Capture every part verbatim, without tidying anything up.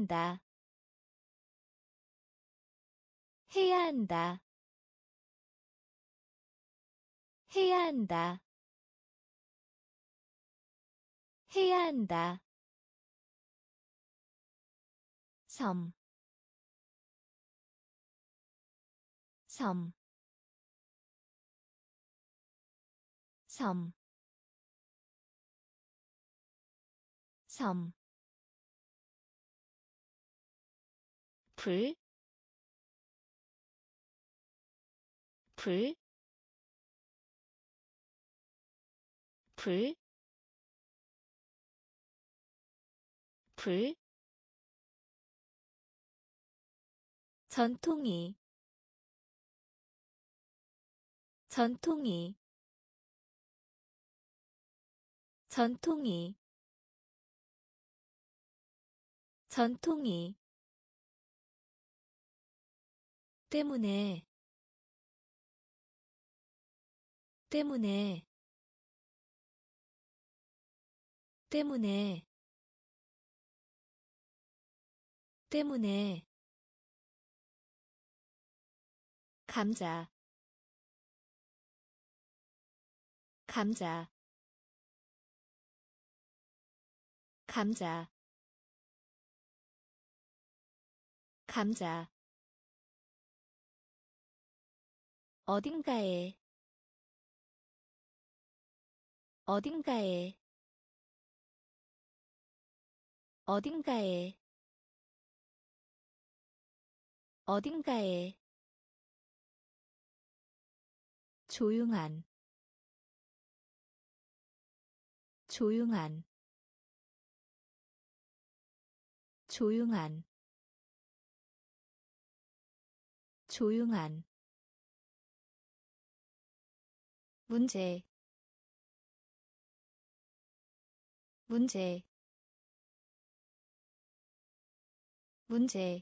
한다. 해야 한다. 해야 한다. 해야 한다. 섬, 섬, 섬, 섬, 불, 불, 불, 불, 전통이, 전통이, 전통이, 전통이, 때문에, 때문에, 때문에, 때문에, 감자, 감자, 감자, 감자, 어딘가에, 어딘가에, 어딘가에, 어딘가에, 조용한, 조용한, 조용한, 조용한, 문제, 문제, 문제,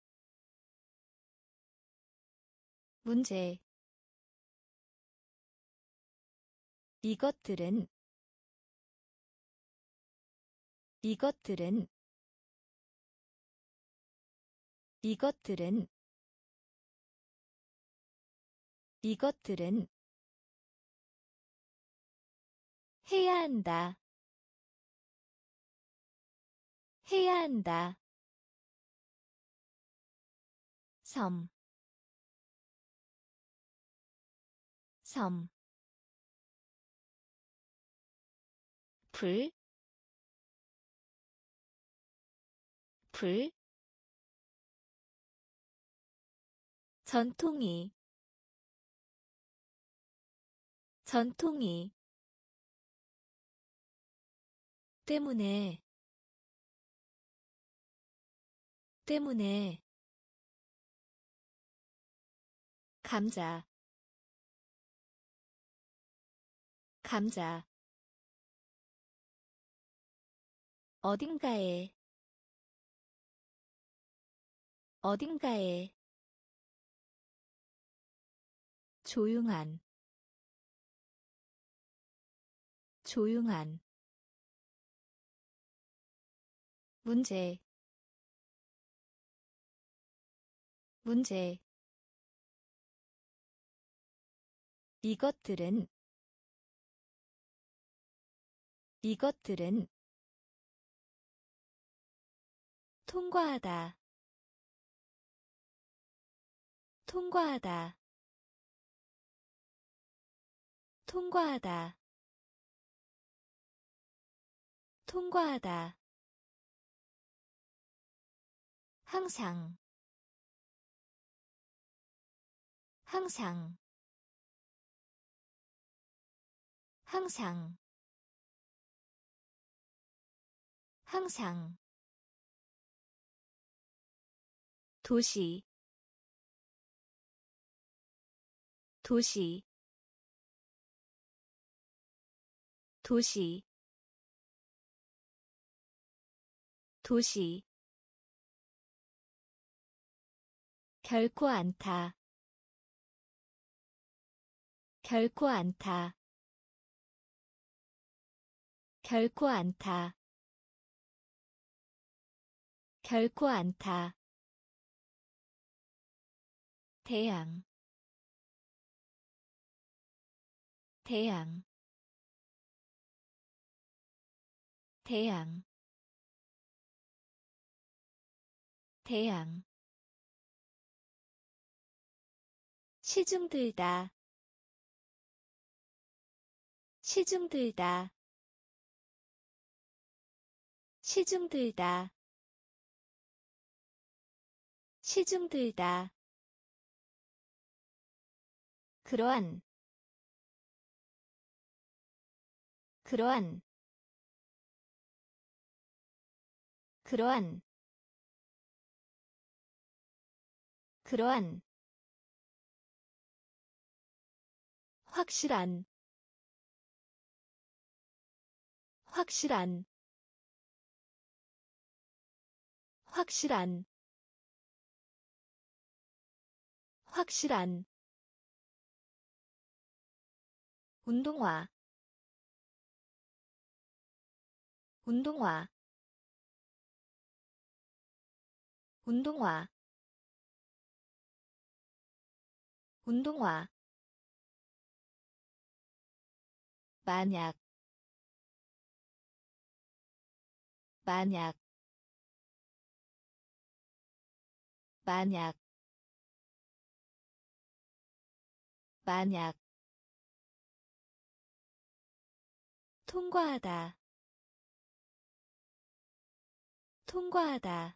문제, 이것들은, 이것들은, 이것들은, 이것들은, 해야 한다. 해야 한다. 섬, 섬, 불, 불, 전통이, 전통이, 때문에, 때문에, 감자, 감자, 어딘가에, 어딘가에, 조용한, 조용한, 문제, 문제, 이것들은, 이것들은, 통과하다, 통과하다, 통과하다, 통과하다, 항상, 항상, 항상, 항상, 도시, 도시, 도시, 도시, 결코 않다, 결코 않다, 결코 않다, 결코 않다. 태양 태양 태양 태양 시중 들다 시중 들다 시중 들다 시중 들다 그러한 그러한 그러한 그러한 확실한 확실한 확실한 확실한 운동화 운동화 운동화 운동화 만약 만약 만약 만약 통과하다 통과하다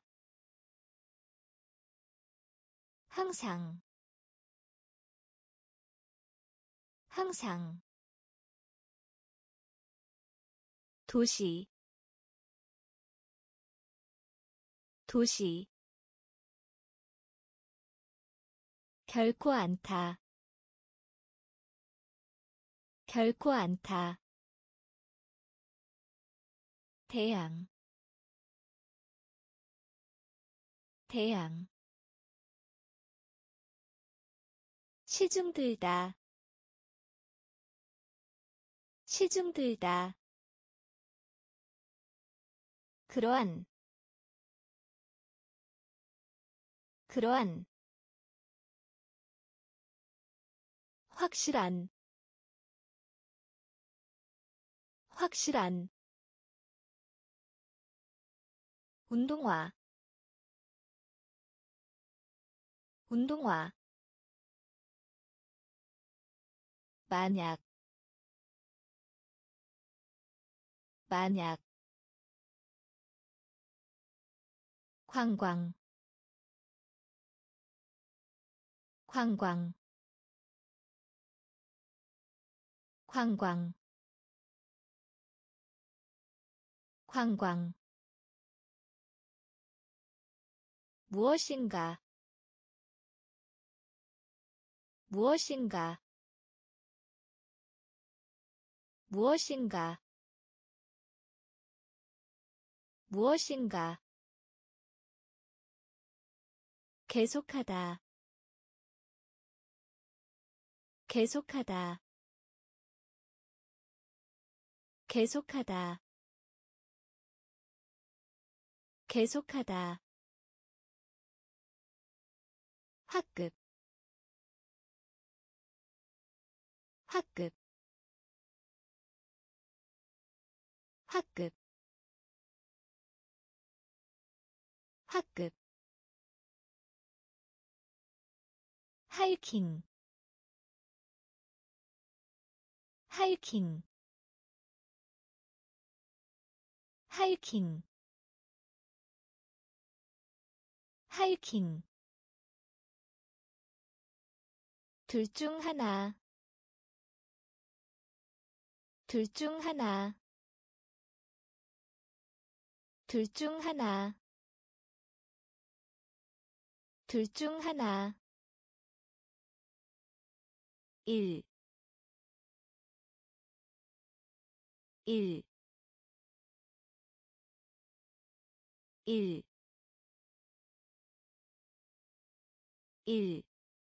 항상 항상 도시 도시 결코 않다 결코 않다 태양 태양 시중 들다 시중 들다 그러한 그러한 확실한 확실한 운동화 운동화 만약 만약 관광 관광 관광 관광 무엇인가 무엇인가 무엇인가 무엇인가 계속하다 계속하다 계속하다 계속하다 학급 학급 학급 학급 하이킹 하이킹 하이킹 하이킹 둘 중 하나 둘 중 하나 둘 중 하나 둘 중 하나 일 일 일 일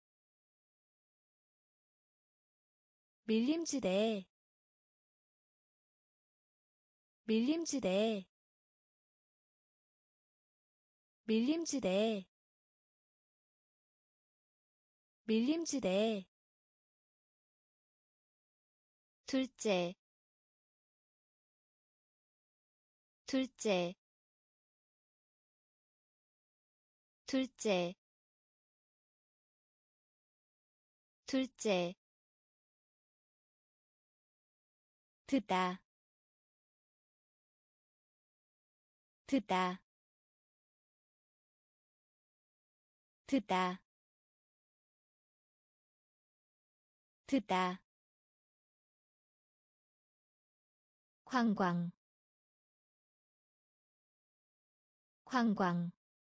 밀림지대 밀림지대 밀림지대 둘째 둘째 둘째 둘째 듣다 듣다 듣다 듣다 관광 관광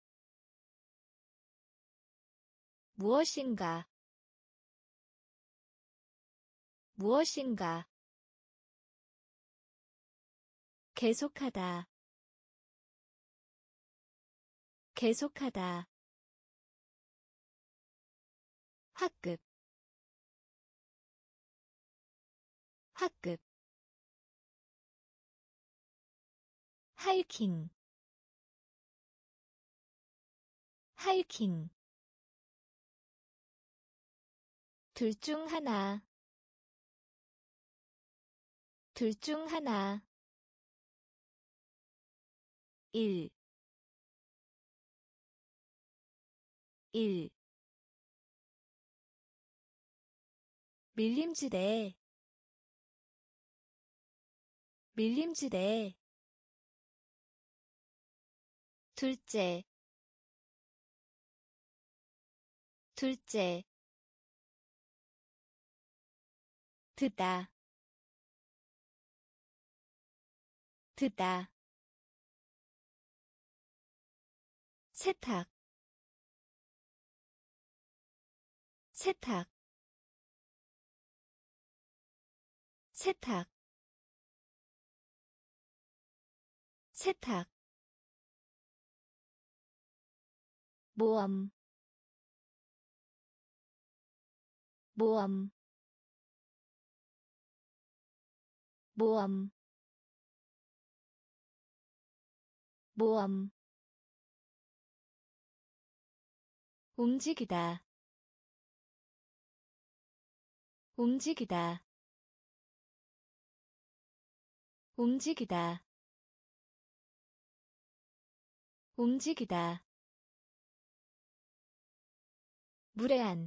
무엇인가 무엇인가 계속하다 계속하다 학급 학급 하이킹 하이킹 둘 중 하나 둘 중 하나 일 일 밀림지대 밀림지대 둘째 둘째 듣다 듣다 세탁 세탁 세탁 세탁 모험 모험 모험 모험 움직이다 움직이다 움직이다 움직이다 무례한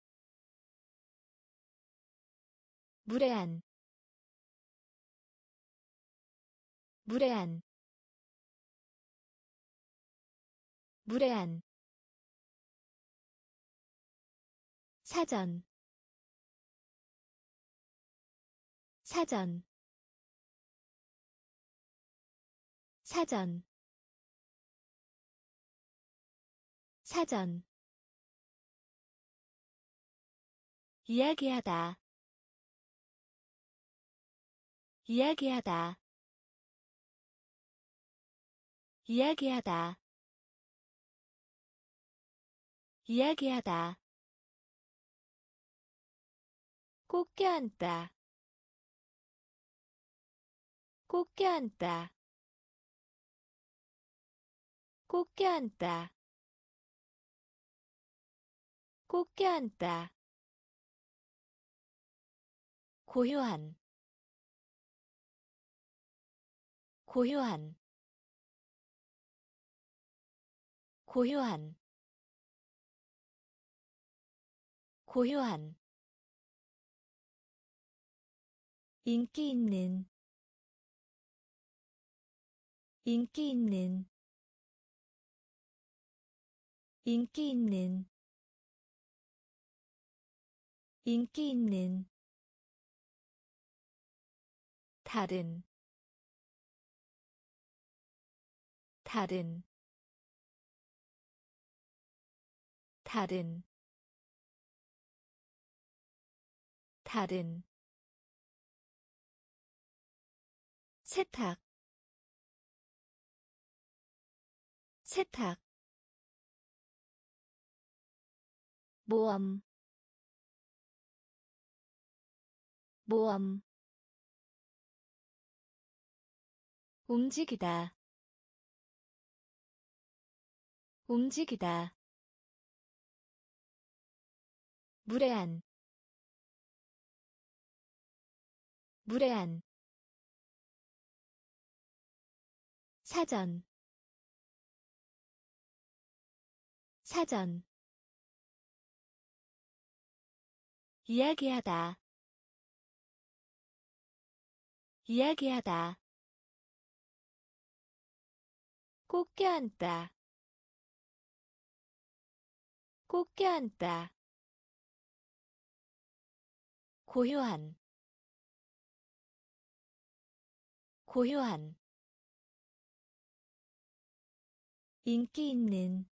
무례한 무례한 무례한 사전 사전 사전 사전 이야기하다 이야기하다 이야기하다 이야기하다 꼭 껴안다 꼭 껴안다 꼭 껴안다 꼭 껴안다 고요한 고요한 고요한 고요한 인기 있는 인기 있는 인기 있는 인기 있는 다른 다른 다른 다른 세탁 세탁 모험 모험 움직이다 움직이다 무례한 무례한 사전 사전 이야기하다 이야기하다 꼭 껴안다 꼭 껴안다 고요한 고요한 인기 있는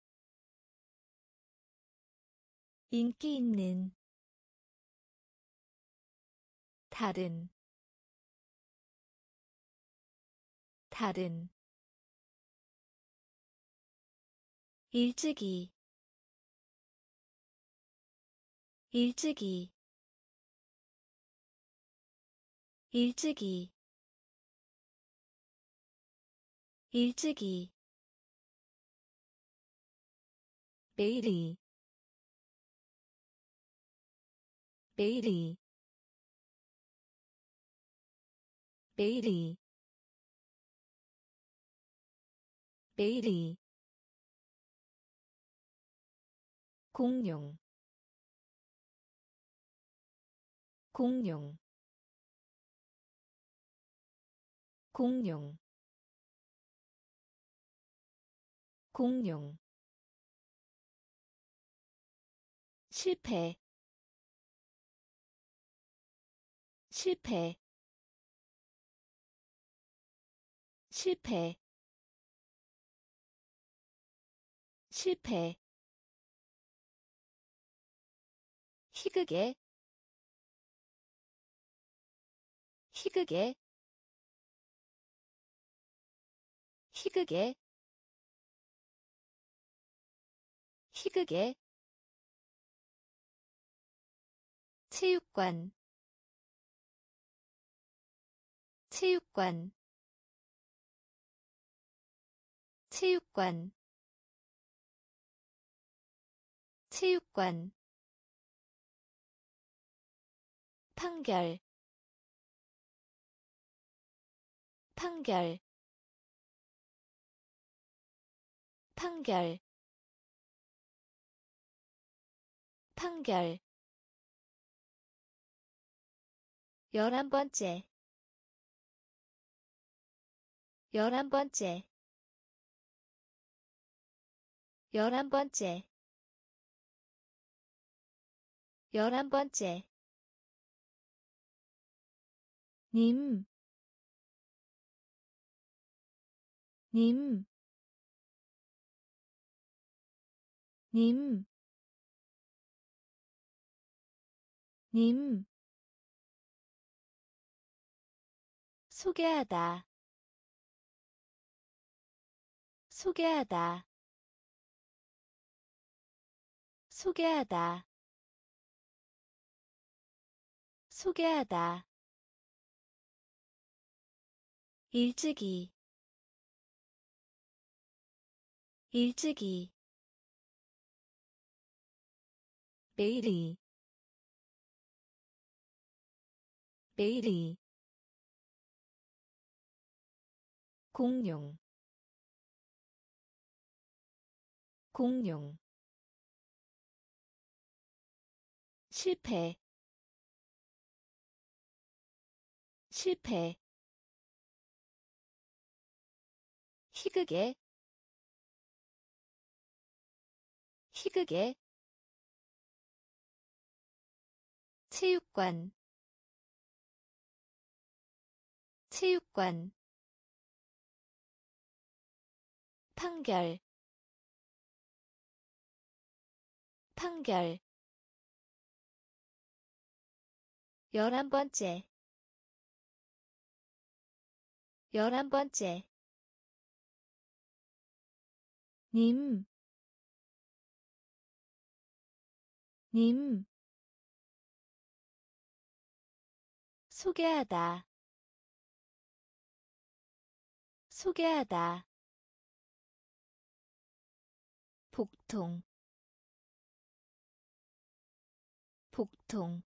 인기 있는 다른 다른 일찍이 일찍이 일찍이 일찍이 매일이 매일이 매일이 매일이 공룡 공룡 공룡 공룡 실패 실패 실패 실패 희극의 희극의 희극의 희극의 체육관 체육관 체육관 체육관 판결 판결 판결 판결 열한 번째 열한 번째 열한 번째 열한 번째 님, 님, 님, 님, 소개하다, 소개하다, 소개하다, 소개하다, 일찍이, 일찍이, 매일이, 매일이, 공룡, 공룡, 실패, 실패, 희극의, 희극의, 체육관, 체육관, 판결, 판결, 열한 번째, 열한 번째, 님, 님, 소개하다, 소개하다, 복통 복통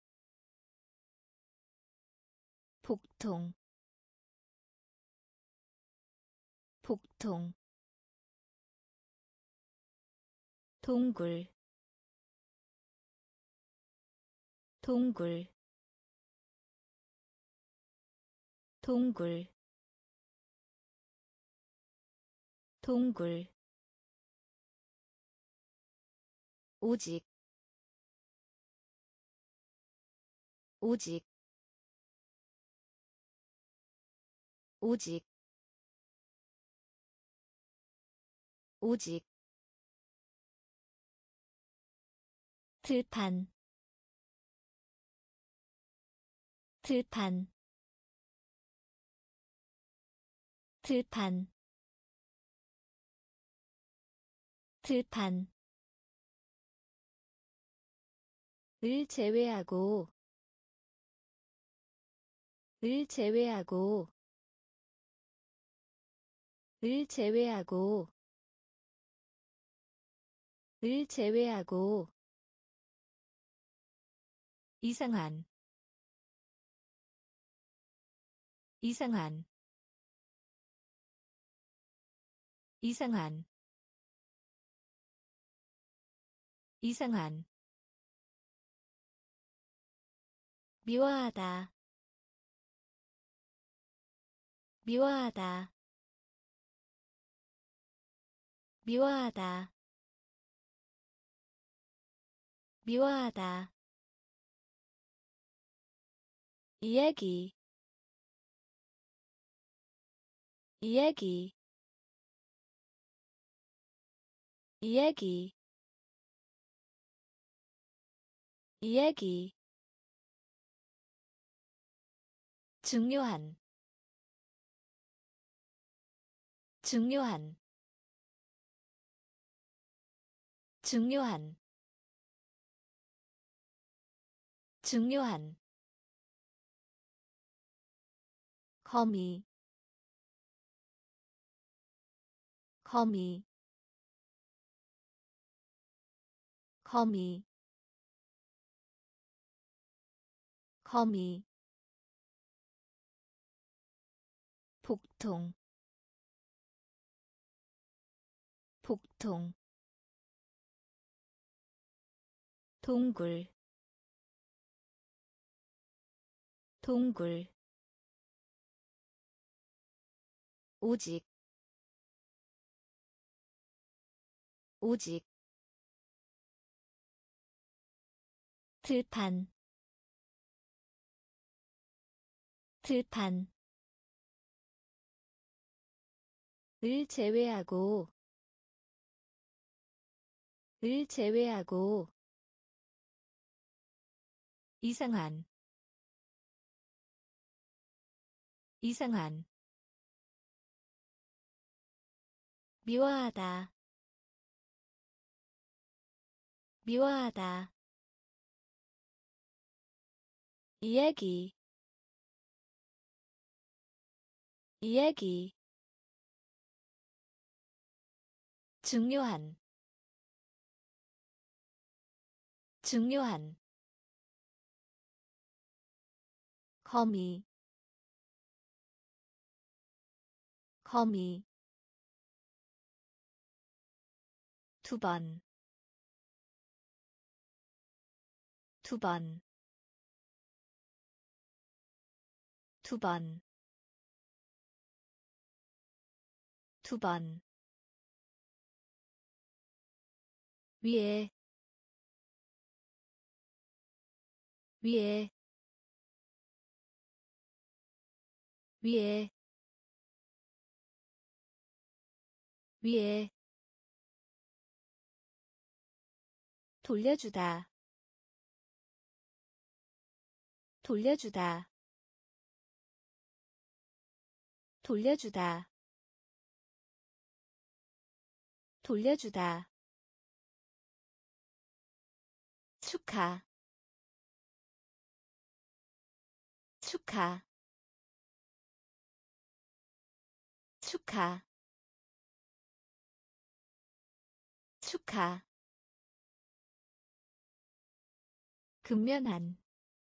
복통 복통 동굴 동굴 동굴 동굴 오직 오직 오직 오직 들판 들판 들판 들판 을 제외하고 을 제외하고 을 제외하고 을 제외하고 이상한 이상한 이상한 이상한 미워하다 미워하다 미워하다 미워하다 이야기 이야기 이야기 이야기 중요한 중요한 중요한 중요한 거미 거미 거미 거미 복통 복통 동굴 동굴 오직 오직 들판 들판 을 제외하고 을 제외하고 이상한 이상한 미워하다 미워하다 이야기 이야기 중요한 중요한 거미 거미 두 번, 두 번, 두 번, 두 번, 위에, 위에, 위에, 위에, 돌려주다, 돌려주다, 돌려주다, 돌려주다, 축하, 축하, 축하, 축하 근면한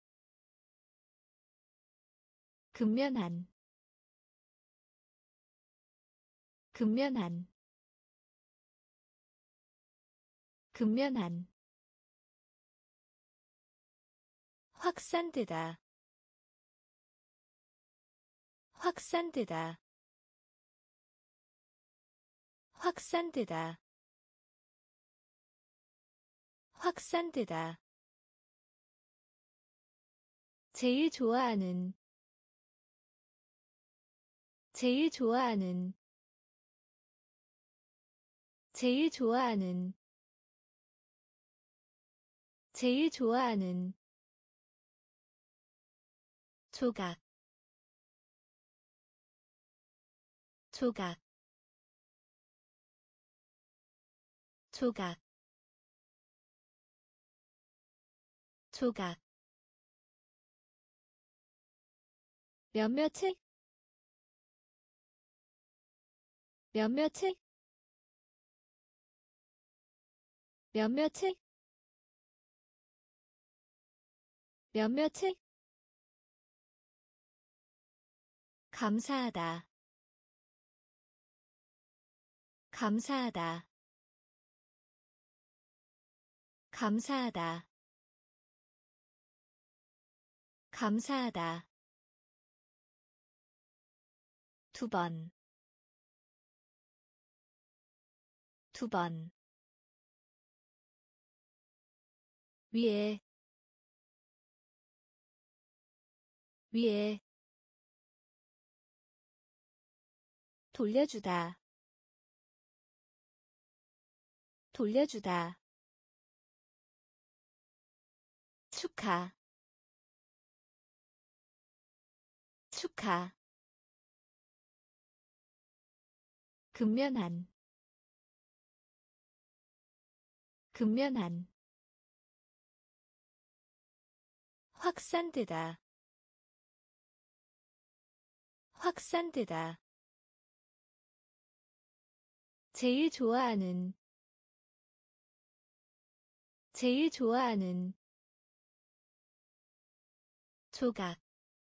근면한 근면한 근면한 확산되다 확산되다 확산되다 확산되다 제일 좋아하는 제일 좋아하는 제일 좋아하는 제일 좋아하는 조각 조각 조각 조각 몇몇의 몇몇의 몇몇의 몇몇의 감사하다 감사하다 감사하다 감사하다 두 번, 두 번, 위에, 위에, 돌려주다, 돌려주다, 축하, 축하, 근면한, 근면한, 확산되다, 확산되다, 제일 좋아하는, 제일 좋아하는, 조각,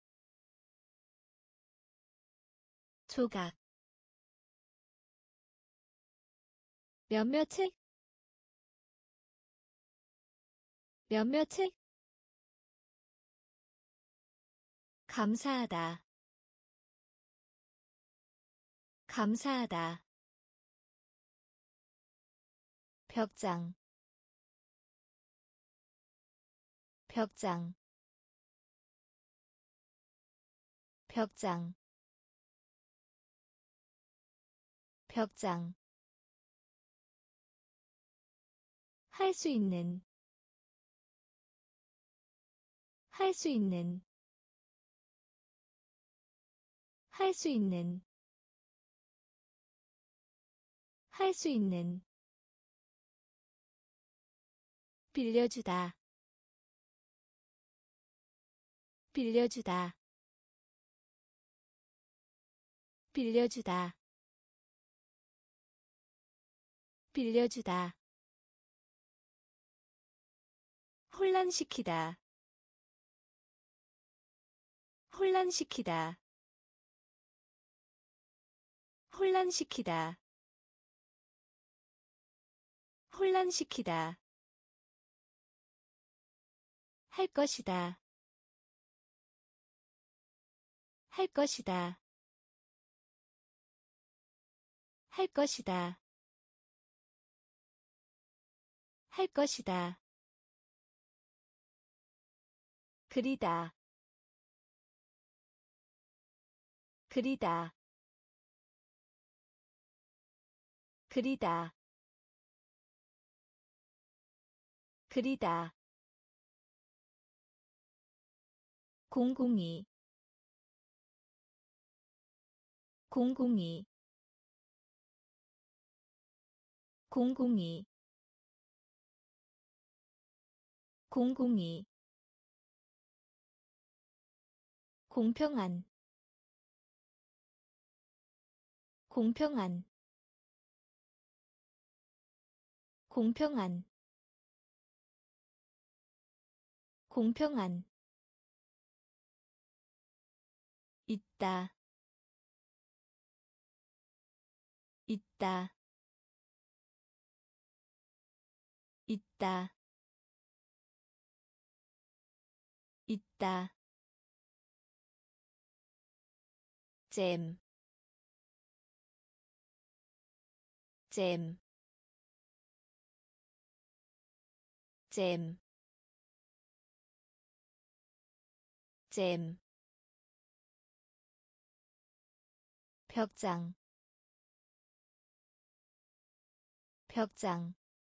조각, 몇몇의, 몇몇의, 감사하다, 감사하다, 벽장, 벽장, 벽장, 벽장, 할 수 있는, 할 수 있는, 할 수 있는, 할 수 있는, 빌려주다, 빌려주다, 빌려주다, 빌려주다, 혼란시키다, 혼란시키다, 혼란시키다, 혼란시키다, 할 것이다, 할 것이다, 할 것이다, 할 것이다, 그리다, 그리다, 그리다, 그리다, 공공이, 공공이, 공공이, 공공이, 공평한, 공평한, 공평한 공평한 있다 있다 있다 있다 잼, 잼, 잼, 잼, 벽장, 벽장,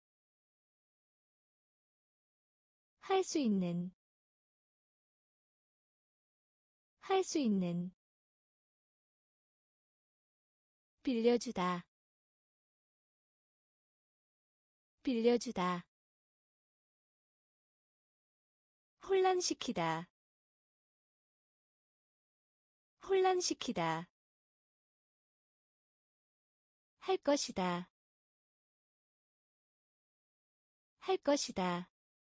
할 수 있는, 할 수 있는, 빌려주다, 빌려주다, 혼란시키다, 혼란시키다, 할 것이다, 할 것이다,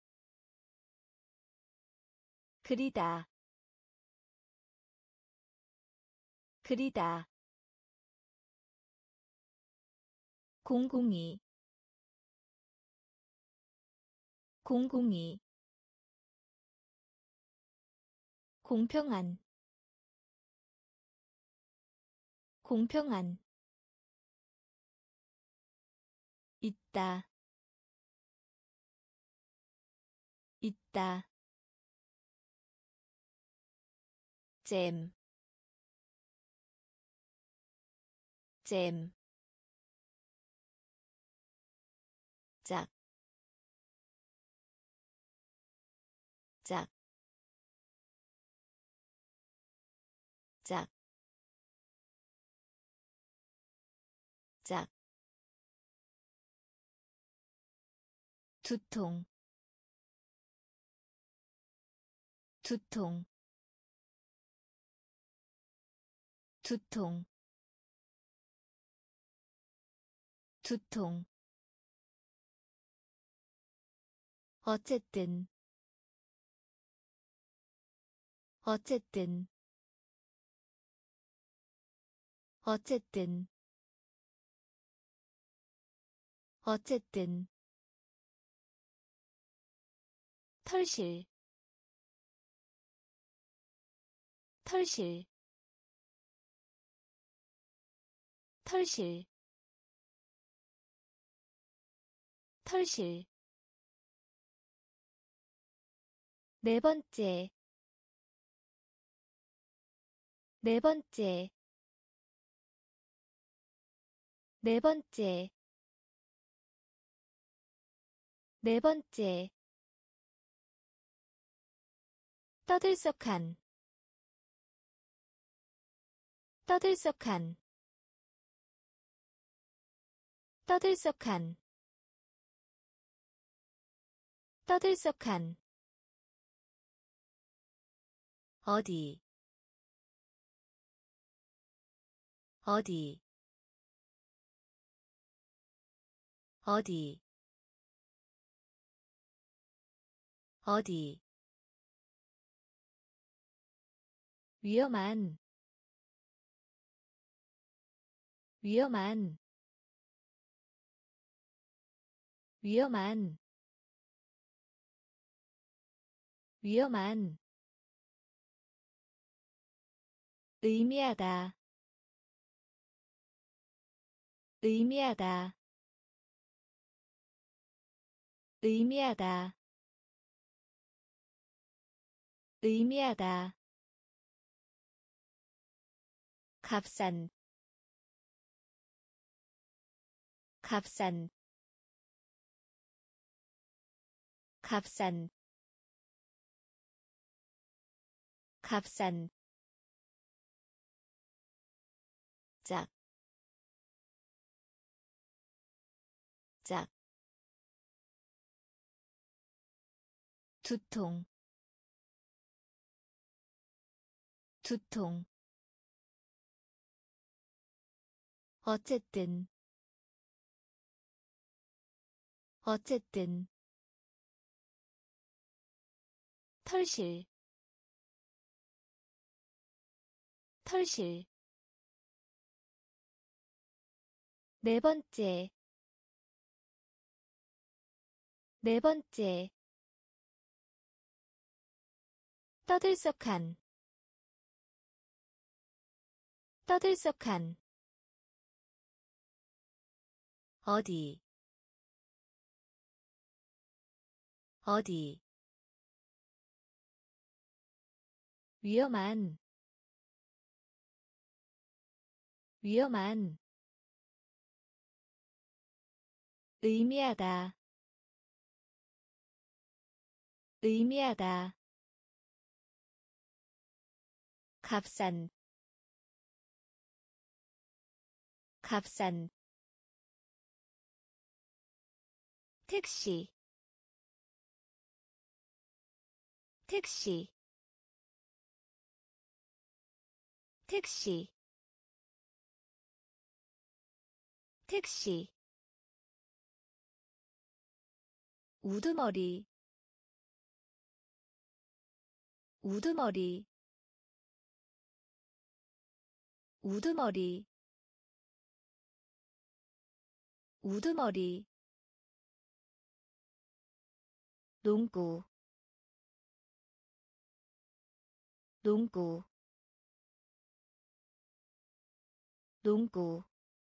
그리다, 그리다, 공공이, 공공이, 공평한, 공평한, 있다, 있다, 잼, 잼, 짝, 짝, 짝, 짝, 두통, 두통, 두통, 두통, 어쨌든, 어쨌든, 어쨌든, 어쨌든, 털실, 털실, 털실, 털실, 네 번째, 네 번째, 네 번째, 네 번째, 떠들썩한, 떠들썩한, 떠들썩한, 떠들썩한, 어디, 어디, 어디, 어디, 위험한, 위험한, 위험한, 위험한, 의미하다, 의미하다, 의미하다, 의미하다, 값싼, 값싼, 값싼, 값싼, 짝, 짝, 두통, 두통, 어쨌든, 어쨌든 털실 털실 네 번째 네 번째 떠들썩한 떠들썩한 어디 어디 위험한 위험한 의미하다 의미하다 값싼 값싼 택시 택시 택시 택시 우두머리 우두머리 우두머리 우두머리 농구 농구 농구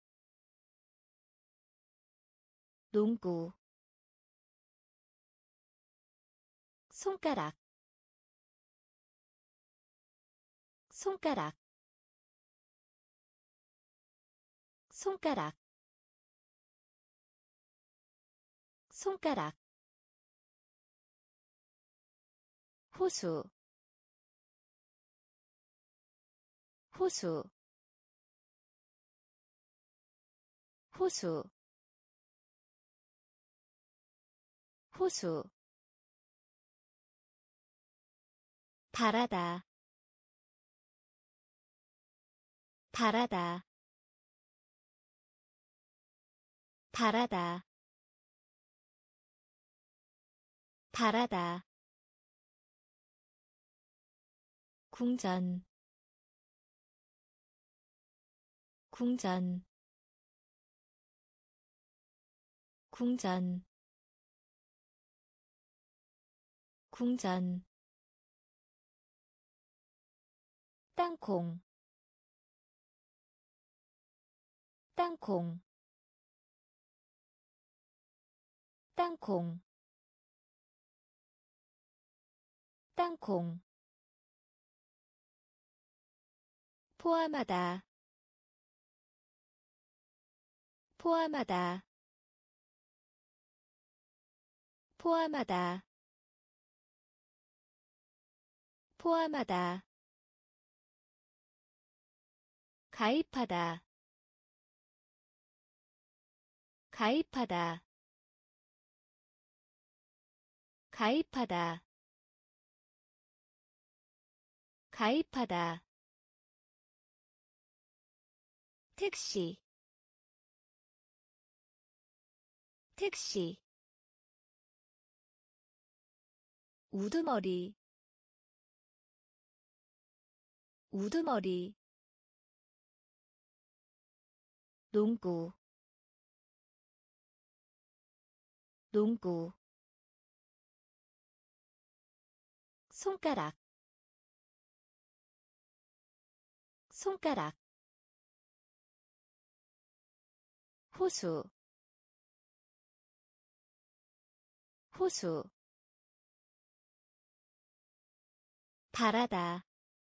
농구 손가락 손가락 손가락 손가락 호수 호수 호수 호수 바라다 바라다 바라다 바라다 궁전 궁전 궁전 궁전 땅콩 땅콩 땅콩 땅콩 포함하다 포함하다 포함하다 포함하다 가입하다 가입하다 가입하다 가입하다 택시 택시 우두머리 우두머리 농구 농구 손가락 손가락 호수 호수 바라다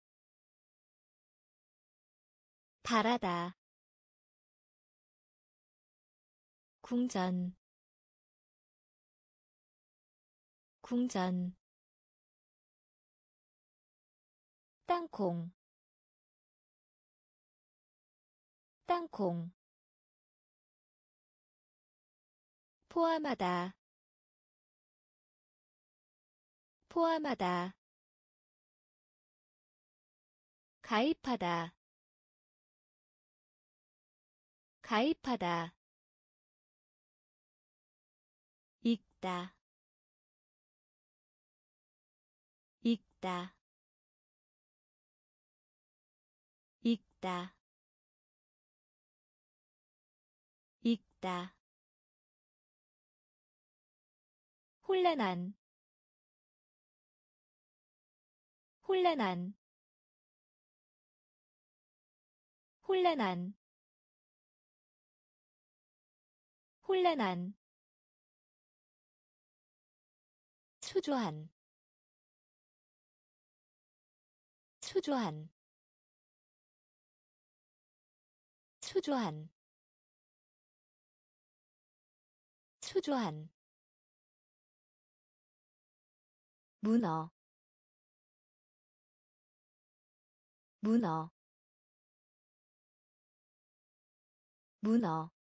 바라다 궁전 궁전 땅콩 땅콩 포함하다 포함하다 가입하다 가입하다 읽다 읽다 읽다 읽다 혼란한 혼란한 혼란한 혼란한 초조한 초조한 초조한 초조한 문어 문어 문어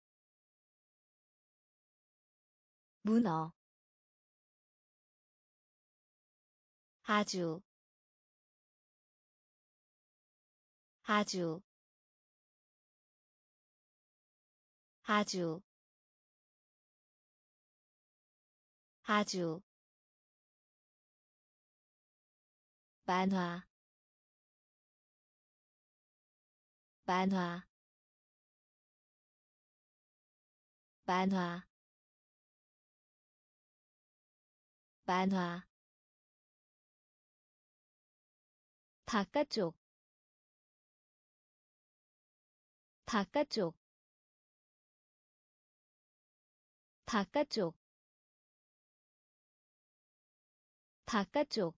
문어 아주 아주 아주 아주 만화 만화 만화 만화 바깥쪽 바깥쪽 바깥쪽 바깥쪽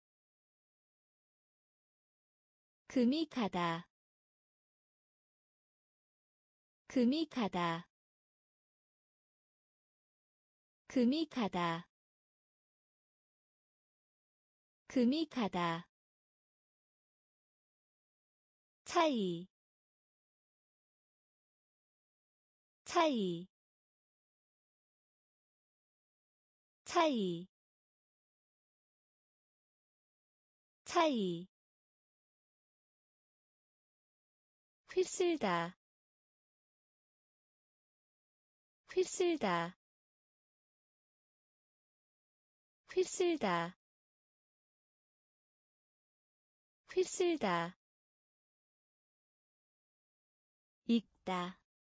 금이 가다 금이 가다 금이 가다 금이 가다 차이 차이 차이 차이 휩쓸다 휩쓸다 휩쓸다 휩쓸다 읽다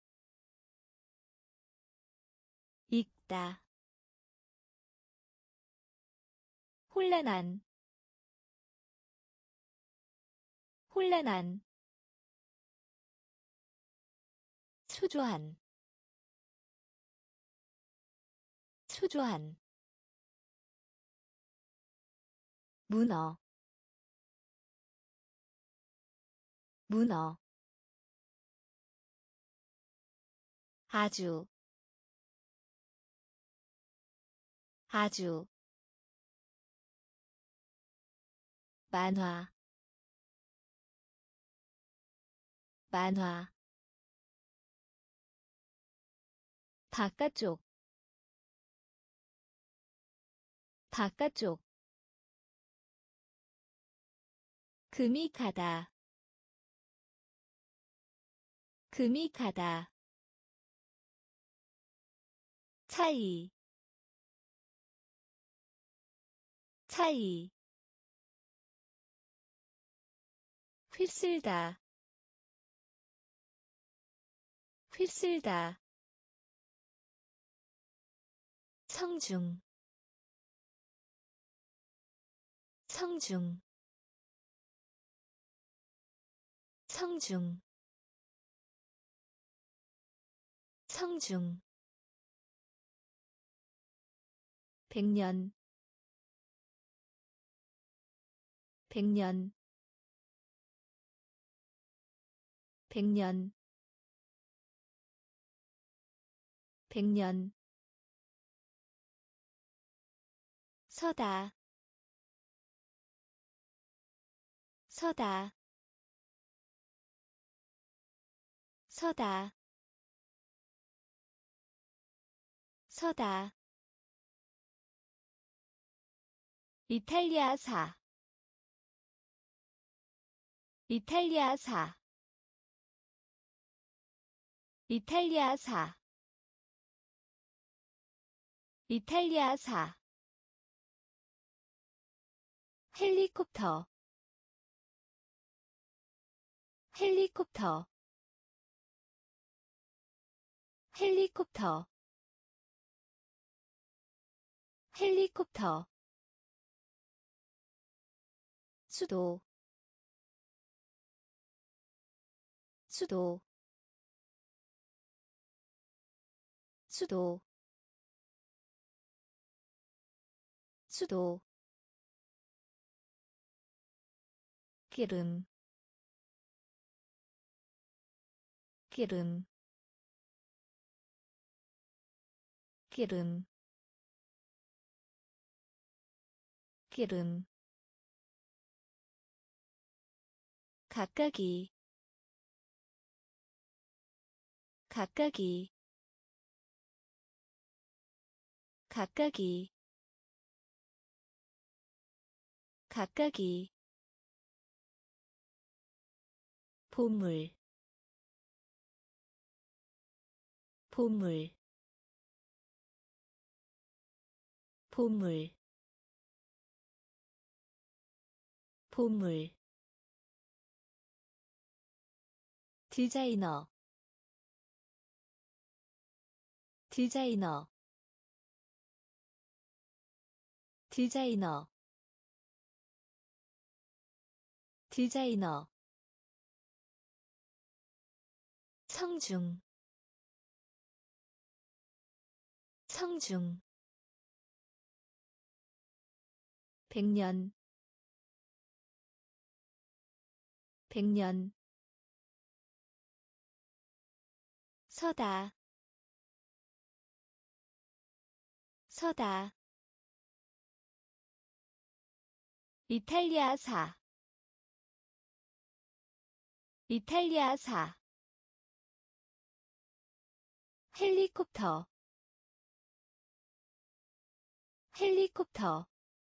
읽다 혼란한 혼란한 초조한 초조한 문어 문어 아주 아주 만화 만화 바깥쪽 바깥쪽 금이 가다 금이 가다 차이 차이 휩쓸다 휩쓸다 성중 성중 성중 성중 백년 백년 백년 백년 서다 서다 서다 서다 이탈리아사 이탈리아사 이탈리아사 이탈리아사 헬리콥터 헬리콥터 헬리콥터 헬리콥터 수도 수도 수도 수도 기름 기름 기름 기름 각각이 각각이 각각이 각각이 보물 보물 보물 보물 디자이너 디자이너 디자이너 디자이너 성중 성중 백년 백년 서다 서다 이탈리아사 이탈리아사 헬리콥터 헬리콥터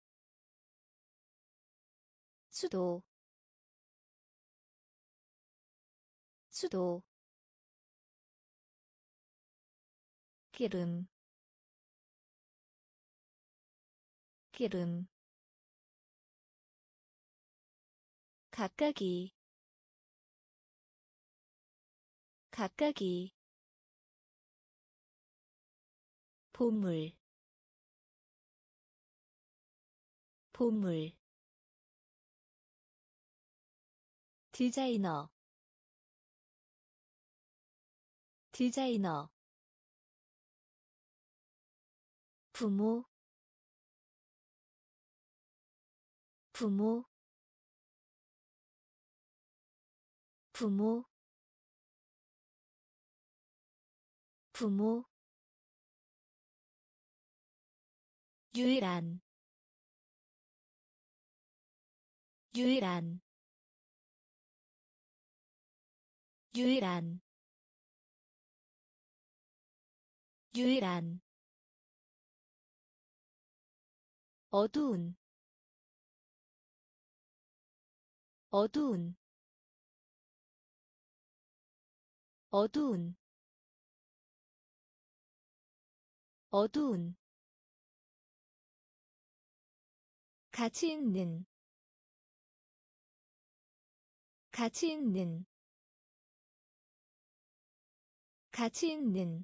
수도 수도 기름 기름 각각이 각각이 보물 보물 디자이너 디자이너 부모 부모 부모 부모 유일한 유일한 유일한 유일한 어두운 어두운 어두운 어두운 가치 있는 가치 있는 가치 있는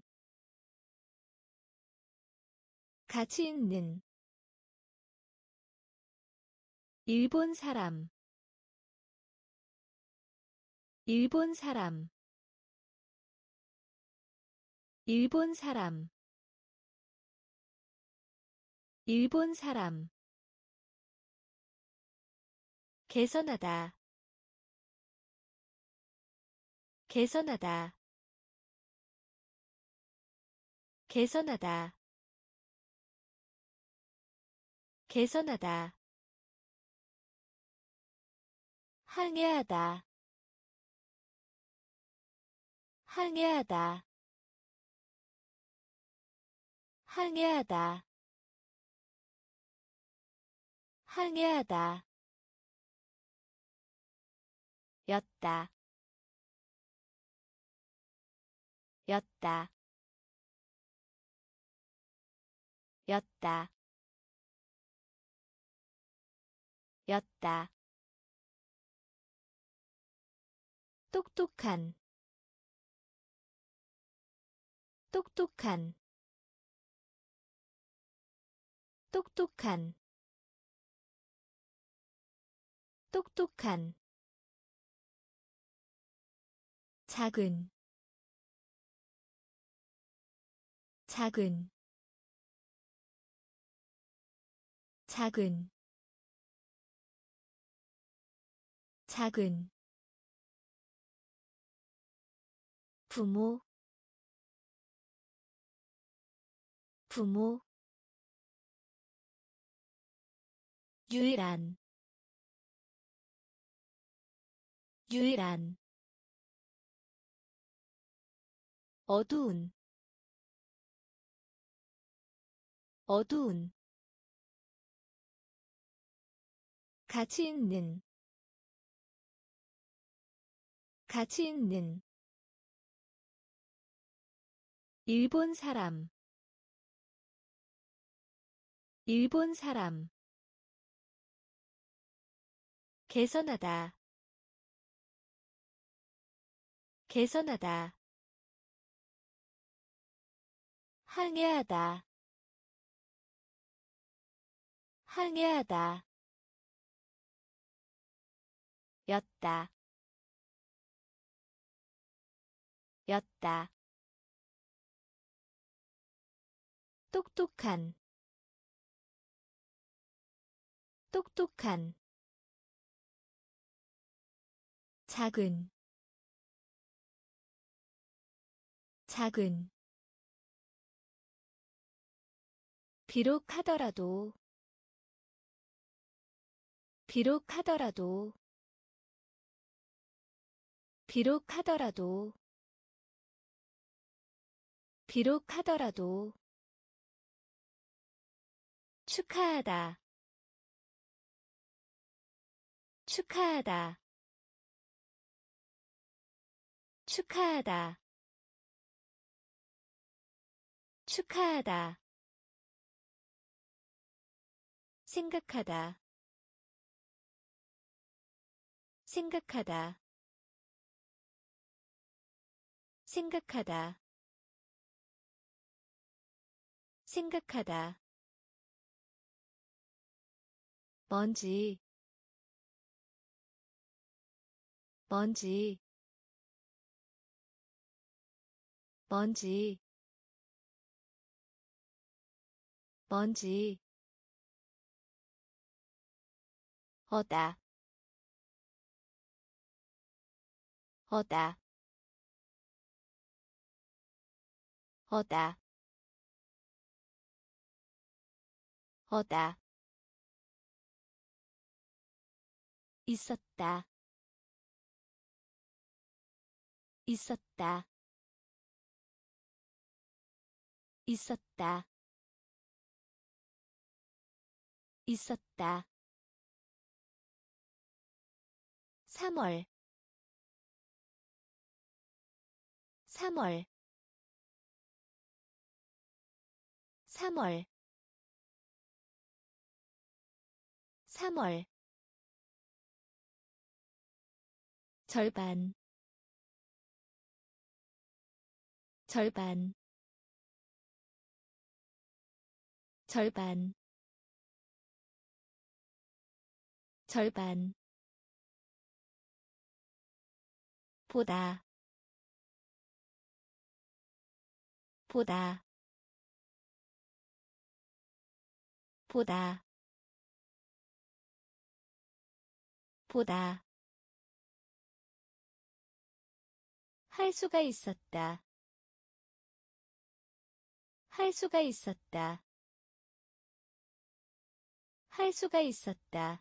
가치 있는 일본 사람 일본 사람 일본 사람 일본 사람 개선하다 개선하다 개선하다 개선하다 항해하다 항해하다 항해하다 항해하다 였다 였다 였다, 였다. 똑똑한, 똑똑한, 똑똑한, 똑똑한. 작은, 작은, 작은, 작은. 부모, 부모. 유일한, 유일한. 어두운, 어두운. 가치 있는, 가치 있는. 일본 사람, 일본 사람. 개선하다, 개선하다. 항해하다, 항해하다. 였다, 였다. 똑똑한, 똑똑한. 작은, 작은. 비록 하더라도, 비록 하더라도, 비록 하더라도, 비록 하더라도. 축하하다, 축하하다, 축하하다, 축하하다. 생각하다, 생각하다, 생각하다, 생각하다. 먼지, 먼지, 먼지, 먼지. 어다, 어다, 어다, 어다. 있었다, 있었다, 있었다, 있었다. 삼월, 삼월, 삼월, 삼월. 절반, 절반, 절반, 절반. 보다, 보다, 보다, 보다. 할 수가 있었다, 할 수가 있었다, 할 수가 있었다,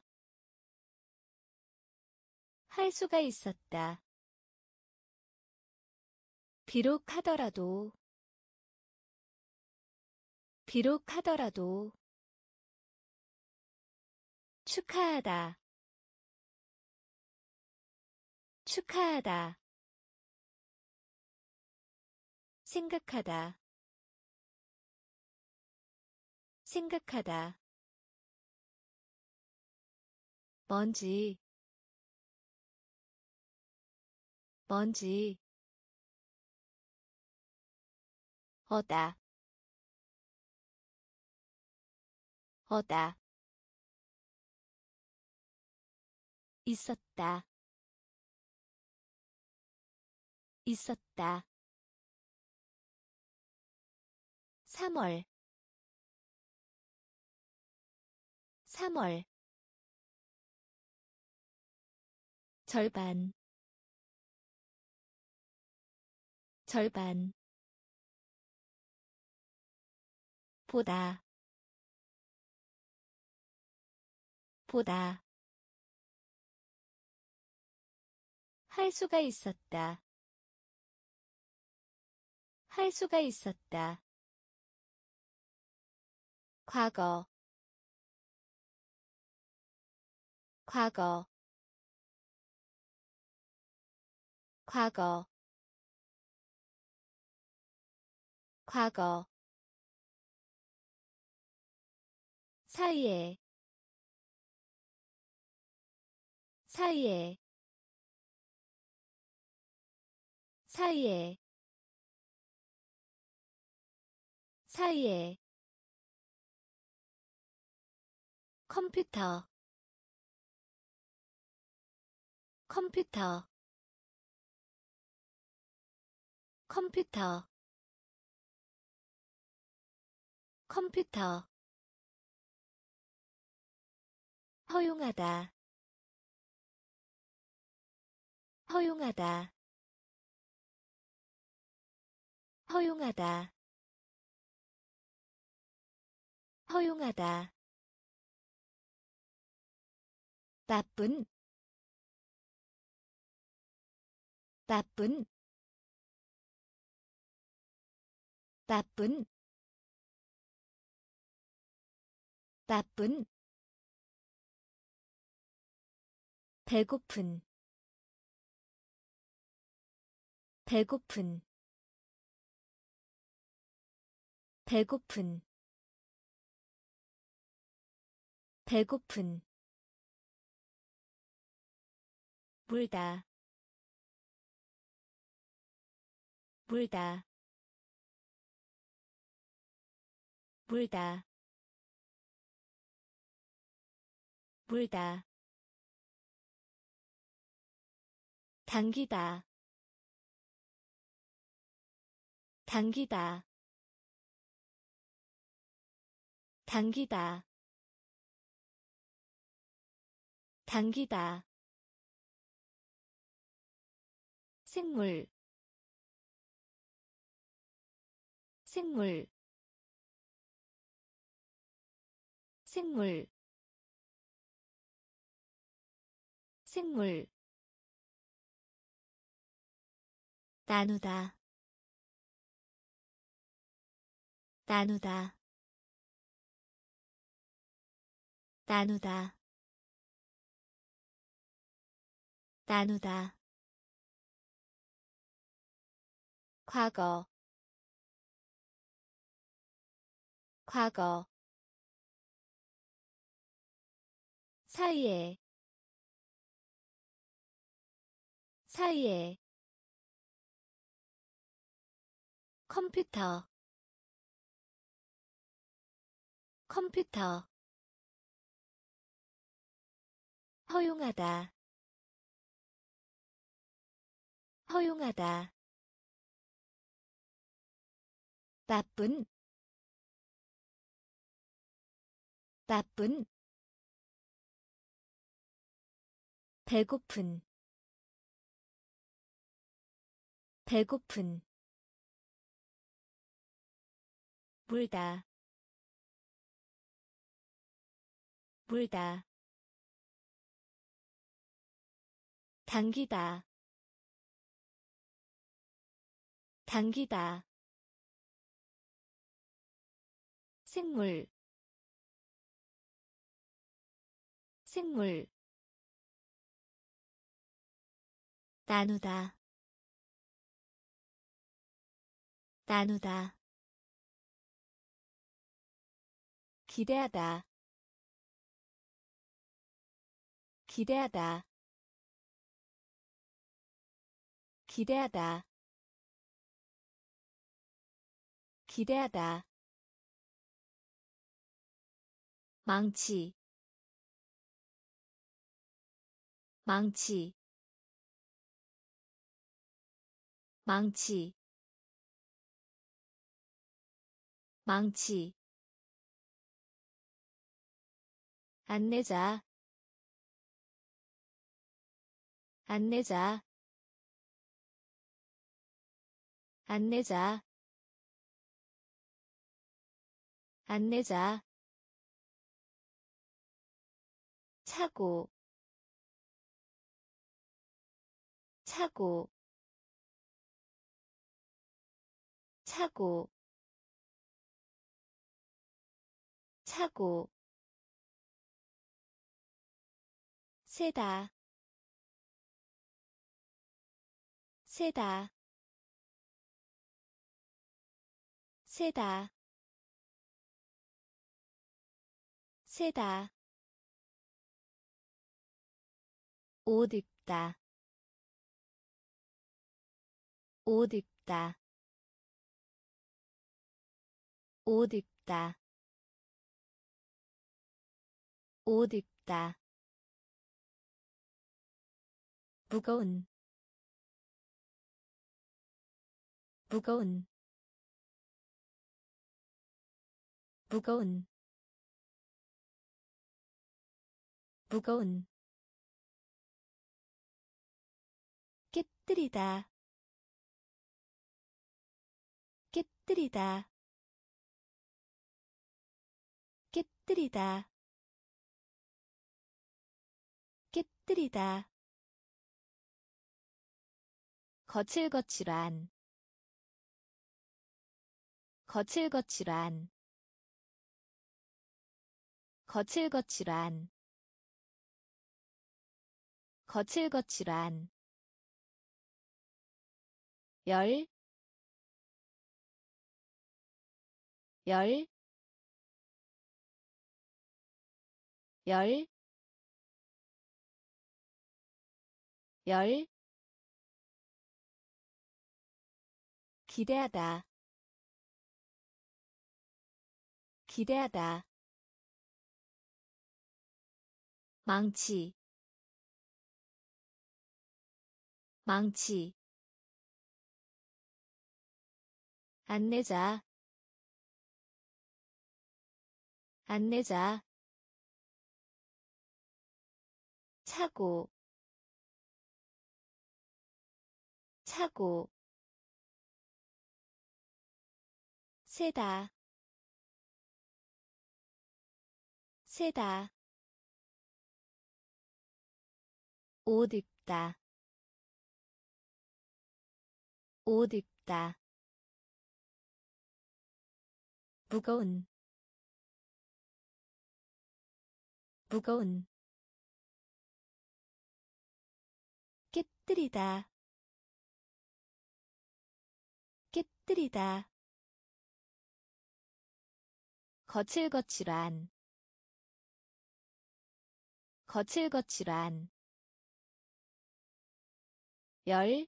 할 수가 있었다. 비록 하더라도, 비록 하더라도. 축하하다, 축하하다. 생각하다, 생각하다. 먼지, 먼지. 어다, 어다. 있었다, 있었다. 삼월, 삼월. 절반, 절반. 보다, 보다. 할 수가 있었다, 할 수가 있었다. 과거, 과거, 과거, 과거. 사이에, 사이에, 사이에, 사이에. 컴퓨터, 컴퓨터, 컴퓨터, 컴퓨터. 허용하다, 허용하다, 허용하다, 허용하다. 나쁜, 나쁜, 나쁜, 나쁜. 배고픈, 배고픈, 배고픈, 배고픈. 물다, 물다, 물다, 물다. 당기다, 당기다, 당기다, 당기다. 생물, 생물, 생물, 생물. 나누다, 나누다, 나누다, 나누다. 과거, 과거. 사이에, 사이에. 컴퓨터, 컴퓨터. 허용하다, 허용하다. 나쁜, 나쁜. 배고픈, 배고픈. 물다, 물다. 당기다, 당기다. 생물, 생물. 나누다, 나누다. 기대하다 기대하다 기대하다 기대하다 망치 망치 망치 망치 안내자 안내자 안내자 안내자 차고 차고 차고 차고 세다 세다 세다 세다 옷 입다 옷 입다 옷 입다 옷 입다 무거운 무거운 무거운 무거운 깨뜨리다 깨뜨리다 깨뜨리다 깨뜨리다 거칠거칠한 거칠거칠한 거칠거칠한 거칠거칠한 열, 열, 열, 열, 기대하다, 기대하다, 망치, 망치, 안내자, 안내자, 차고, 차고, 세다, 세다, 옷 입다, 옷 입다, 무거운, 무거운, 깨뜨리다, 깨뜨리다, 거칠거칠한, 거칠거칠한, 열,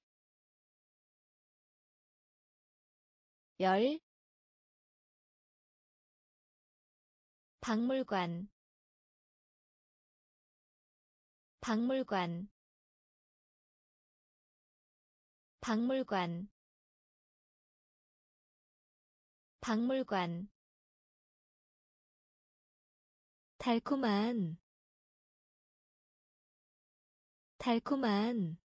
열, 박물관, 박물관, 박물관, 박물관, 달콤한, 달콤한,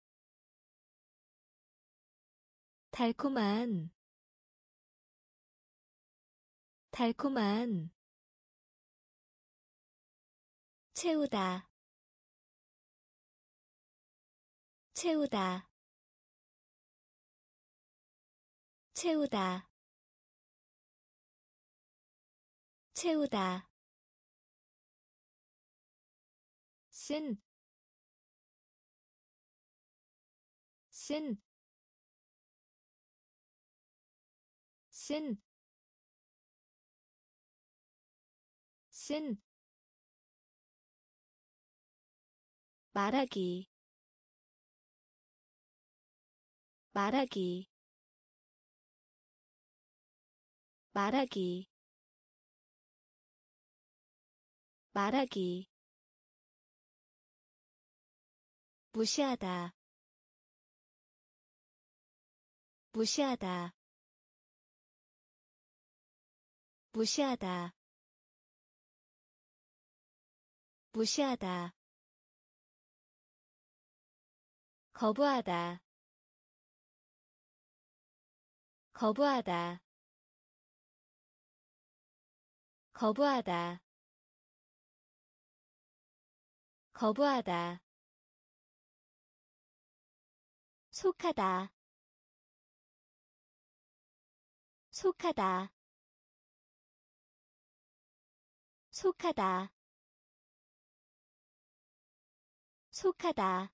달콤한, 달콤한, 채우다, 채우다, 채우다, 채우다, 쓴, 쓴, 쓴, 쓴 말하기 말하기 말하기 말하기 무시하다 무시하다 무시하다 무시하다 거부하다 거부하다 거부하다 거부하다 속하다 속하다 속하다 속하다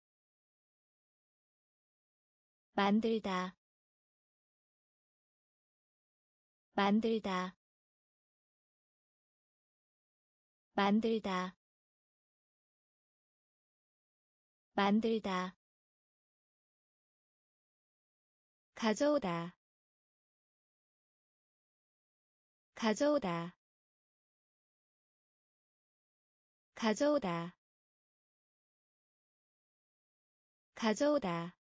만들다 만들다 만들다 만들다 가져오다 가져오다 가져오다 가져오다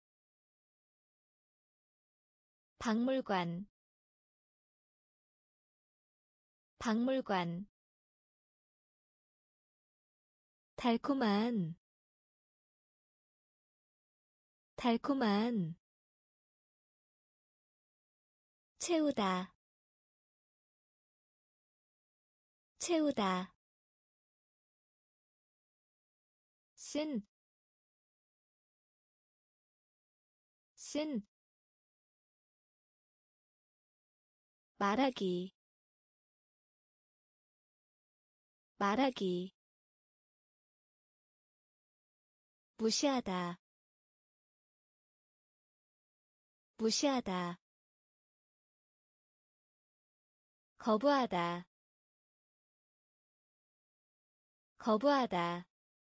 박물관 박물관 달콤한 달콤한 채우다 채우다 쓴 쓴 말하기 말하기 무시하다 무시하다 거부하다 거부하다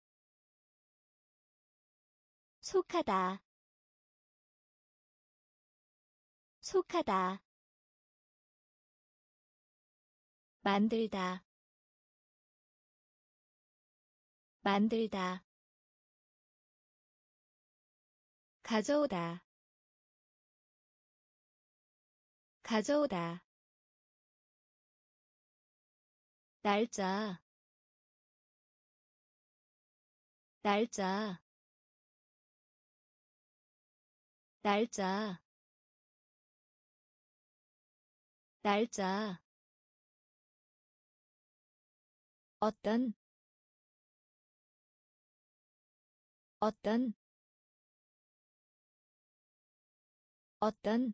속하다 속하다 만들다 만들다 가져오다 가져오다 날짜 날짜 날짜 날짜 어떤 어떤 어떤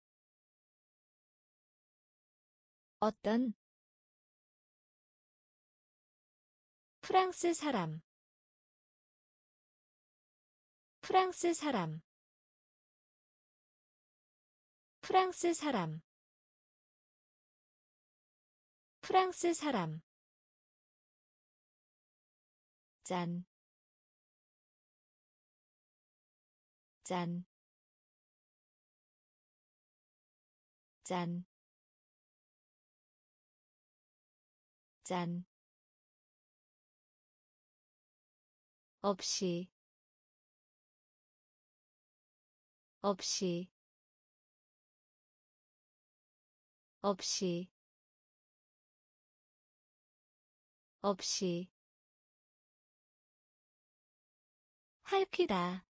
어떤 프랑스 사람 프랑스 사람 프랑스 사람 프랑스 사람 짠, 짠, 짠, 짠, 없이, 없이, 없이, 없이, 할퀴다,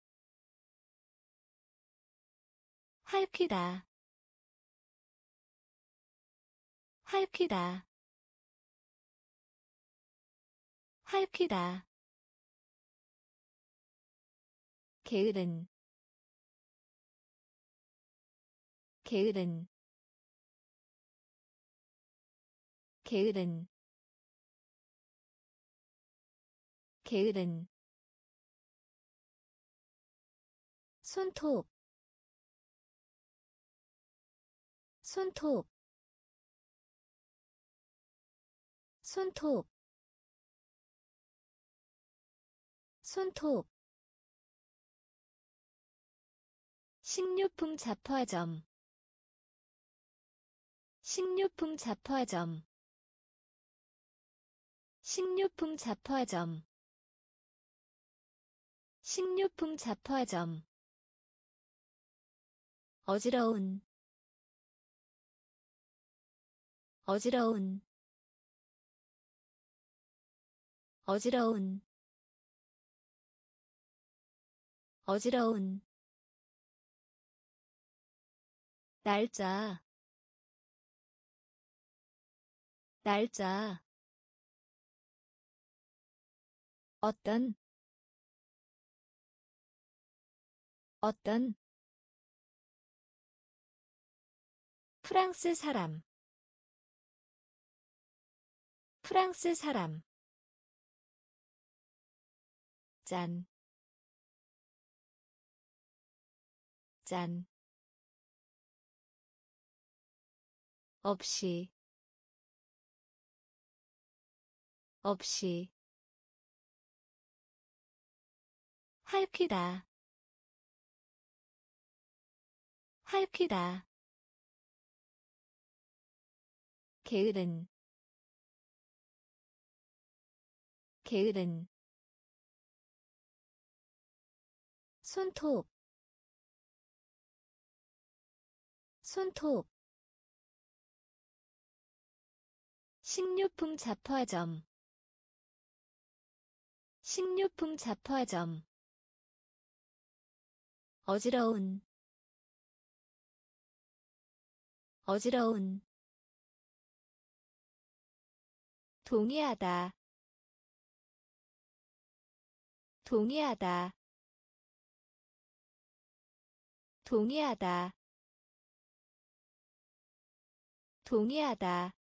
할퀴다, 할퀴다, 할퀴다, 게으른, 게으른, 게으른, 게으른, 손톱, 손톱, 손톱 손톱 식료품 잡화점 식료품 잡화점 식료품 잡화점 식료품 잡화점 어지러운 어지러운 어지러운 어지러운 날짜 날짜 어떤 어떤 프랑스 사람 프랑스 사람 짠, 짠, 없이, 없이, 할퀴다, 할퀴다, 게으른, 게으른, 손톱, 손톱, 식료품 잡화점, 식료품 잡화점, 어지러운, 어지러운, 동의하다, 동의하다, 동의하다, 동의하다,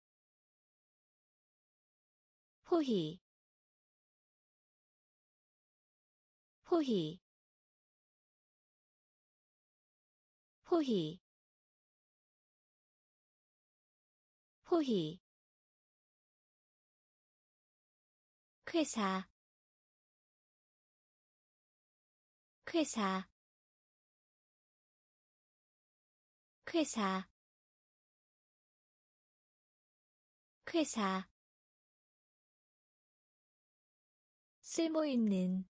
호희, 호희, 호희, 호희, 회사, 회사, 회사, 회사, 쓸모있는,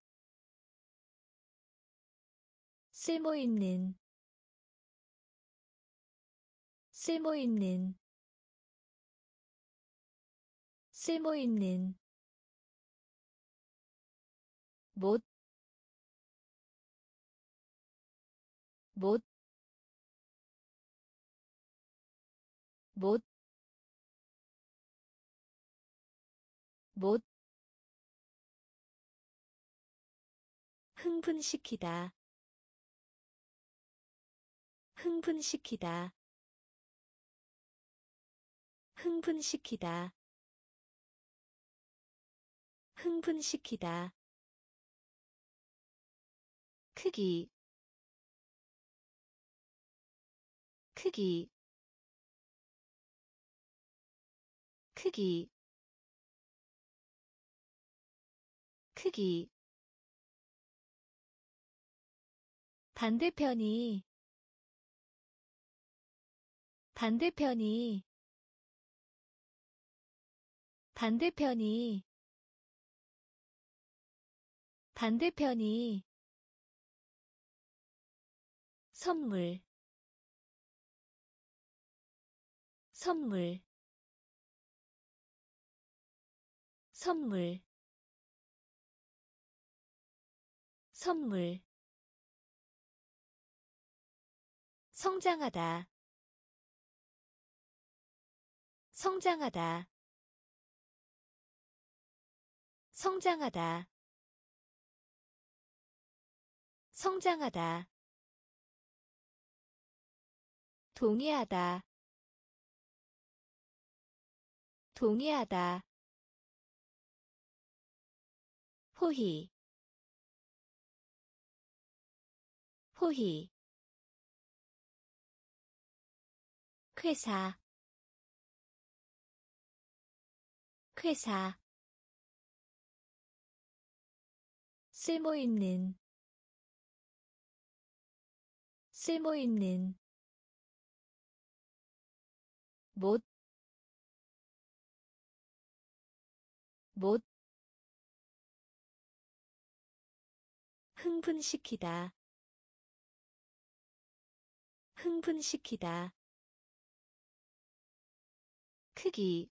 쓸모있는, 쓸모있는, 쓸모있는, 못, 못, 못, 못, 흥분시키다, 흥분시키다, 흥분시키다, 흥분시키다, 크기, 크기, 크기, 크기, 반대편이, 반대편이, 반대편이, 반대편이, 선물, 선물, 선물, 선물, 성장하다, 성장하다, 성장하다, 성장하다, 동의하다, 동의하다, 호희, 호희, 회사, 회사 쓸모있는 쓸모있는 못 못 흥분시키다 흥분시키다 크기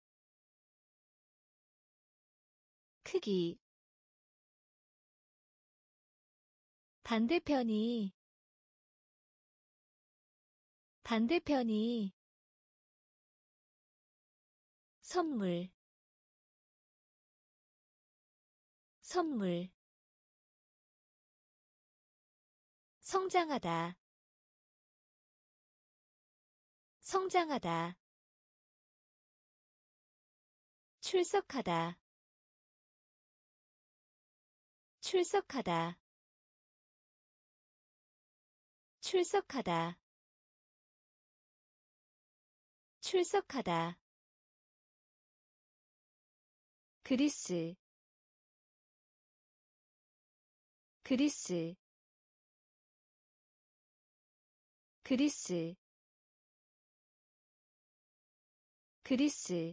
크기 반대편이 반대편이 선물 선물 성장하다 성장하다 출석하다 출석하다 출석하다 출석하다 그리스 그리스 그리스 그리스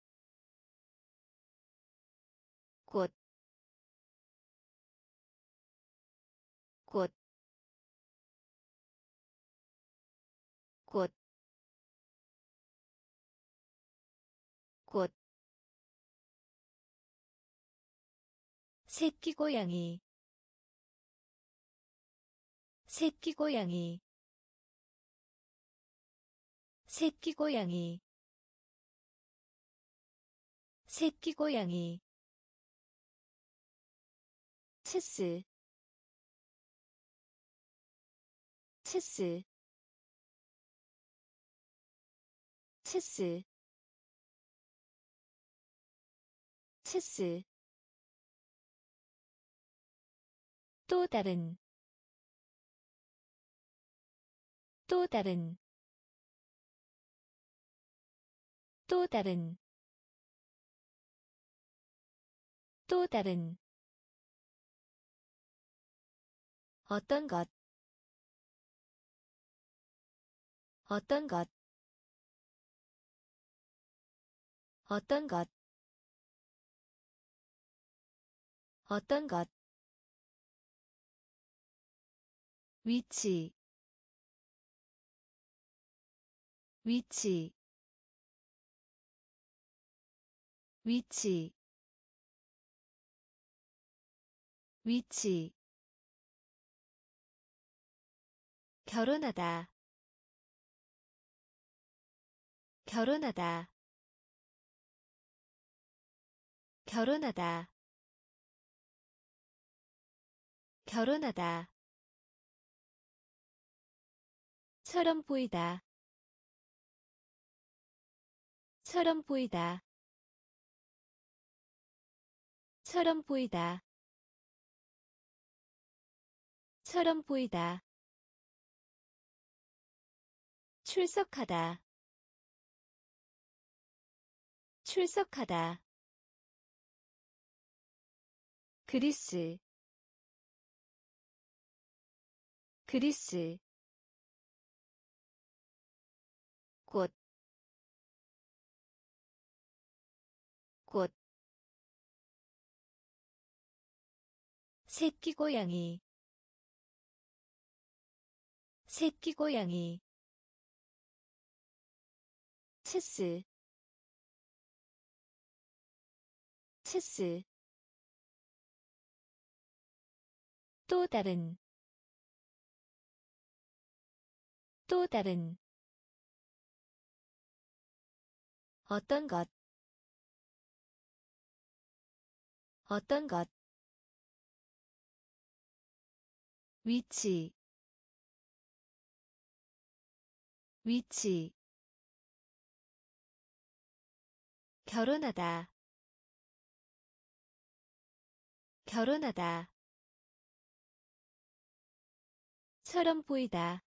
꽃, 꽃, 꽃, 꽃, 새끼 고양이, 새끼 고양이, 새끼 고양이, 새끼 고양이, 체스, 체스, 체스, 체스, 또 다른, 또 다른, 또 다른, 또 다른, 어떤 것, 어떤 것, 어떤 것, 어떤 것, 위치, 위치, 위치, 위치, 결혼하다, 결혼하다, 결혼하다, 결혼하다, 처럼 보이다, 처럼 보이다, 처럼 보이다, 처럼 보이다, 출석하다, 출석하다, 그리스, 그리스, 꽃, 꽃, 새끼 고양이, 새끼 고양이, 체스, 체스, 또 다른, 또 다른, 어떤 것, 어떤 것, 위치, 위치, 결혼하다, 결혼하다, 처럼 보이다,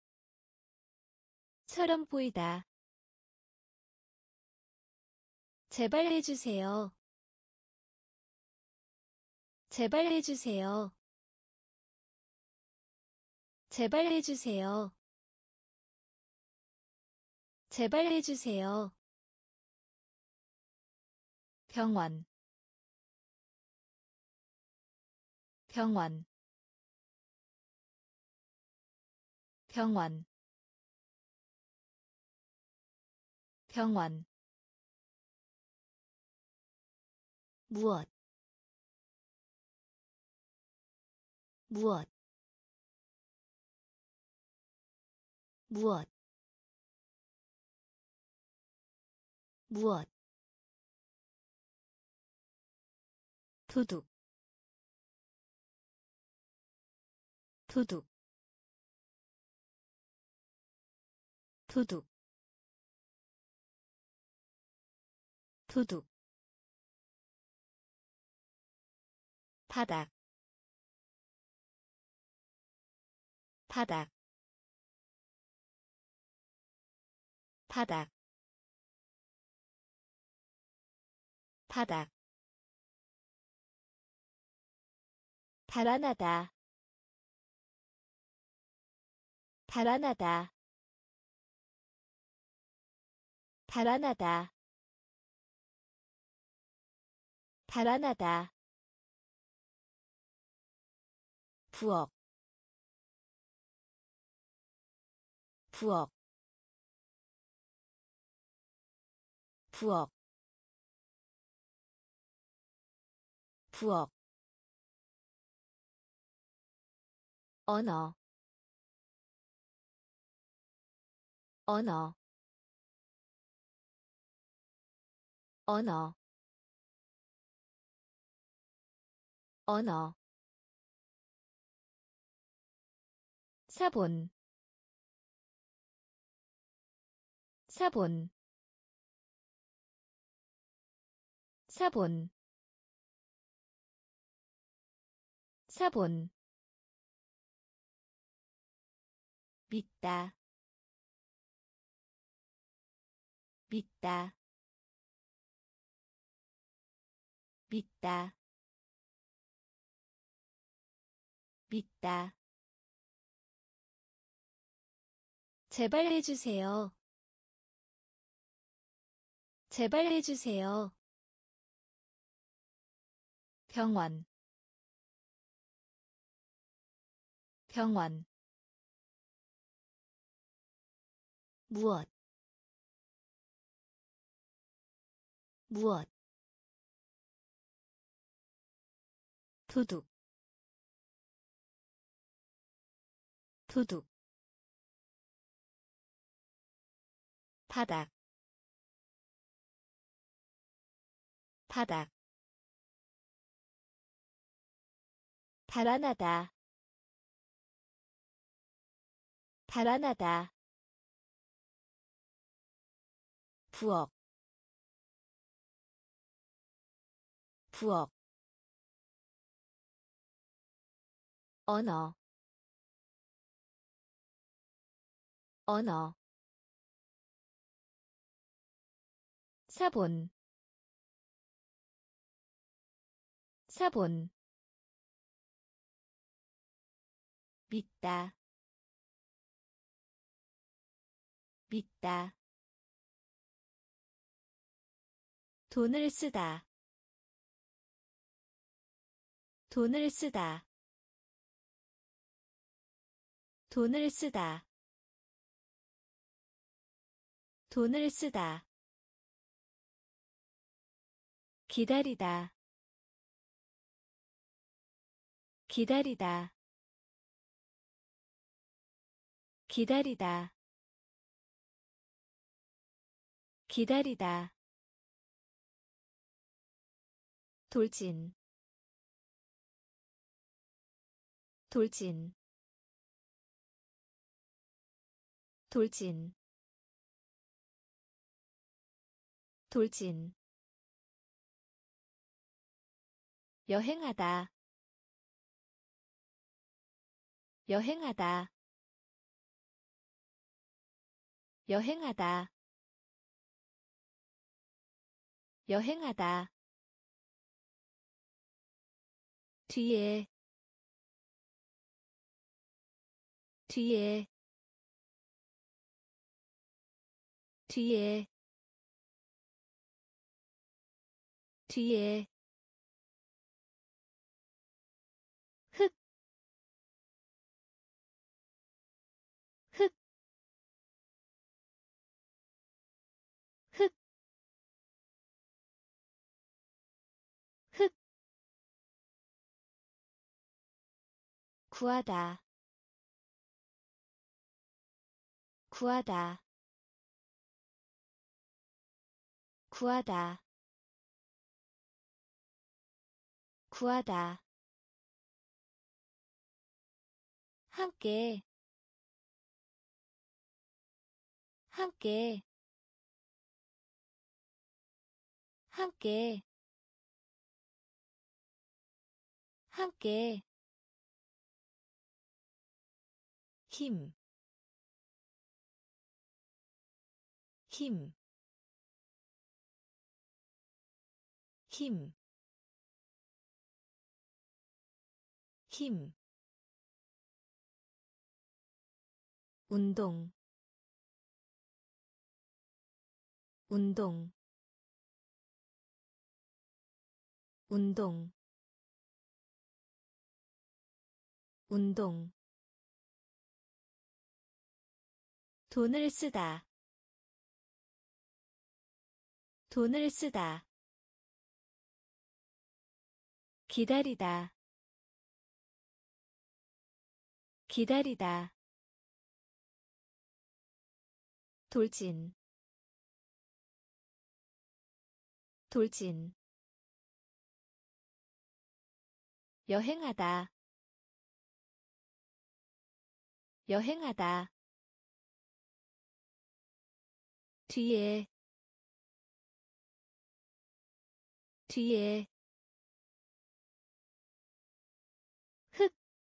처럼 보이다, 제발 해주세요. 제발 해주세요. 제발 해주세요. 제발 해주세요. 병원 병원 병원 병원 무엇 무엇 무엇 무엇 도둑 도둑 도둑 도둑 바닥 바닥 바닥 바닥 달아나다 달아나다 달아나다 달아나다 부엌 부엌 부엌 부엌 언어 언어 언어 언어 사본 사본 사본 사본 믿다 믿다 믿다 믿다 제발 해주세요. 제발 해주세요. 병원 병원 무엇 무엇 도둑 도둑 바닥 바닥 달아나다 달아나다 부엌 부엌 언어 언어 사본 사본 믿다 믿다 돈을 쓰다 돈을 쓰다 돈을 쓰다 돈을 쓰다 기다리다 기다리다 기다리다 기다리다 돌진 돌진 돌진 돌진 여행하다 여행하다 여행하다 여행하다 뒤에 뒤에 뒤에 뒤에 흙, 흙, 흙, 흙, 구하다, 구하다, 구하다, 구하다, 함께, 함께, 함께, 함께, 힘, 힘, 힘, 힘, 운동, 운동, 운동, 운동, 돈을 쓰다, 돈을 쓰다, 기다리다, 기다리다, 돌진, 돌진, 여행하다, 여행하다, 뒤에, 뒤에, 흙,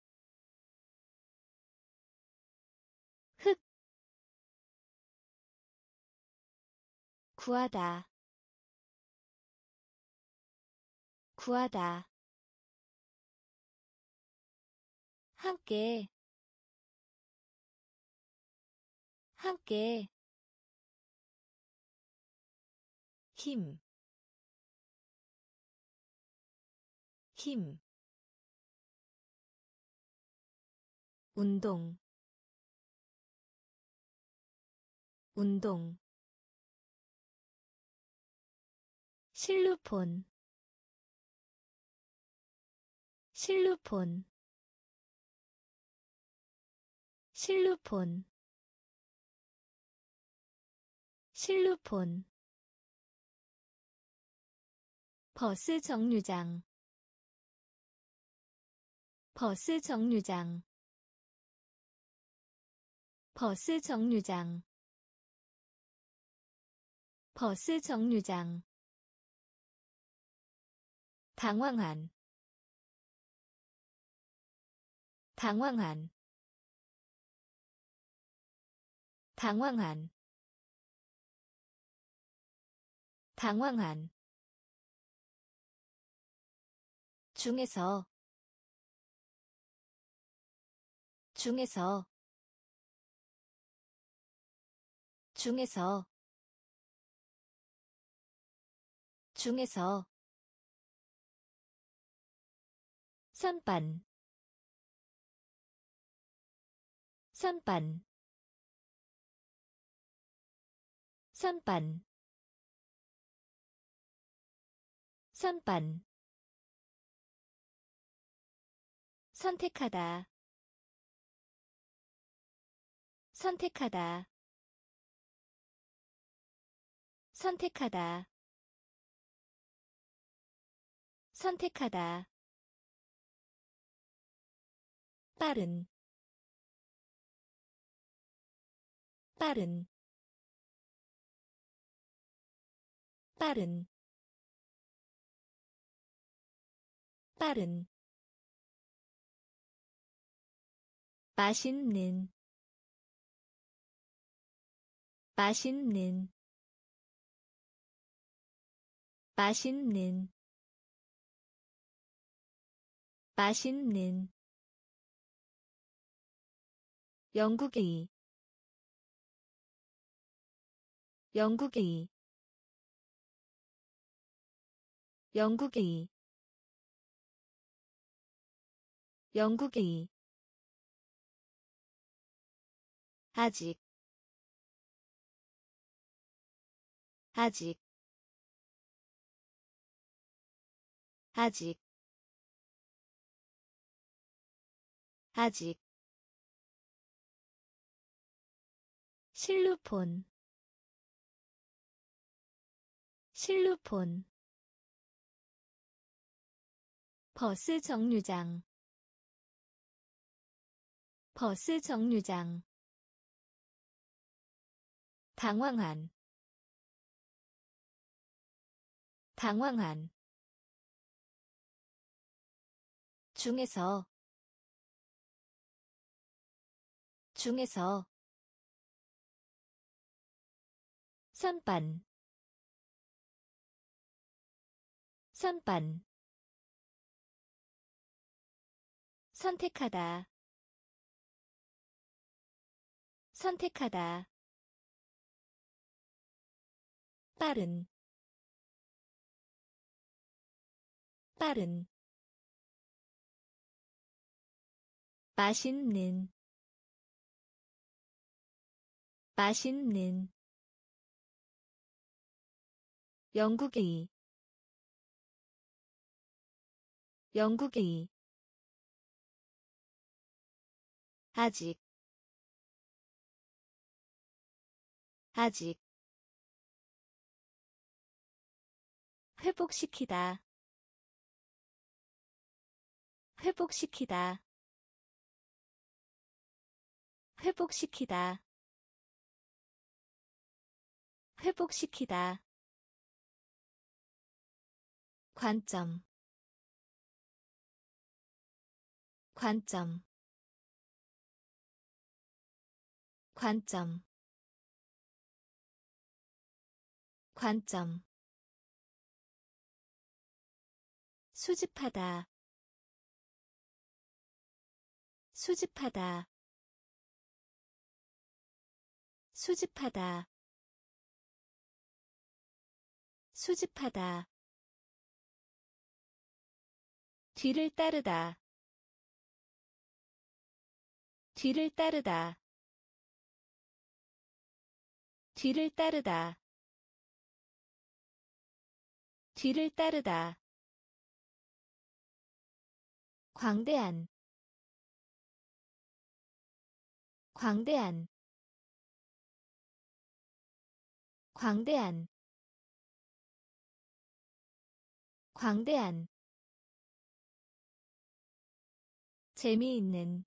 흙, 구하다, 구하다, 함께, 함께, 힘, 힘, 운동, 운동, 실루폰, 실루폰, 실루폰, 실루폰, 버스 정류장, 버스 정류장, 버스 정류장, 버스 정류장, 당황한, 당황한, 당황한, 당황한, 중에서, 중에서, 중에서, 중에서, 선반, 선반, 선반, 선반, 선택하다, 선택하다, 선택하다, 선택하다, 빠른, 빠른, 빠른, 빠른, 맛있는, 맛있는, 맛있는 맛있는 영국의 영국의 영국의 영국의 아직 아직 아직 아직 실루폰 실루폰 버스 정류장 버스 정류장 당황한 당황한 중에서 중에서 선반 선반 선택하다 선택하다 빠른 빠른 맛있는 맛있는 영국의 영국의 아직 아직 회복시키다 회복시키다 회복시키다 회복시키다 관점 관점 관점 관점 수집하다 수집하다 수집하다 수집하다 뒤를 따르다 뒤를 따르다 뒤를 따르다 뒤를 따르다 광대한 광대한 광대한 광대한 재미있는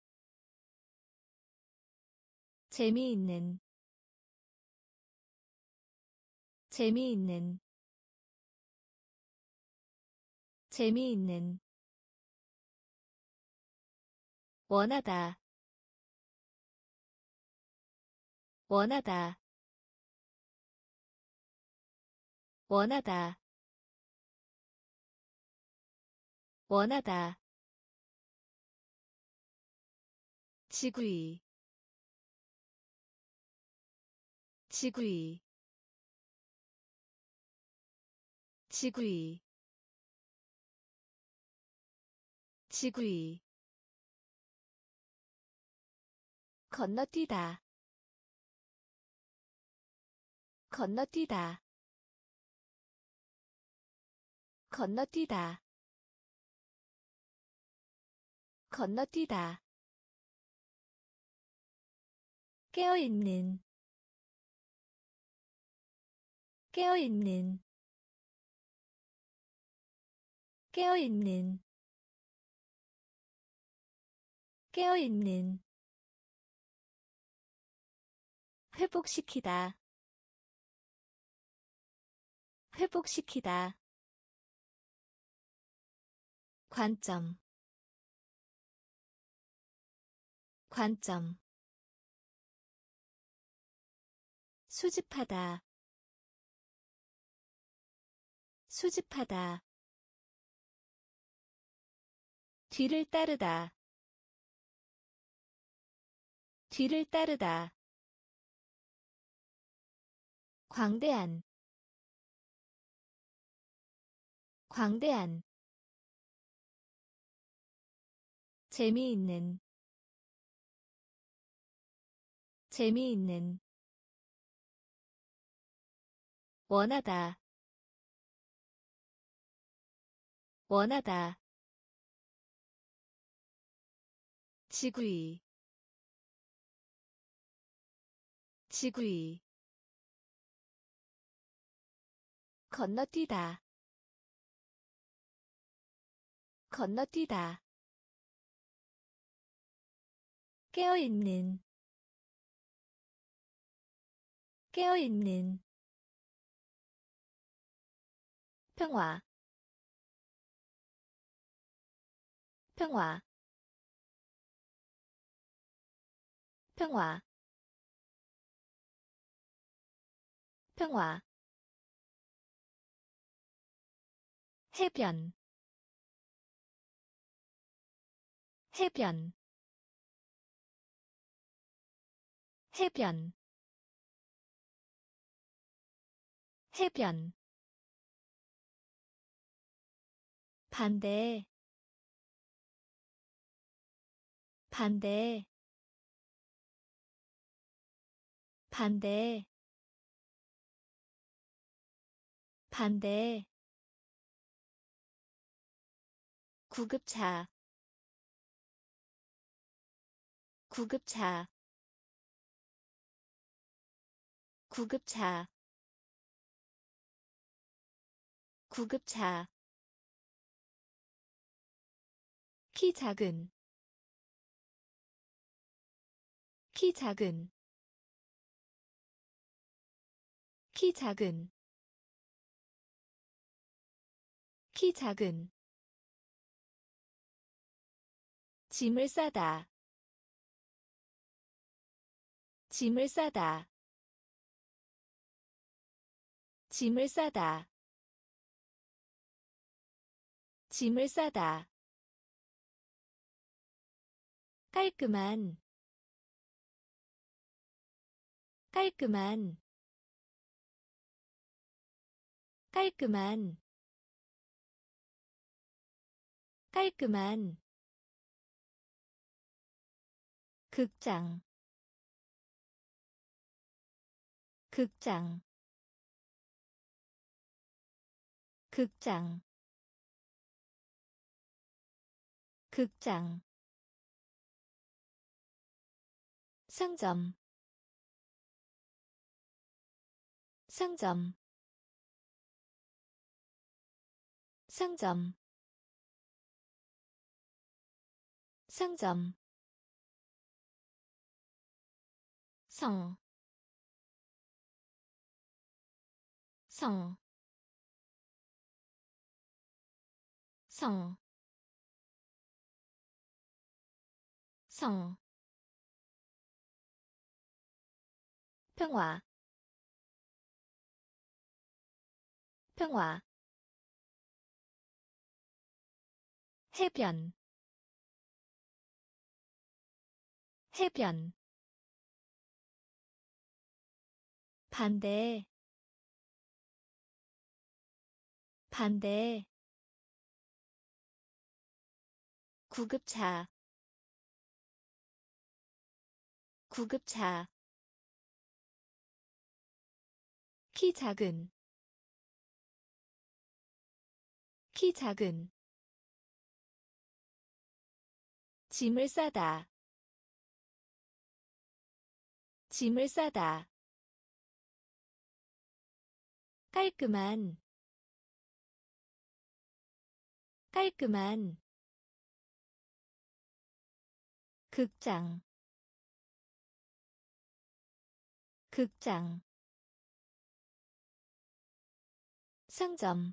재미있는 재미있는 재미있는 원하다 원하다 원하다 원하다 지구의 지구의 지구의 지구의 건너뛰다 건너뛰다 건너뛰다 건너뛰다 깨어있는 깨어있는 깨어있는 깨어있는 회복시키다 회복시키다 관점 관점 수집하다 수집하다 뒤를 따르다 뒤를 따르다 광대한 광대한 재미있는 재미있는 원하다 원하다 지구이 지구이 건너뛰다 건너뛰다 깨어있는 깨어있는 평화 평화 평화 평화 해변 해변 해변 해변 반대 반대 반대 반대 구급차 구급차 구급차 구급차 키 작은 키 작은 키 작은 키 작은 짐을 싸다 짐을 싸다 짐을 싸다 짐을 싸다 깔끔한 깔끔한 깔끔한 깔끔한 극장 극장 극장 극장 상점 상점 상점 상점 성, 성, 성, 성, 평화, 평화, 해변, 해변, 반대, 반대, 구급차, 구급차, 키 작은, 키 작은, 짐을 싸다, 짐을 싸다, 깔끔한, 깔끔한, 극장, 극장, 상점,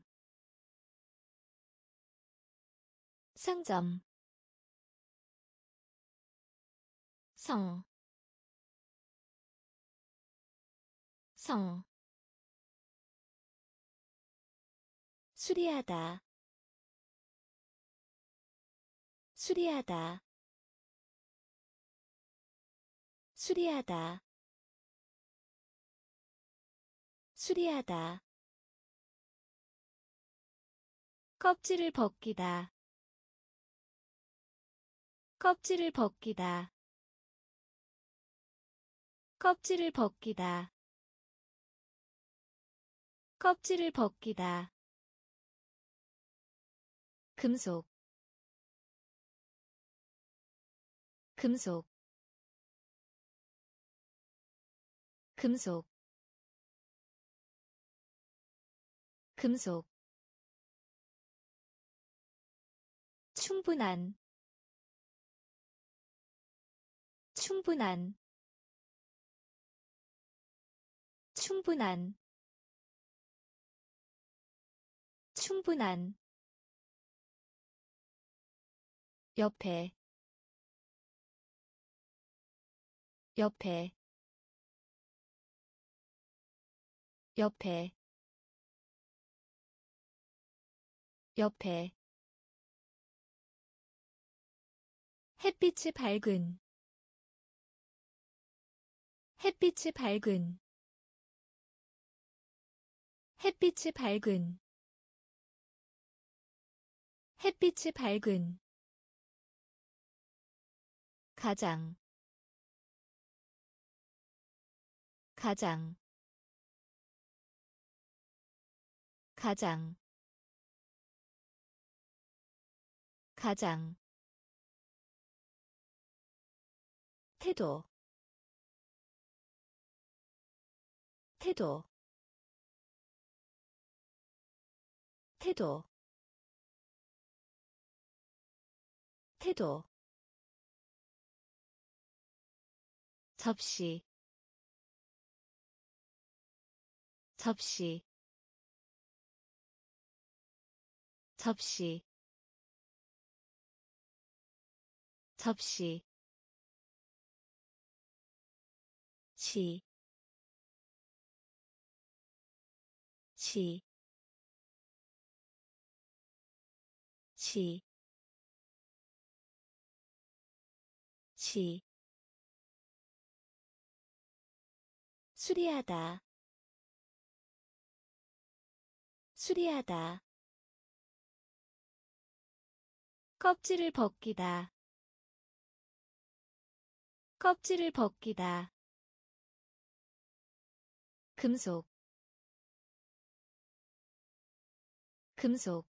상점, 성, 성, 수리하다 수리하다 수리하다 수리하다 껍질을 벗기다 껍질을 벗기다 껍질을 벗기다 껍질을 벗기다 금속 금속 금속 금속 충분한 충분한 충분한 충분한 옆에 옆에 옆에 옆에 햇빛이 밝은 햇빛이 밝은 햇빛이 밝은 햇빛이 밝은 가장 가장 가장 가장 태도 태도 태도 태도 접시 접시 접시 접시 시, 시, 시, 시 수리하다 수리하다 껍질을 벗기다 껍질을 벗기다 금속 금속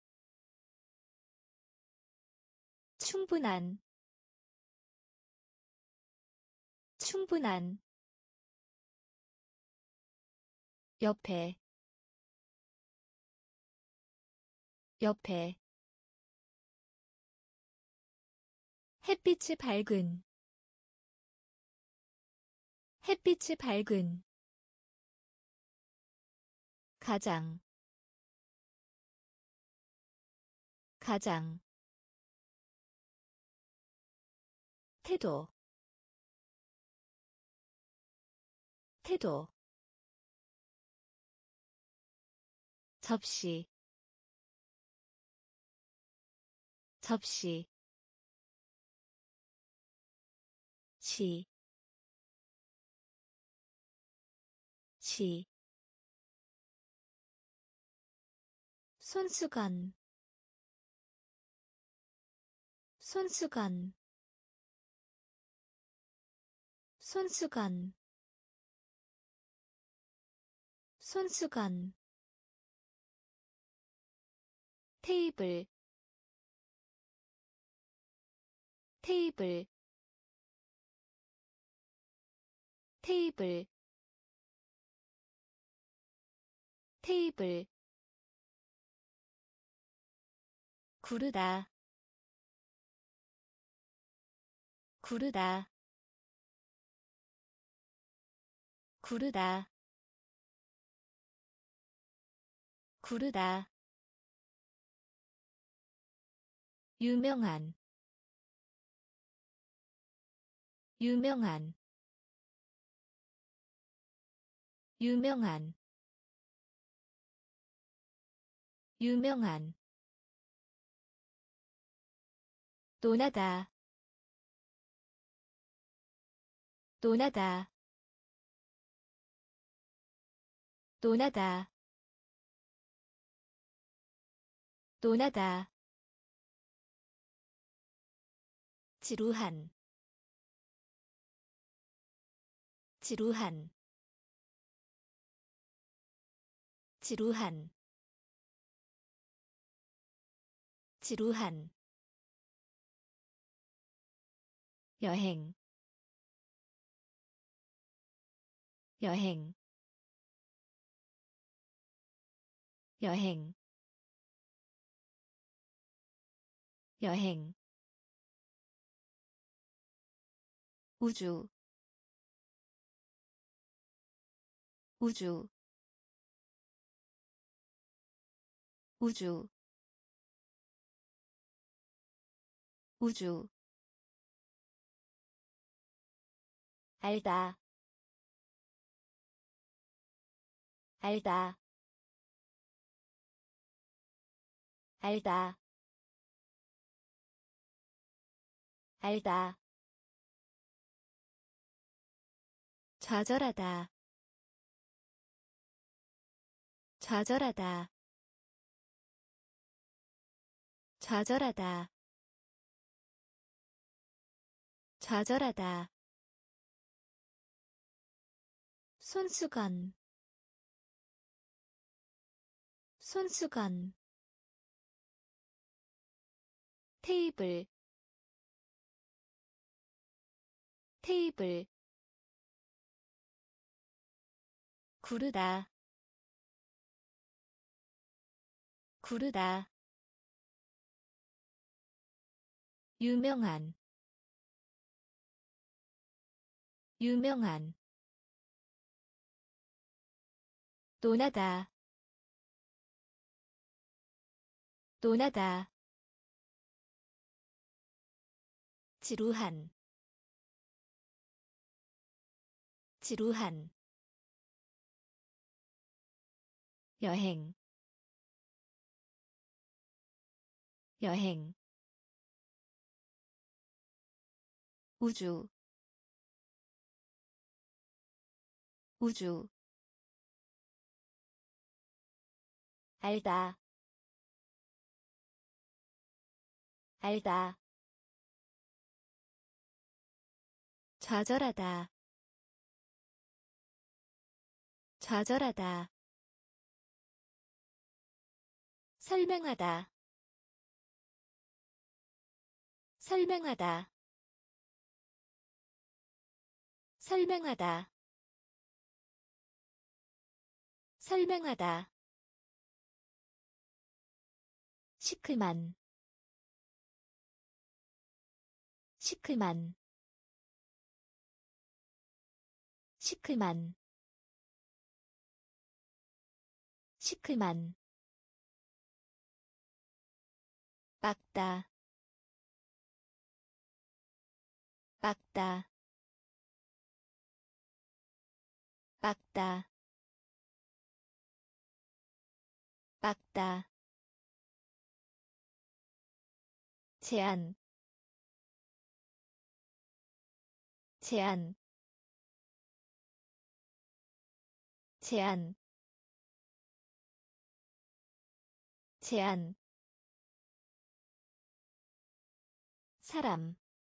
충분한 충분한 옆에 옆에 햇빛이 밝은 햇빛이 밝은 가장 가장 태도 태도 접시 접시 시, 시 손수건 손수건 손수건 손수건 테이블 테이블 테이블 테이블 구르다 구르다 구르다 구르다 유명한 유명한 유명한 유명한 논하다 논하다 논하다 논하다 지루한 지루한 지루한 지루한 여행 여행 여행 여행 우주 우주 우주 우주 알다 알다 알다 알다 좌절하다 좌절하다 좌절하다 좌절하다 손수건 손수건 테이블 테이블 구르다 구르다 유명한 유명한 논하다 논하다 지루한 지루한 여행 여행 우주 우주 알다 알다 좌절하다 좌절하다 설명하다 설명하다 설명하다 설명하다 시큼한 시큼한 시큼한 시큼한 빡다 빡다 빡다 빡다 제한 제한 제한 제한 사람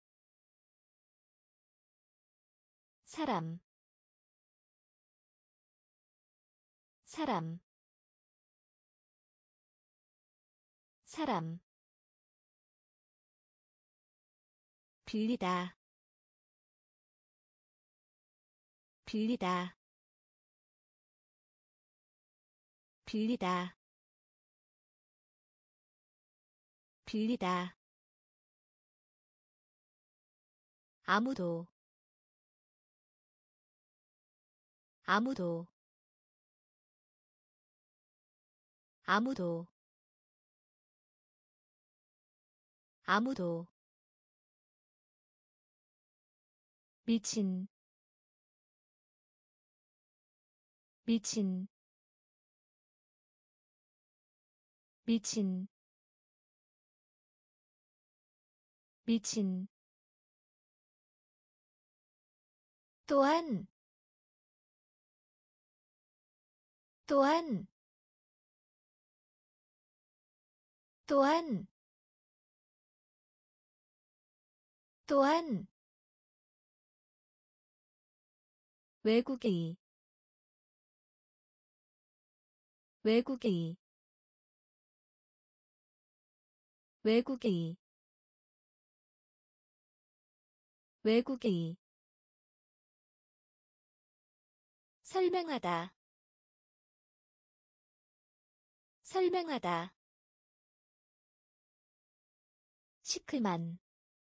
사람 사람 사람 빌리다 빌리다 빌리다 빌리다 아무도 아무도 아무도 아무도 미친 미친 미친 미친 또한 또한 또한 또한 외국의 외국의 외국의 외국의 설명하다 설명하다 시클만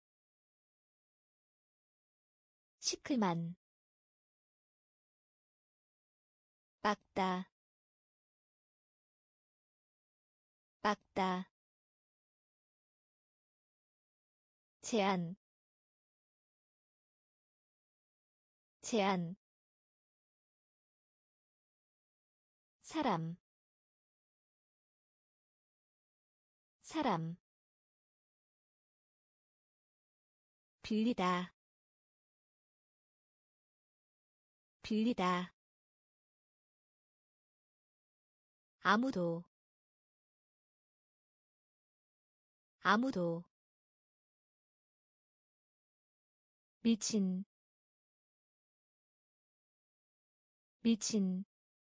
시클만 막다 막다 제한 제한 사람 사람 빌리다 빌리다 아무도 아무도 미친 미친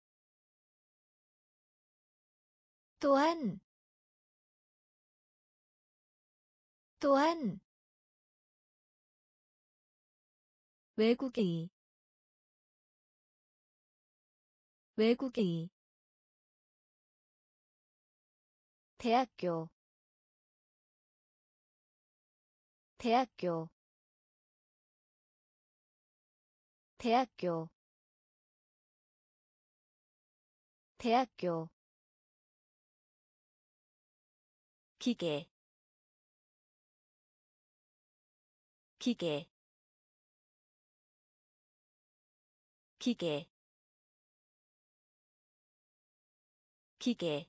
또한 또한 외국의 외국의 대학교 대학교 대학교 대학교 기계 기계 기계 기계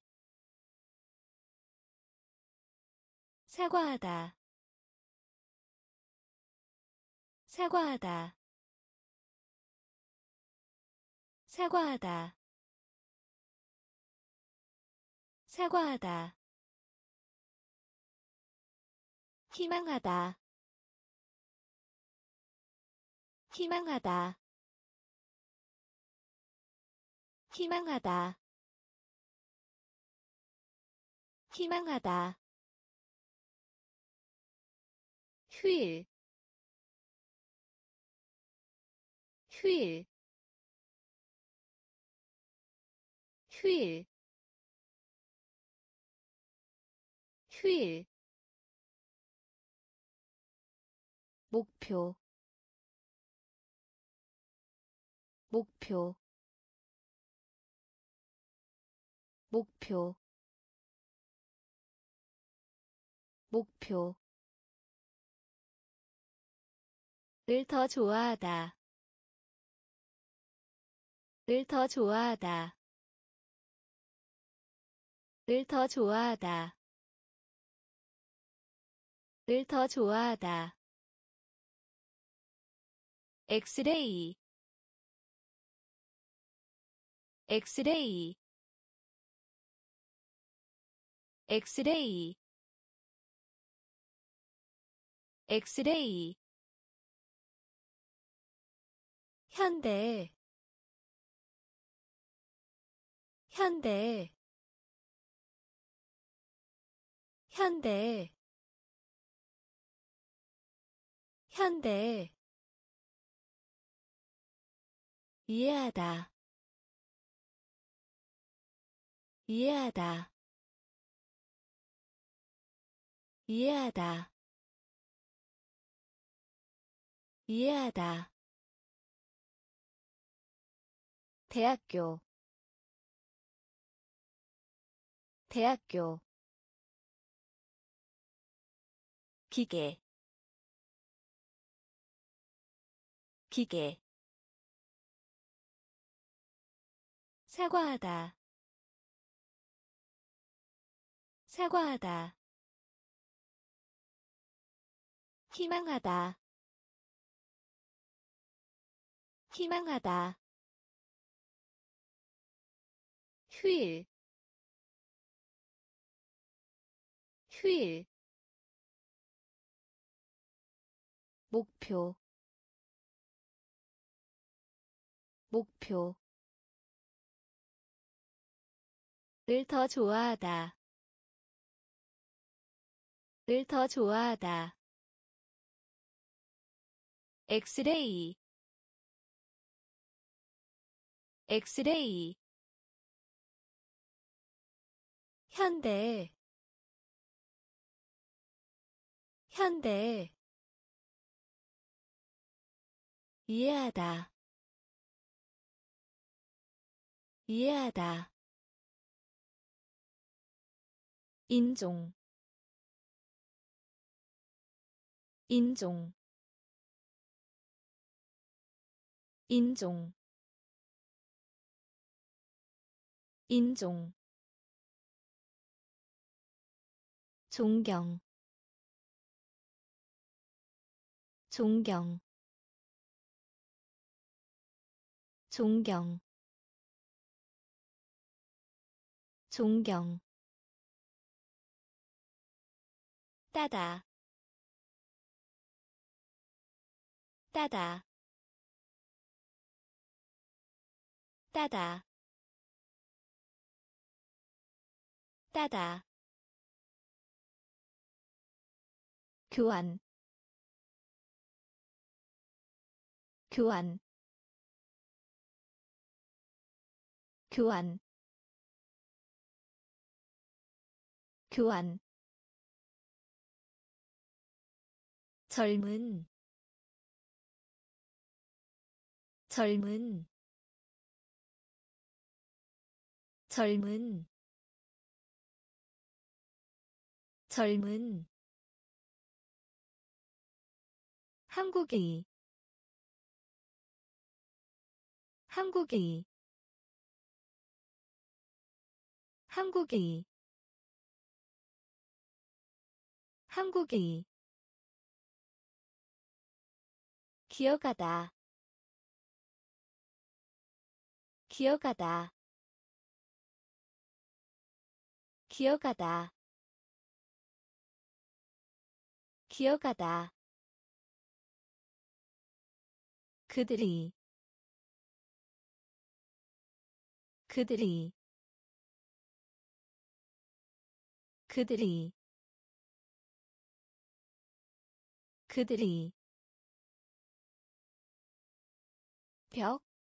사과하다 사과하다 사과하다 사과하다 희망하다 희망하다 희망하다 희망하다 휴일 휴일 휴일 휴일 목표 목표 목표 목표 을 더 좋아하다 을 더 좋아하다 을 더 좋아하다 을 더 좋아하다 엑스레이 엑스레이 엑스레이 엑스레이 현대 현대 현대 현대 이해하다 이해하다 이해하다 이해하다 대학교 대학교 기계 기계 사과하다 사과하다 희망하다 희망하다 휴일 휴일 목표 목표 을 더 좋아하다 을 더 좋아하다 엑스레이 엑스레이 현대 현대 이해하다 이해하다 인종 인종 인종 인종 존경 존경 존경 존경 따다 따다 따다 따다 교환 교환 교환 교환 젊은 젊은 젊은 젊은 한국의 한국의 한국의 한국의 기억하다 기억하다 기억하다 기억하다 그들이 그들이 그들이 그들이 벽,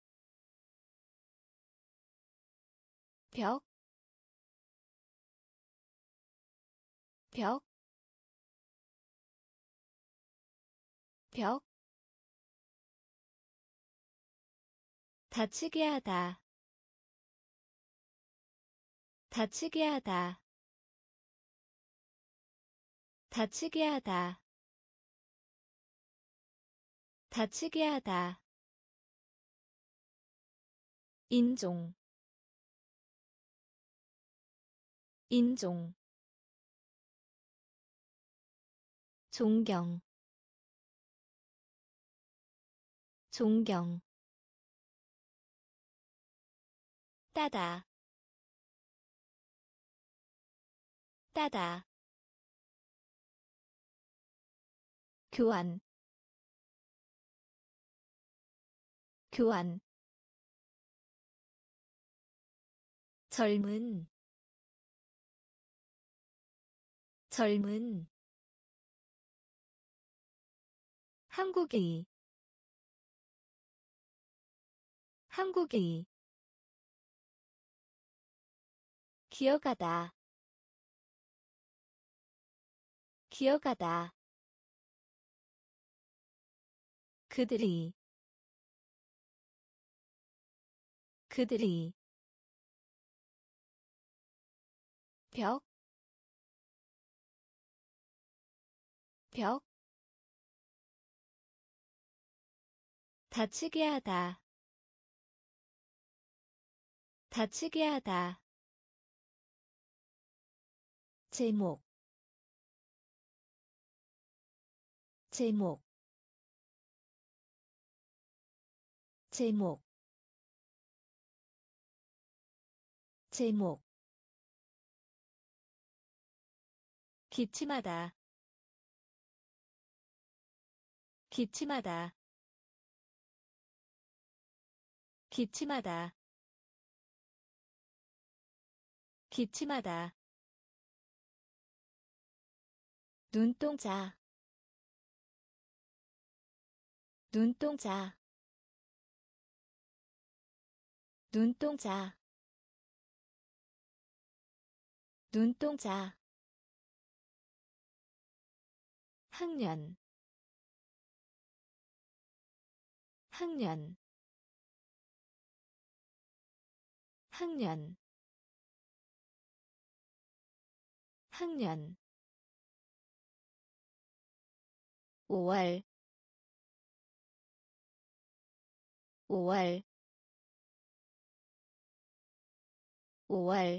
벽, 벽, 벽, 다치게 하다, 다치게 하다, 다치게 하다, 다치게 하다, 인종, 인종, 존경, 존경, 따다, 따다, 교환, 교환, 젊은, 젊은, 한국의, 한국의, 기억하다, 기억하다, 그들이, 그들이, 벽, 벽, 다치게 하다, 다치게 하다, 제목 제목 제목 제목 기침하다 기침하다 기침하다 기침하다 눈동자 눈동자 눈동자 눈동자 학년 학년 학년 학년 오월 오월 오월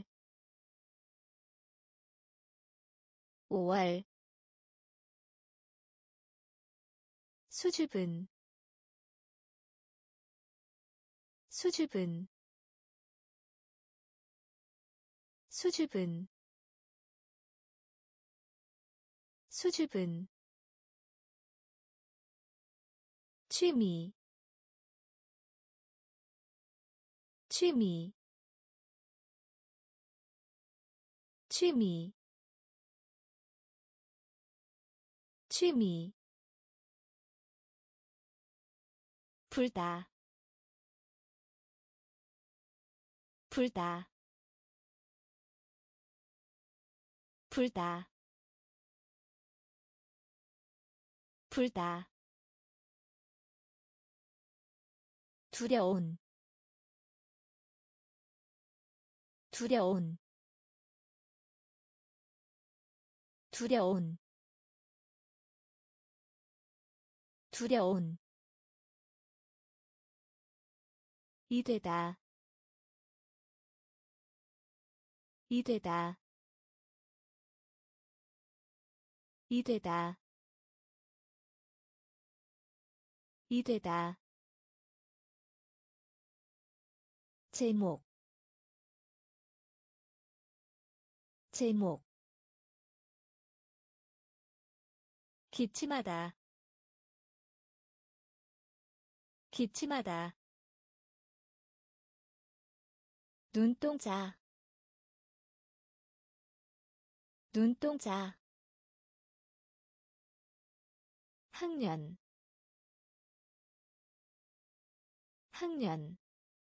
오월 수줍은 수줍은 수줍은 수줍은 취미 취미 취미 취미 불다 불다 불다 불다 두려운 두려운 두려운 두려운 이되다 이되다 이되다 이되다 제목 제목 기침하다 기침하다 눈동자 눈동자 학년 학년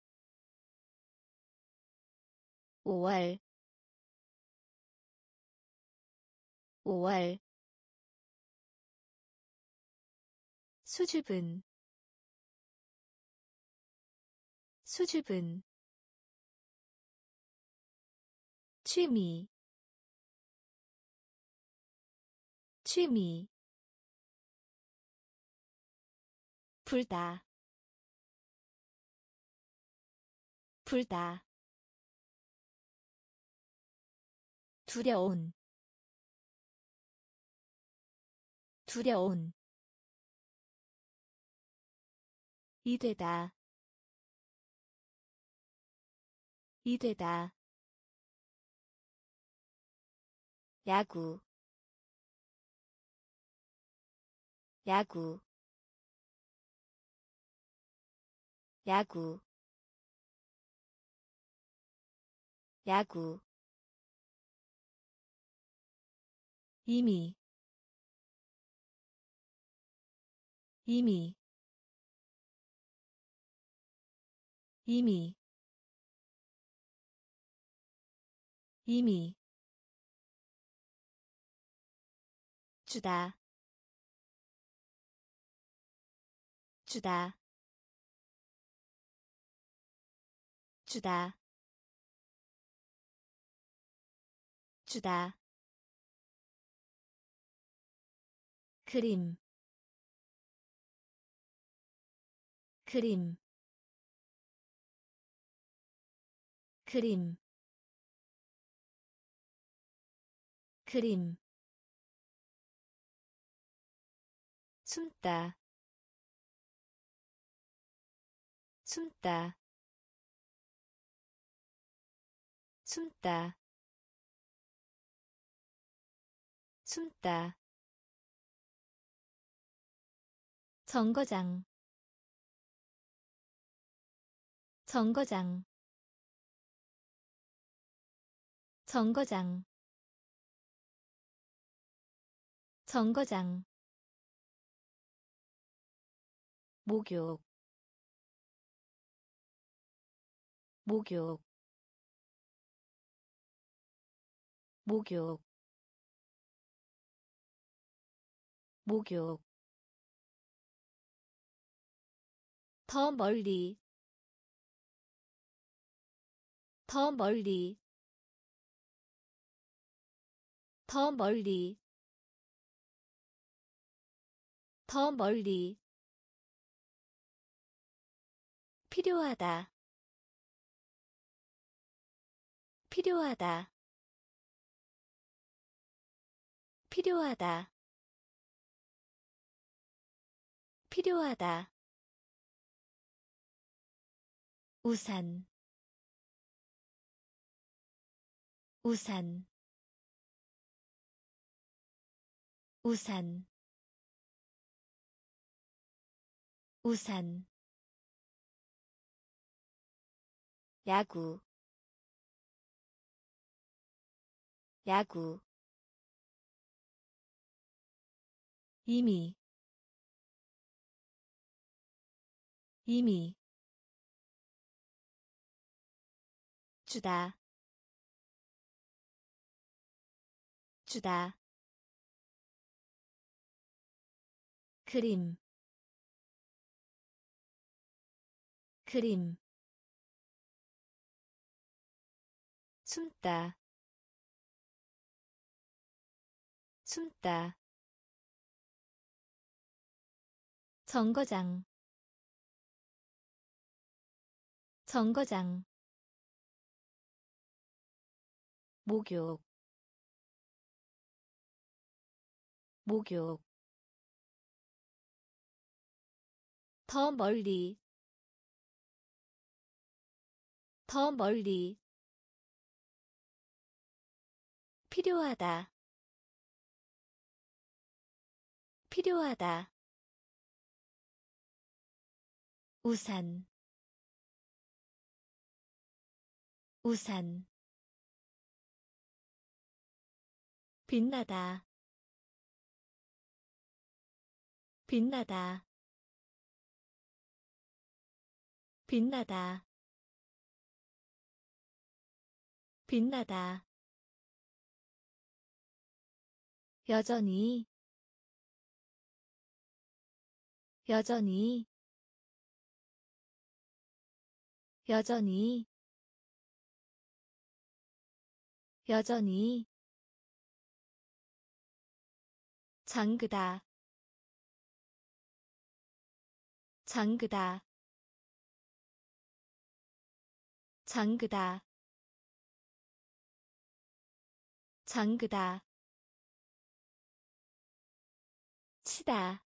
오월 오월 수줍은 수줍은 취미 취미 불다 불다 두려운 두려운 이되다 이되다 야구 야구 야구 야구 이미 이미 이미 이미 주다 주다 주다 주다 그림 그림 그림 그림 숨다 숨다 숨다 숨다 정거장 정거장 정거장 정거장 목욕 목욕 목욕 목욕 더 멀리 더 멀리 더 멀리 더 멀리 필요하다 필요하다 필요하다 필요하다 우산 우산 우산 우산 야구 야구 이미 이미 주다 주다 그림 그림 숨다 숨다 정거장 정거장 목욕 목욕 더 멀리 더 멀리 필요하다 필요하다 우산 우산 빛나다 빛나다 빛나다 빛나다 여전히 여전히 여전히 여전히 잠그다 잠그다 잠그다 잠그다 치다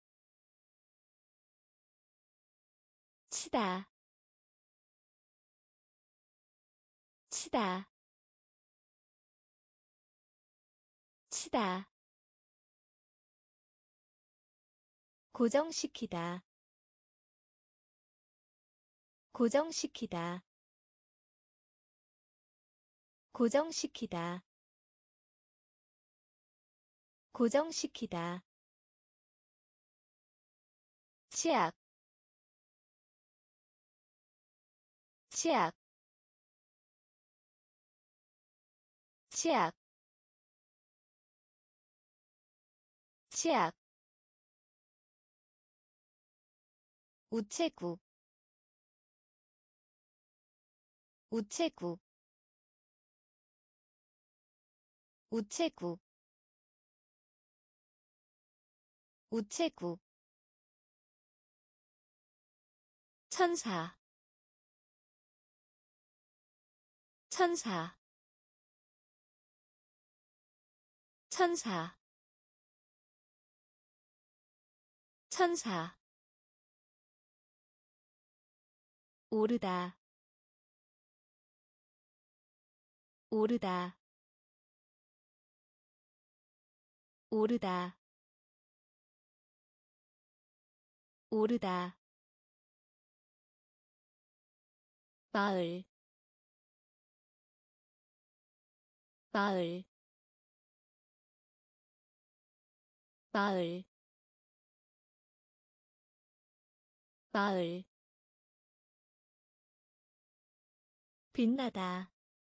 치다 치다 치다 고정시키다 고정시키다 고정시키다 고정시키다 치약 치약 치약 치약 우체국 우체국 우체국 우체국 천사 천사 천사 천사 오르다 오르다 오르다 오르다 마을 마을 마을 마을 빛나다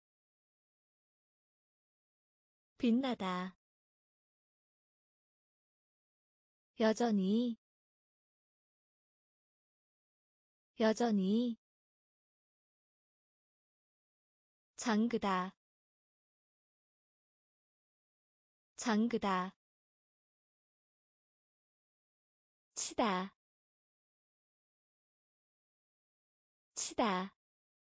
빛나다 여전히 여전히 잠그다 잠그다 치다 치다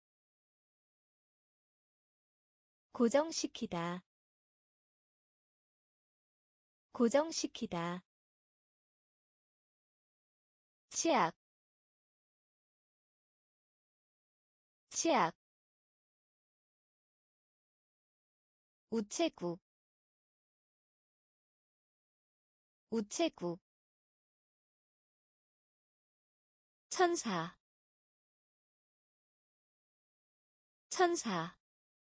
고정시키다 고정시키다 치약 치약 우체국 우체국 천사 천사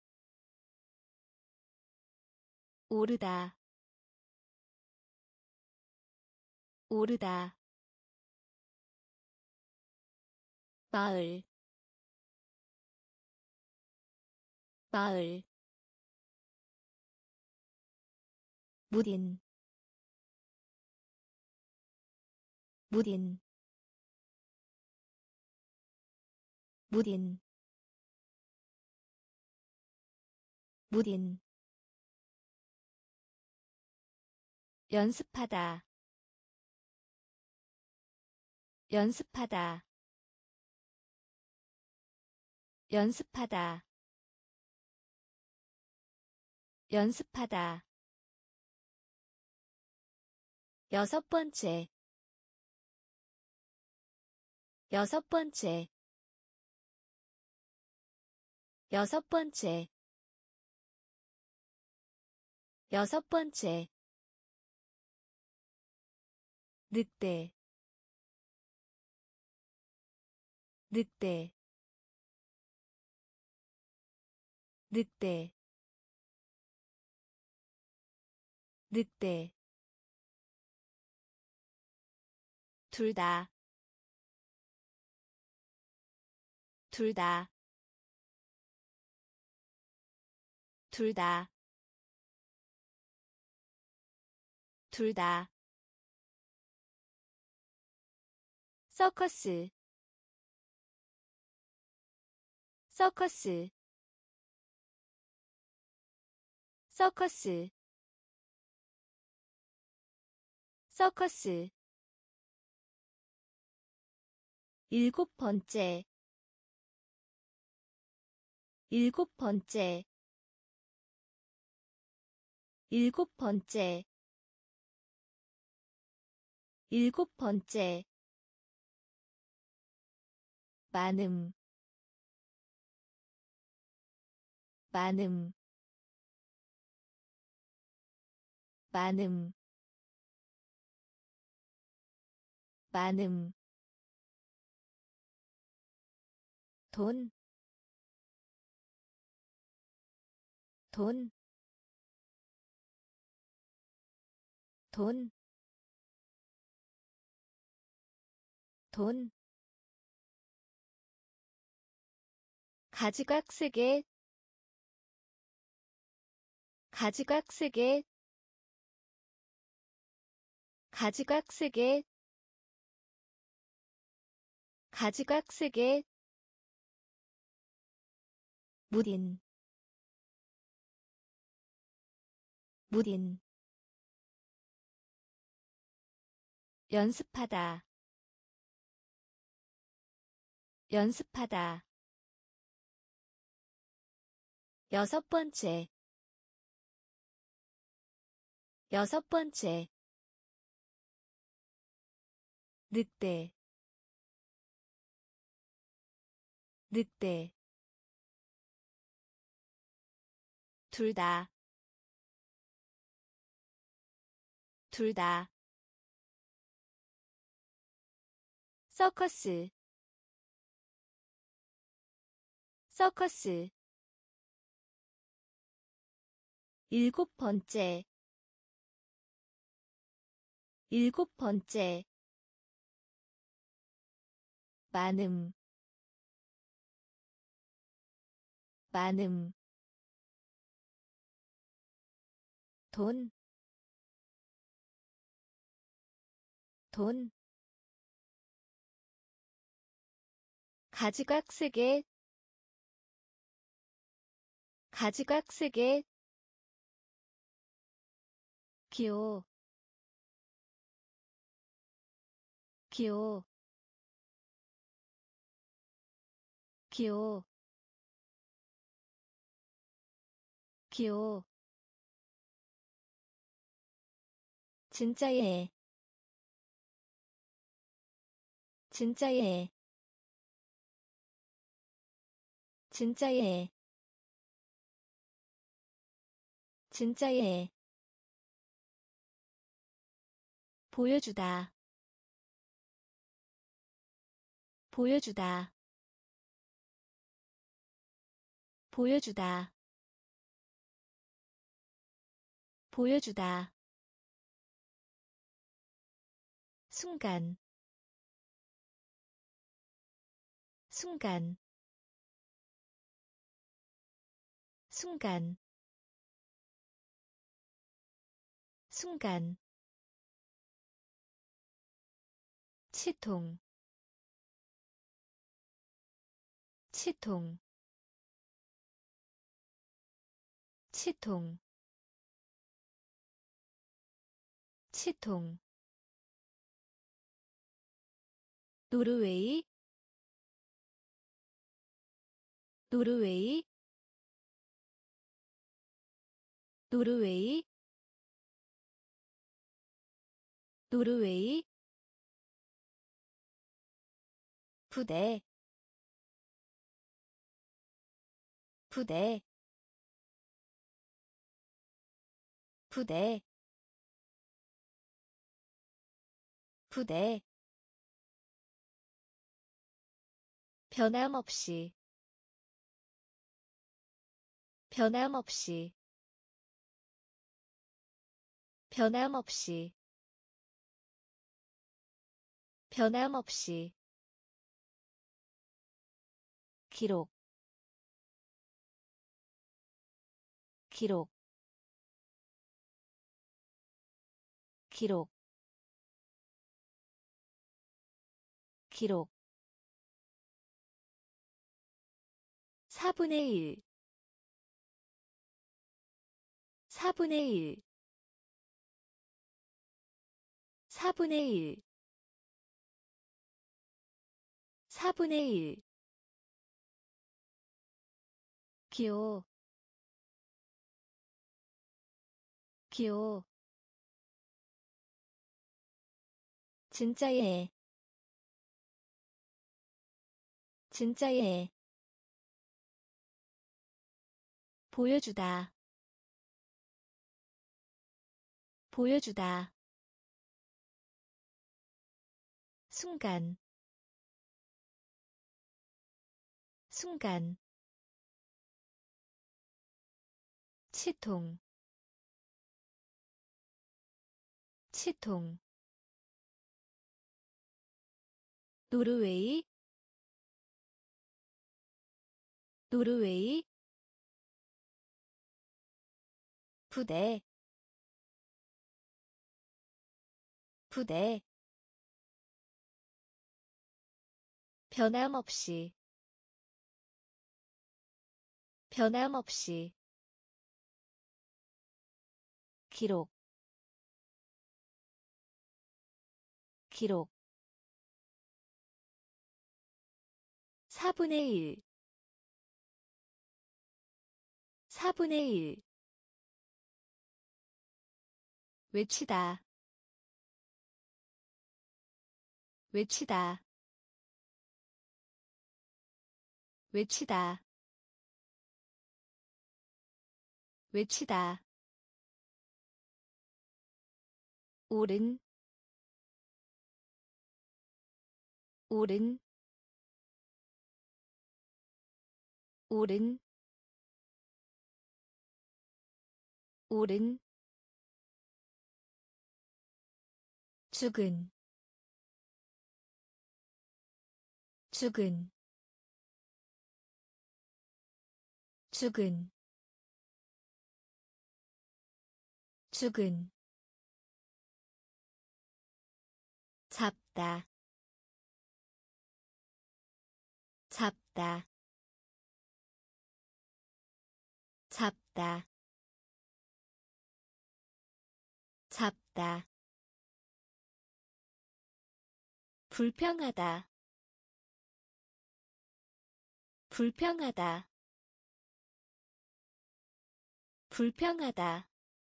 오르다 오르다 마을 마을 무딘 무딘 무딘 무딘 연습하다 연습하다 연습하다 연습하다 여섯 번째 여섯 번째 여섯 번째 여섯 번째 늑대 늑대 늑대 늑대 둘 다 둘 다 둘 다 둘 다 서커스 서커스 서커스 서커스 일곱 번째 일곱 번째 일곱 번째 일곱 번째 많음 많음 많음 많음 돈, 돈, 돈, 돈. 가지각색의 가지각색의 가지각색의 가지각색의 무딘 무딘 연습하다 연습하다 여섯 번째 여섯 번째, 늑대, 늑대, 둘 다, 둘 다, 서커스, 서커스, 일곱 번째, 일곱 번째, 많음, 많음, 돈, 돈, 가지각색의, 가지각색의, 기호, 기호, 기호, 기호, 진짜예, 진짜예, 진짜예, 진짜예, 보여주다, 보여주다, 보여주다, 보여주다, 순간, 순간, 순간, 순간, 치통, 치통, 치통, 치통, 노르웨이, 노르웨이, 노르웨이, 노르웨이, 부대, 부대, 부대, 부대, 변함없이, 변함없이, 변함없이, 변함없이, 기록, 기록, 기록, 기록, 사분의 일, 사분의 일, 사분의 일, 사분의 일, 기호, 기호, 진짜예, 진짜예, 보여주다, 보여주다, 순간, 순간, 치통, 치통, 노르웨이, 노르웨이, 부대, 부대, 변함없이, 변함없이, 기록, 기록, 사분의 일, 사분의 일, 외치다 외치다 외치다 외치다 오른 오른 오른 오른 죽은 죽은 죽은 죽은 잡다 잡다 잡다 잡다 불평하다 불평하다 불평하다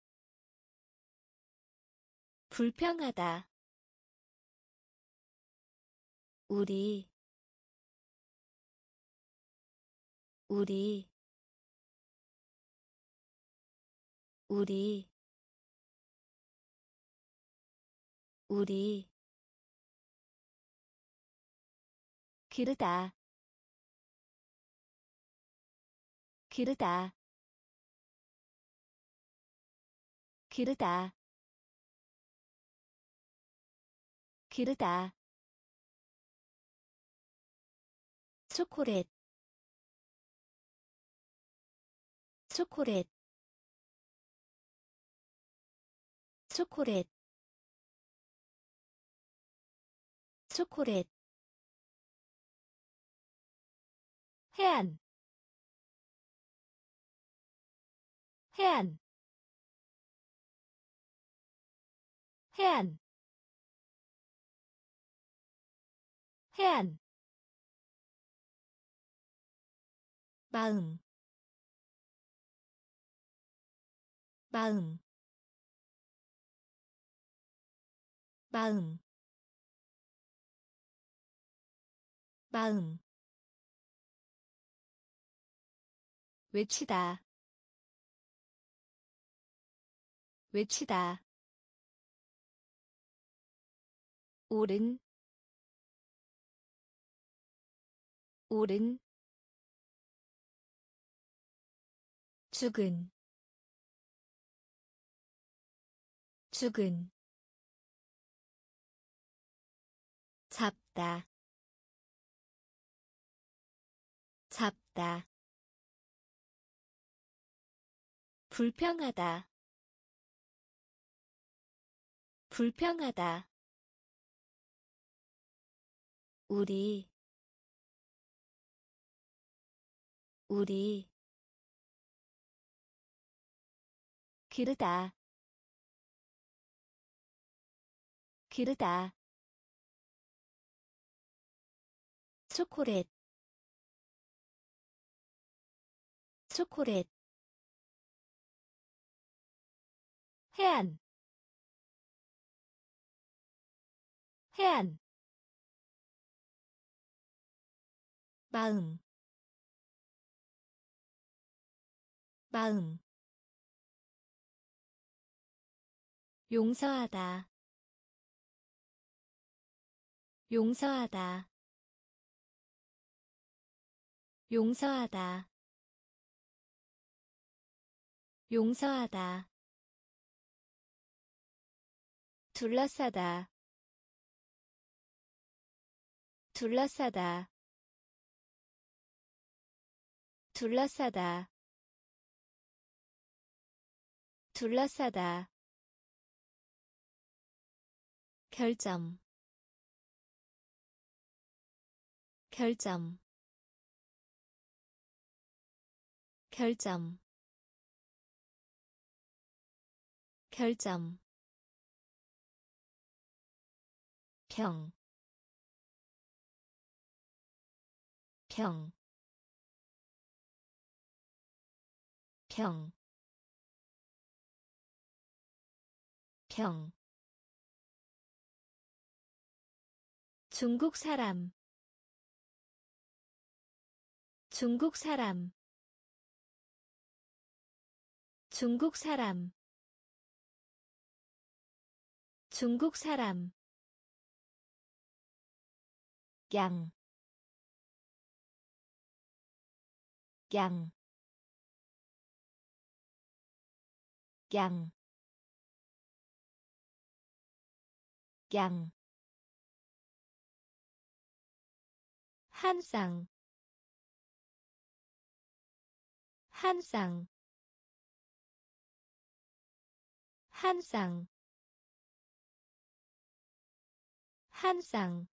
불평하다 우리 우리 우리 우리 기르다 기르다 기르다 기르다 초콜릿 초콜릿 초콜릿 초콜릿 해안 해안 해안 해안 마음 마음 마음 마음 외치다 외치다 오른 오른 죽은 죽은 잡다 잡다 불평하다 불평하다 우리 우리 기르다 기르다 초콜릿 초콜릿 해안 해안 마음 마음 용서하다 용서하다 용서하다 용서하다 둘러싸다 둘러싸다 둘러싸다 둘러싸다 결점 결점 결점 결점 평, 평, 평, 평 중국 사람 중국 사람 중국 사람 중국 사람 양, 양, 양, 양, 한 쌍, 한 쌍, 한 쌍, 한 쌍,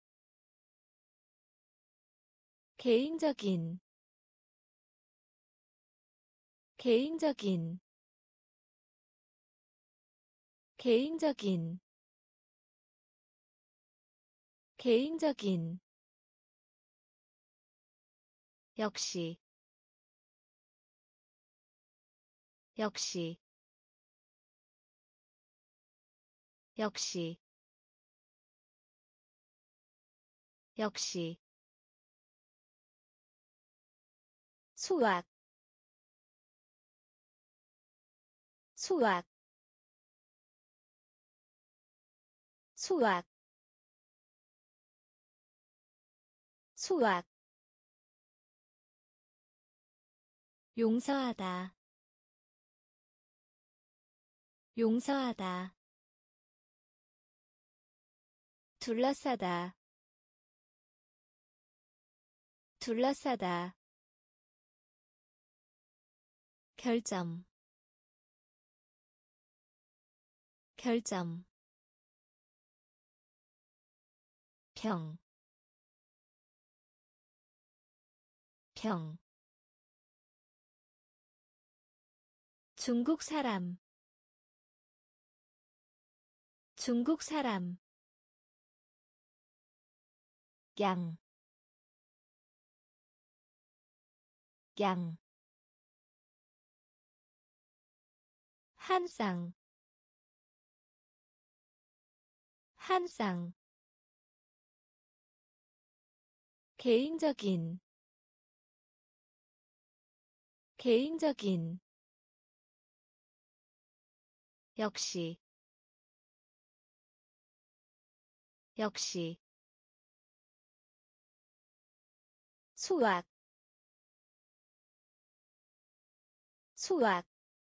개인적인, 개인적인, 개인적인, 개인적인, 역시, 역시, 역시, 역시, 수학, 수학, 수학, 수학, 용서하다, 용서하다, 둘러싸다, 둘러싸다, 결점, 결점, 평, 평, 중국 사람, 중국 사람, 양, 양, 한 쌍, 한 쌍, 개인적인, 개인적인, 역시, 역시, 수학, 수학,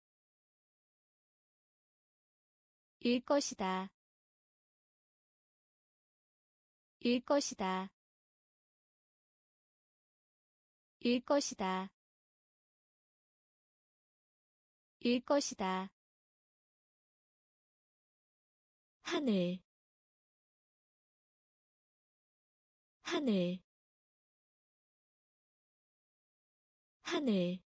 일 것이다, 일 것이다, 일 것이다, 일 것이다, 하늘, 하늘, 하늘,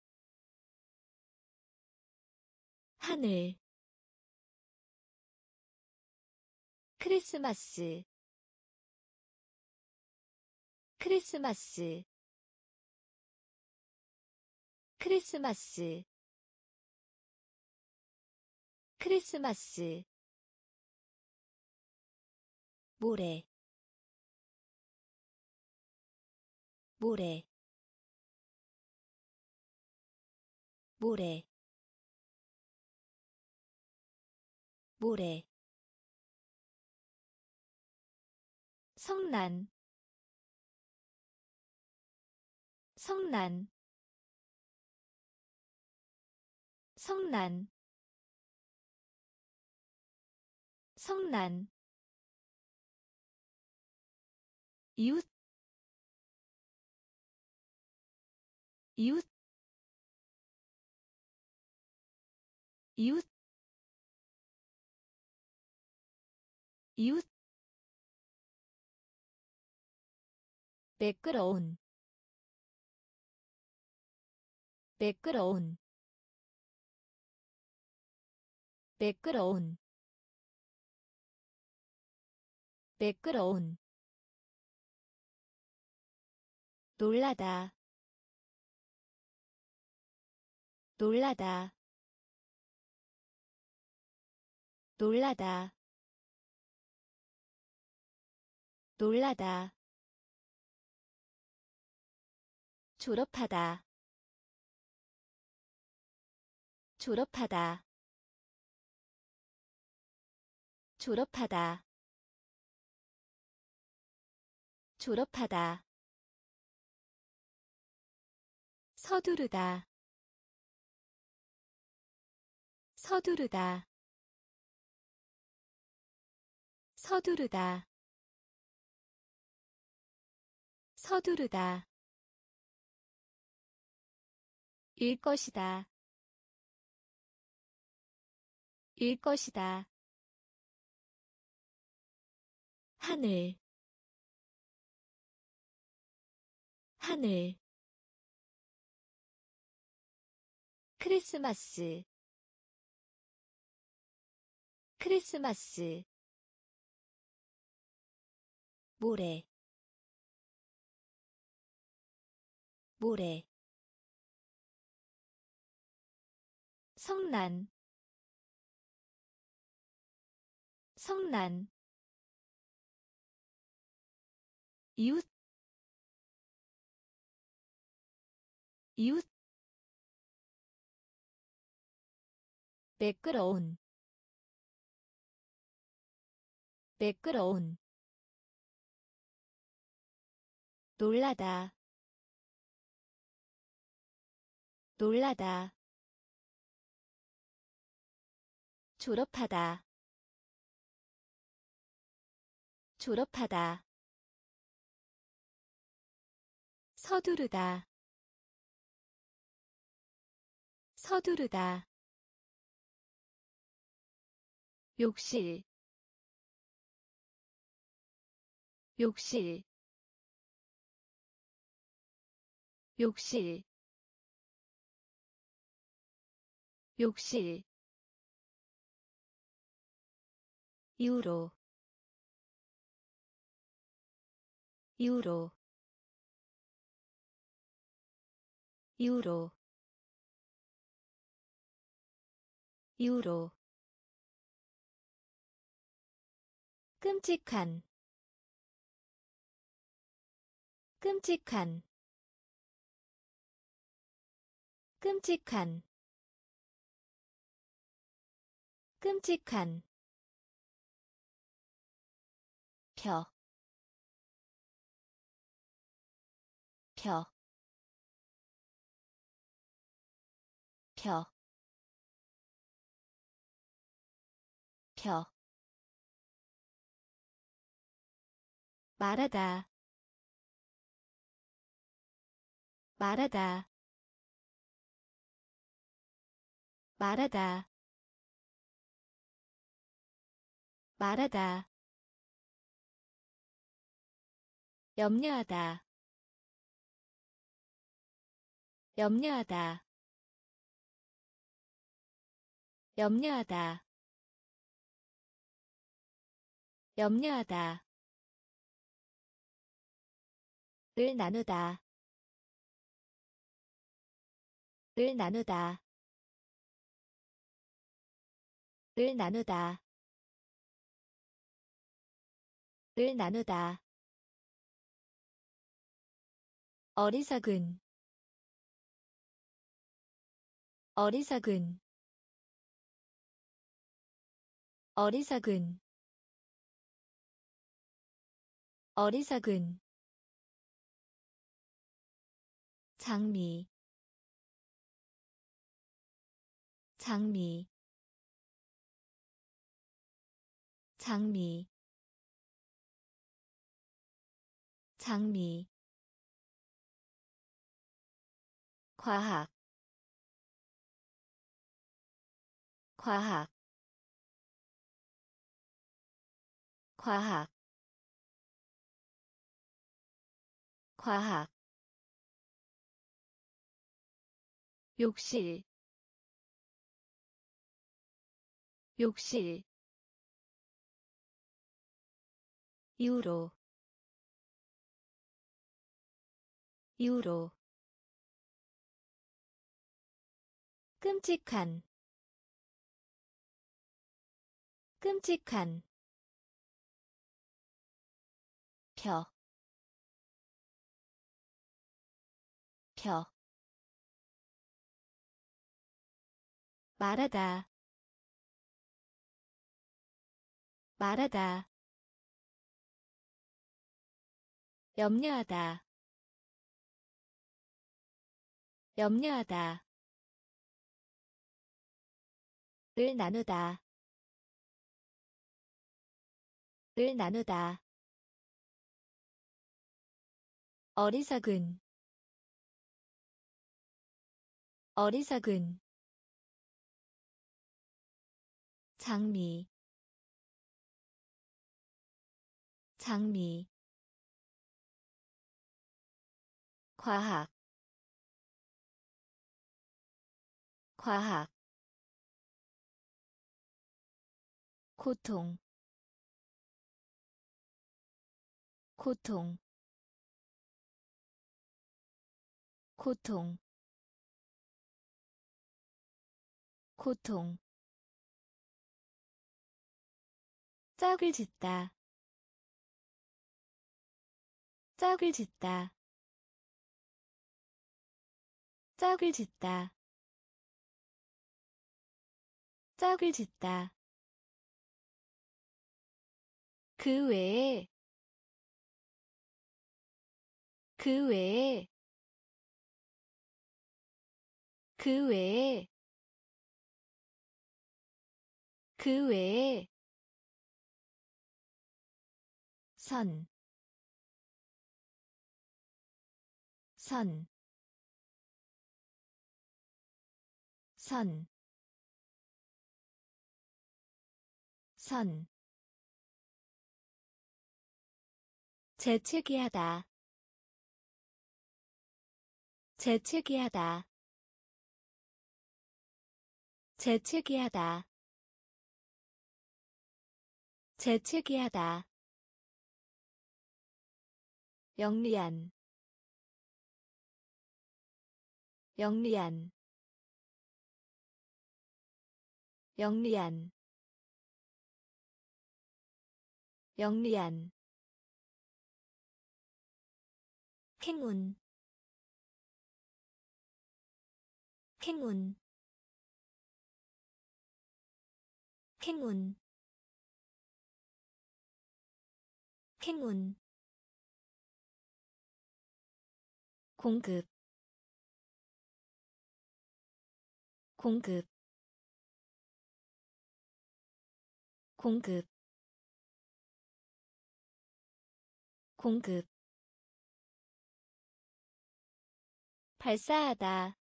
하늘, 크리스마스, 크리스마스, 크리스마스, 크리스마스, 모래, 모래, 모래, 모래, 성난, 성난, 성난, 성난, 이웃, 이웃, 이웃, 이웃, 매끄러운, 매끄러운, 매끄러운, 매끄러운, 놀라다, 놀라다, 놀라다 놀라다 졸업하다 졸업하다 졸업하다 졸업하다 서두르다 서두르다 서두르다 서두르다 일 것이다 일 것이다 하늘 하늘 크리스마스 크리스마스 모래 모래 성난 성난 이웃 이웃 매끄러운 매끄러운 놀라다 놀라다 졸업하다 졸업하다 서두르다 서두르다 욕실 욕실 욕실 욕실 유로 유로 유로 유로 끔찍한 끔찍한 끔찍한 끔찍한 펴, 펴, 펴, 펴. 말하다 말하다 말하다 말하다 염려하다 염려하다 염려하다 염려하다 을 나누다 을 나누다 을 나누다 을 나누다 어리석은 어리석은 어리석은 어리석은 장미 장미 장미 장미 과학 과학 과학 과학 욕실 욕실 유로 유로 끔찍한 끔찍한 펴, 펴 말하다 말하다 염려하다 염려하다 을 나누다 을 나누다 어리석은 어리석은 장미 장미 과학 과학 고통 고통 고통 고통 짝을 짓다 짝을 짓다 짝을 짓다 짝을 짓다 그 외에 그 외에 그 외에 그 외에 선, 선, 선, 선 재채기하다 재채기하다 재채기하다 재채기하다 영리한 영리한 영리한 영리한 행운 행운 행운 행운 공급 공급 공급 공급 발사하다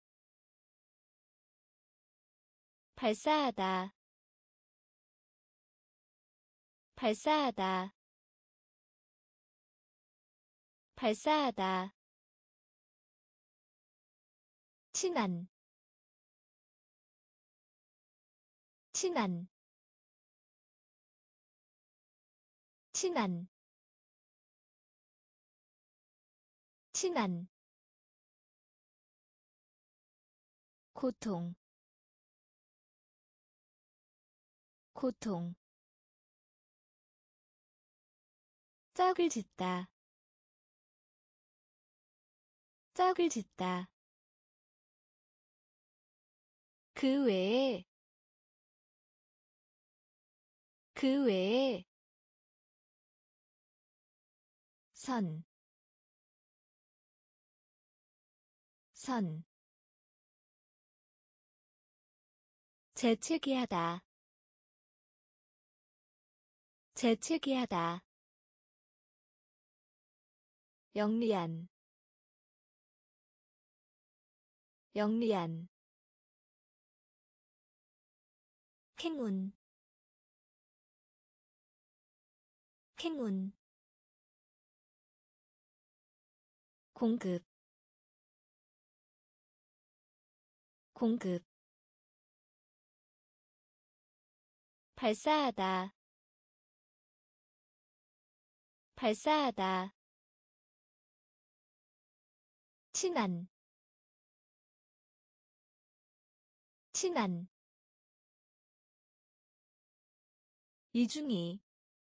발사하다 발사하다 발사하다 친한 친한 친한 친한 고통 고통 짝을 짓다 짝을 짓다 그 외에 그 외에 선, 선 재채기하다 재채기하다 영리한 영리한 행운 행운 공급 공급 발사하다 발사하다 친한 친한 이중이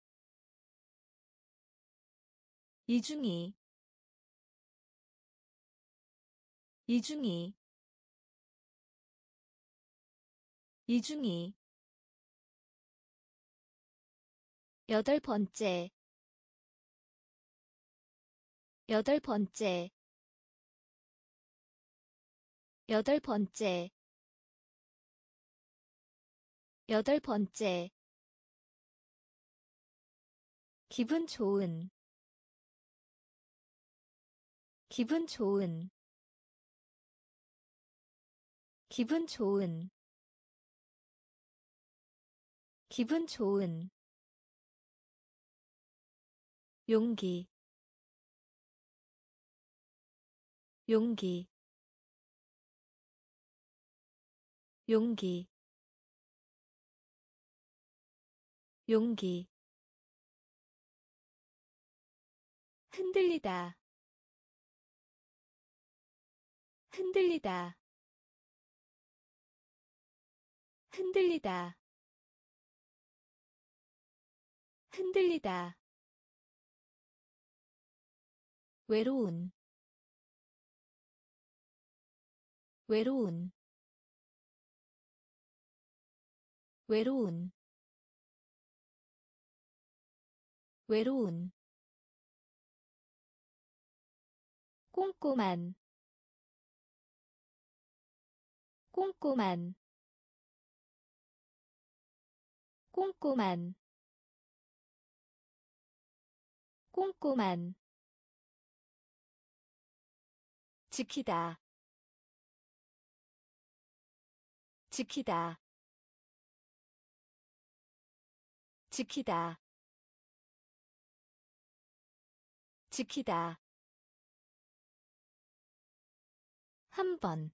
이중이 이중이 이중이 여덟 번째 여덟 번째 여덟 번째 여덟 번째 기분 좋은 기분 좋은 기분 좋은 기분 좋은 용기 용기 용기 용기 흔들리다 흔들리다 흔들리다 흔들리다 외로운 외로운 외로운 외로운 꼼꼼한 꼼꼼한 꼼꼼한 꼼꼼한 지키다 지키다 지키다 지키다 한 번,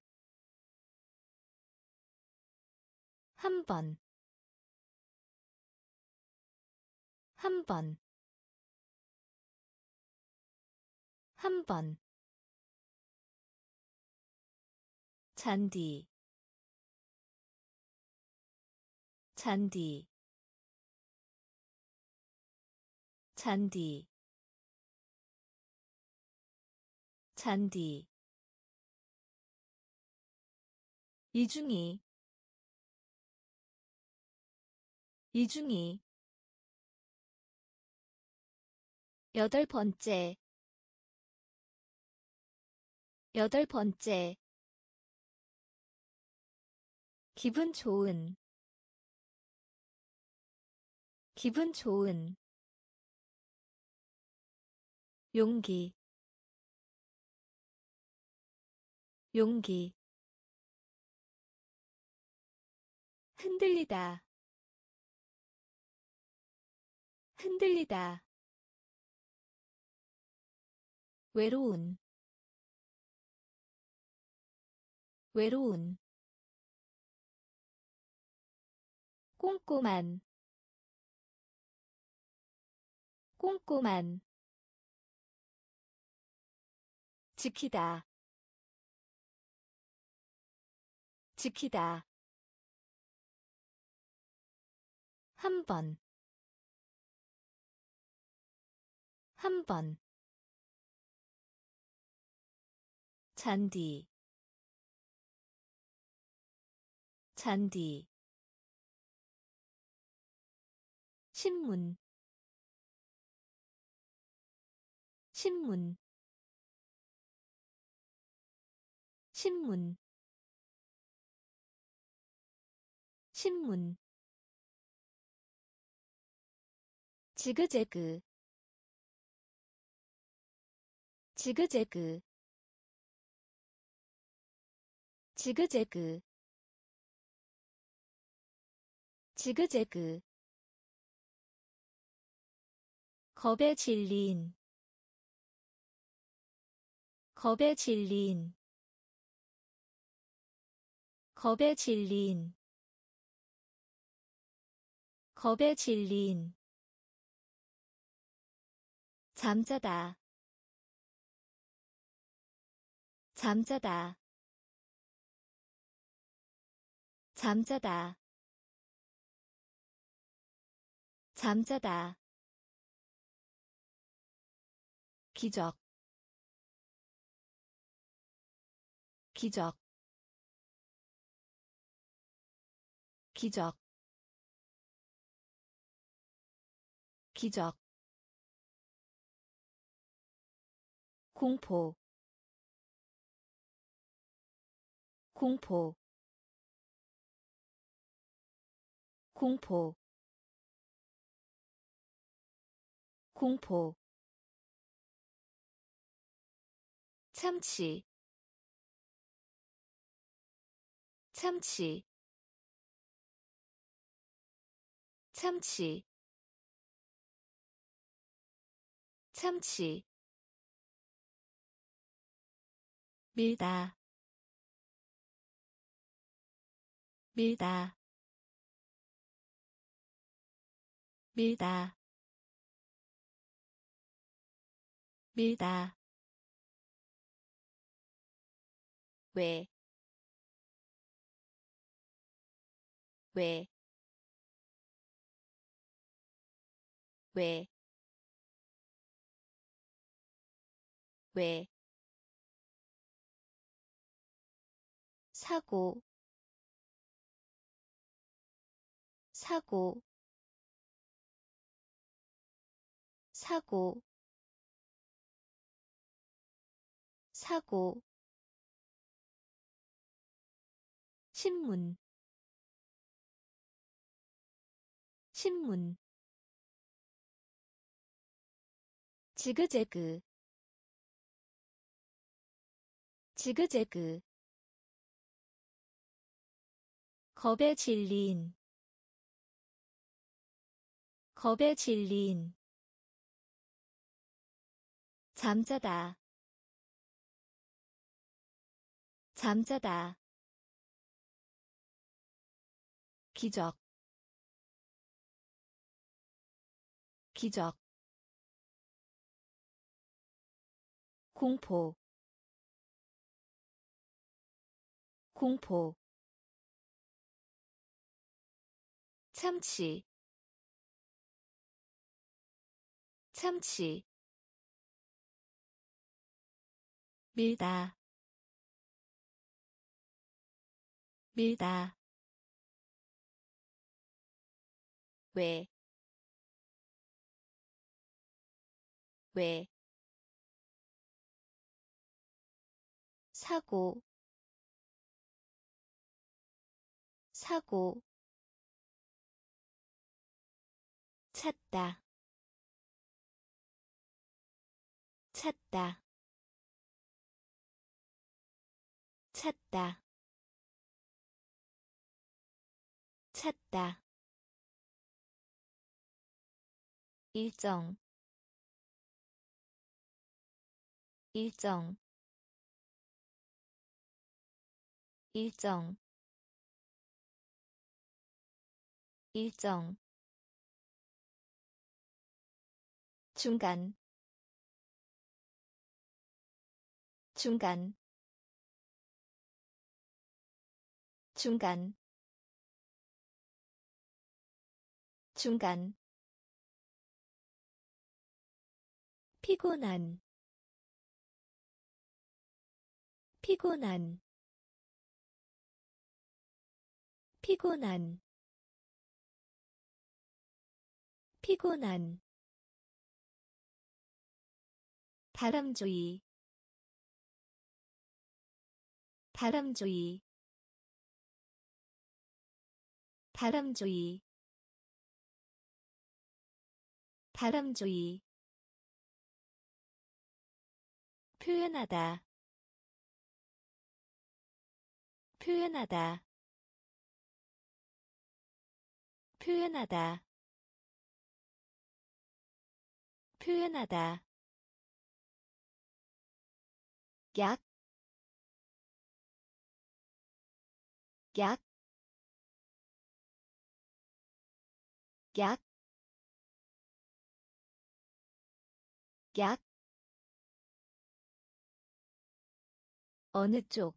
한 번, 한 번, 한 번. 잔디, 잔디, 잔디, 잔디. 이중이 이중이 여덟 번째 여덟 번째 기분 좋은 기분 좋은 용기 용기 흔들리다 흔들리다 외로운 외로운 꼼꼼한 꼼꼼한 지키다 지키다 한 번, 한 번. 잔디, 잔디. 신문, 신문, 신문, 신문. 지그재그, 지그재그, 지그재그, 지그재그. 겁에 질린, 겁에 질린, 겁에 질린, 겁에 질린. 잠자다, 잠자다, 잠자다. 잠자다. 기적, 기적, 기적, 기적. 공포, 공포, 공포, 공포. 참치, 참치, 참치, 참치. 밀다, 밀다, 밀다, 밀다. 왜, 왜, 왜, 왜. 사고, 사고, 사고, 사고. 신문, 신문. 지그재그, 지그재그. 겁에 질린, 겁에 질린. 잠자다, 잠자다. 기적, 기적. 공포, 공포. 참치, 참치. 밀다, 밀다. 왜, 왜. 사고, 사고. 찾다, 찾다, 찾다, 찾다. 일정, 일정, 일정, 일정. 중간, 중간, 중간, 중간. 피곤한, 피곤한, 피곤한, 피곤한. 다람쥐, 다람쥐, 다람쥐, 다람쥐. 표현하다, 표현하다, 표현하다, 표현하다. 약, 약, 약, 약. 어느 쪽,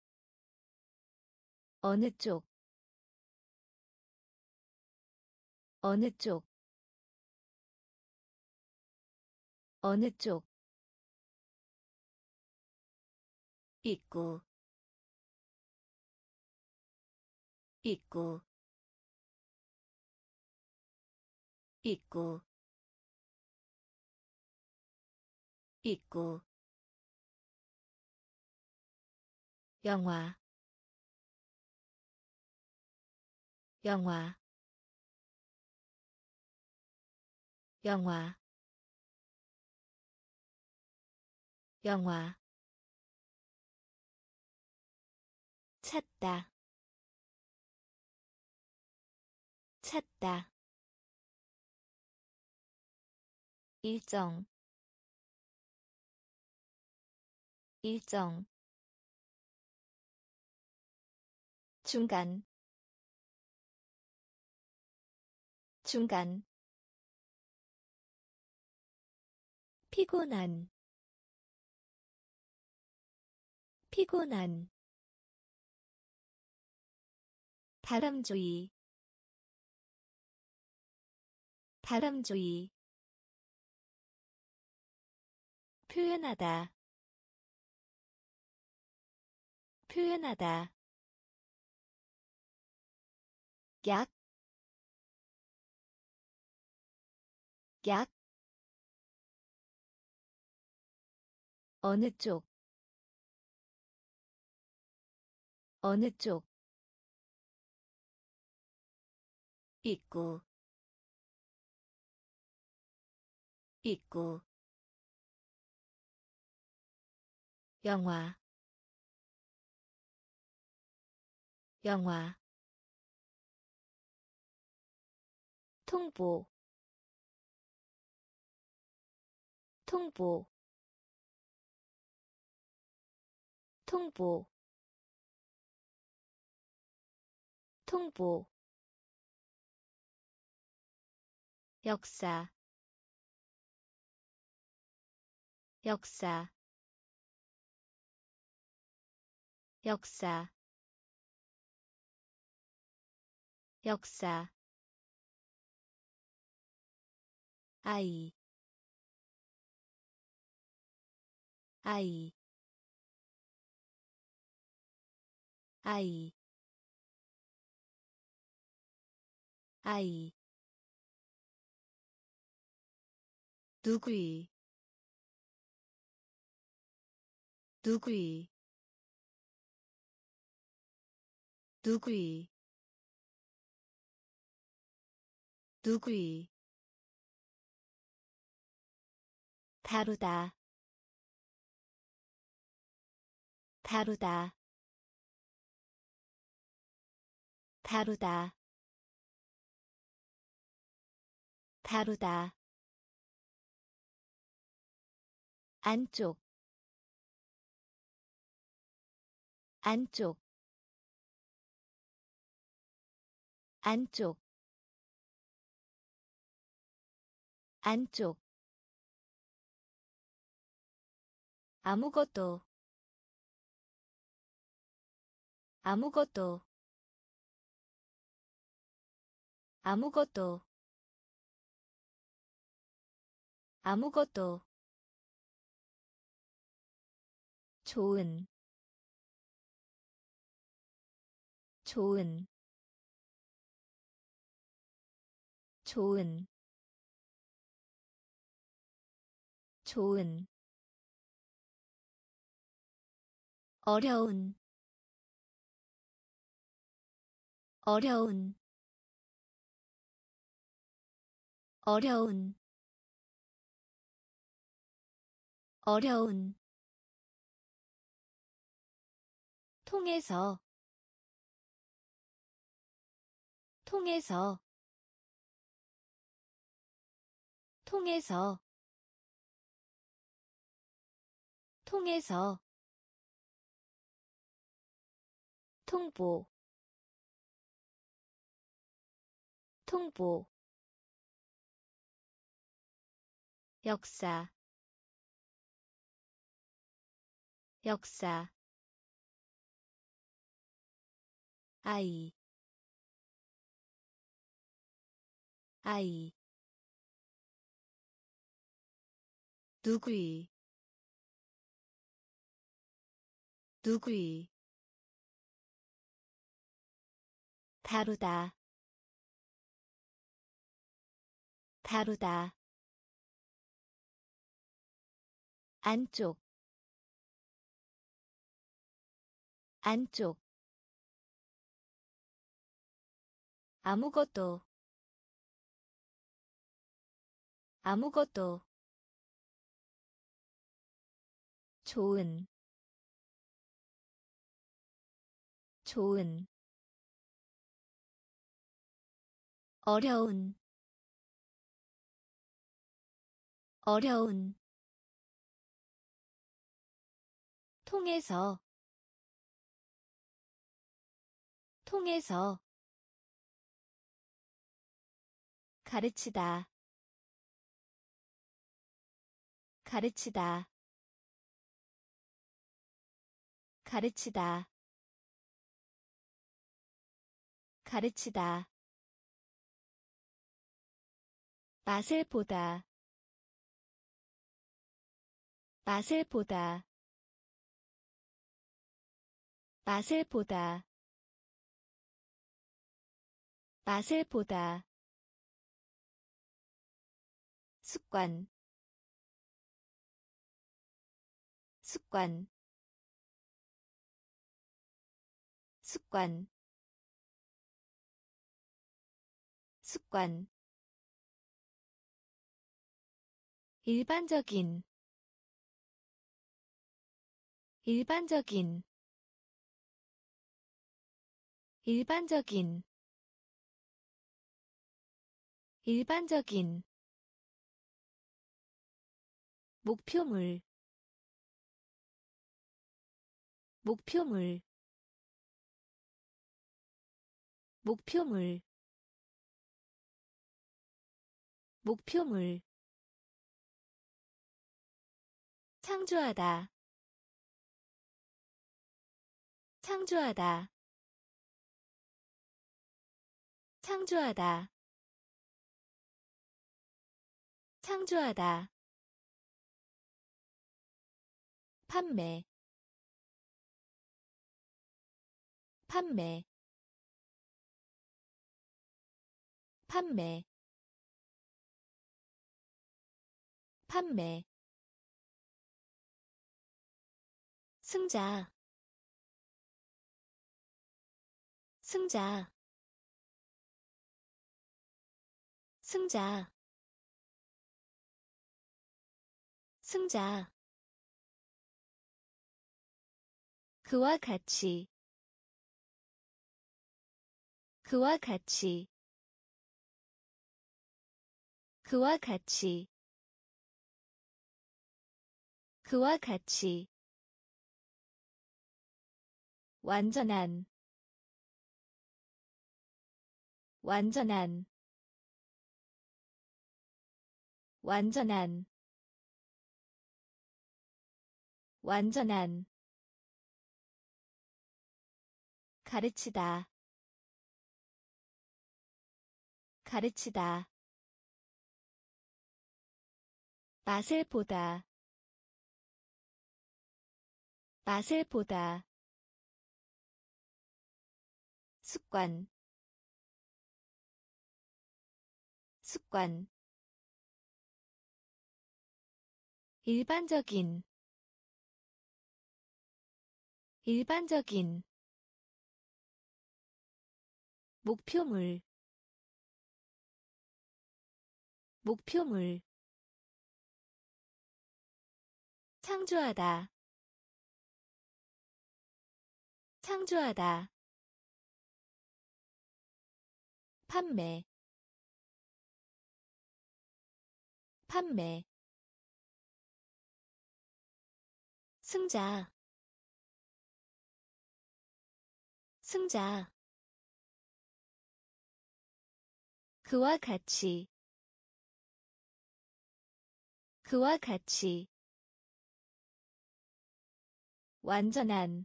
어느 쪽. 어느 쪽, 어느 쪽, 입구, 입구, 입구, 입구, 영화, 영화, 영화, 영화, 찾다, 찾다, 일정, 일정, 중간, 중간, 피곤한, 피곤한, 다람쥐, 다람쥐, 표현하다, 표현하다, 약, 약, 어느 쪽, 어느 쪽, 입구, 입구, 영화, 영화, 통보, 통보, 통보, 통보, 역사, 역사, 역사, 역사, 아이, 아이, 아이, 아이, 누구이, 누구이, 누구이, 누구이, 다루다, 다루다, 다루다, 다루다, 안쪽, 안쪽, 안쪽, 안쪽, 아무것도, 아무것도, 아무것도, 아무것도, 좋은, 좋은, 좋은, 좋은, 어려운, 어려운, 어려운, 어려운, 통해서, 통해서, 통해서, 통해서, 통보, 통보, 역사, 역사, 아이, 아이 누구이 누구이 다루다 다루다 안쪽 안쪽 아무것도 아무것도 좋은 좋은 어려운 어려운 통해서 통해서 가르치다 가르치다 가르치다 가르치다 맛을 보다 맛을 보다 맛을 보다 맛을 보다 습관 습관 습관 습관 일반적인 일반적인 일반적인 일반적인 목표물 목표물 목표물 목표물 창조하다 창조하다 창조하다 창조하다 판매 판매 판매 판매 승자 승자 승자 승자 그와 같이 그와 같이 그와 같이 그와 같이 완전한 완전한 완전한 완전한 가르치다 가르치다 맛을 보다 맛을 보다 습관 습관 일반적인 일반적인 목표물 목표물 창조하다 창조하다 판매 판매 승자 승자 그와 같이 그와 같이 완전한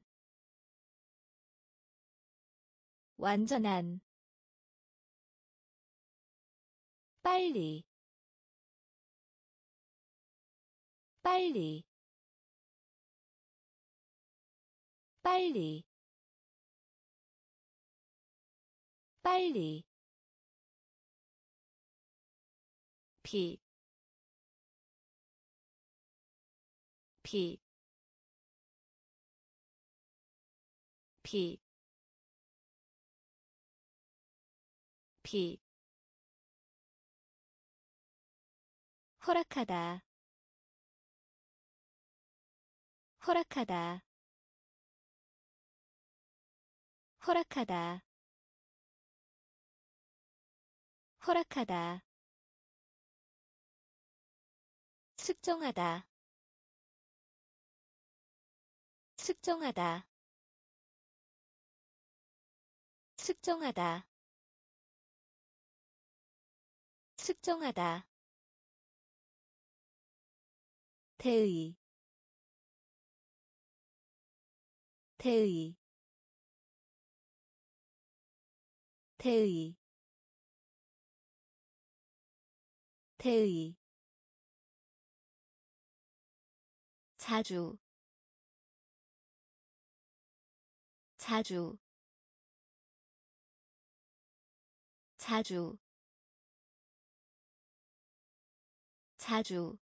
완전한 빨리 빨리 빨리 빨리 비, 비, 비, 비, 허락하다, 허락하다, 허락하다, 허락하다, 측정하다, 측정하다, 측정하다, 측정하다, 대의, 대의, 대의, 대의, 자주, 자주, 자주, 자주,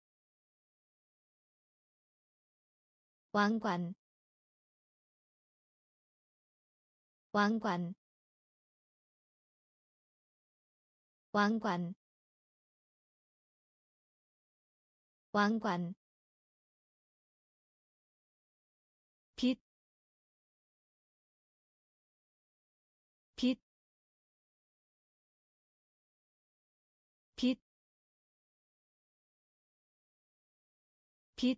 왕관, 왕관, 왕관, 왕관, 빛, 빛, 빛, 빛,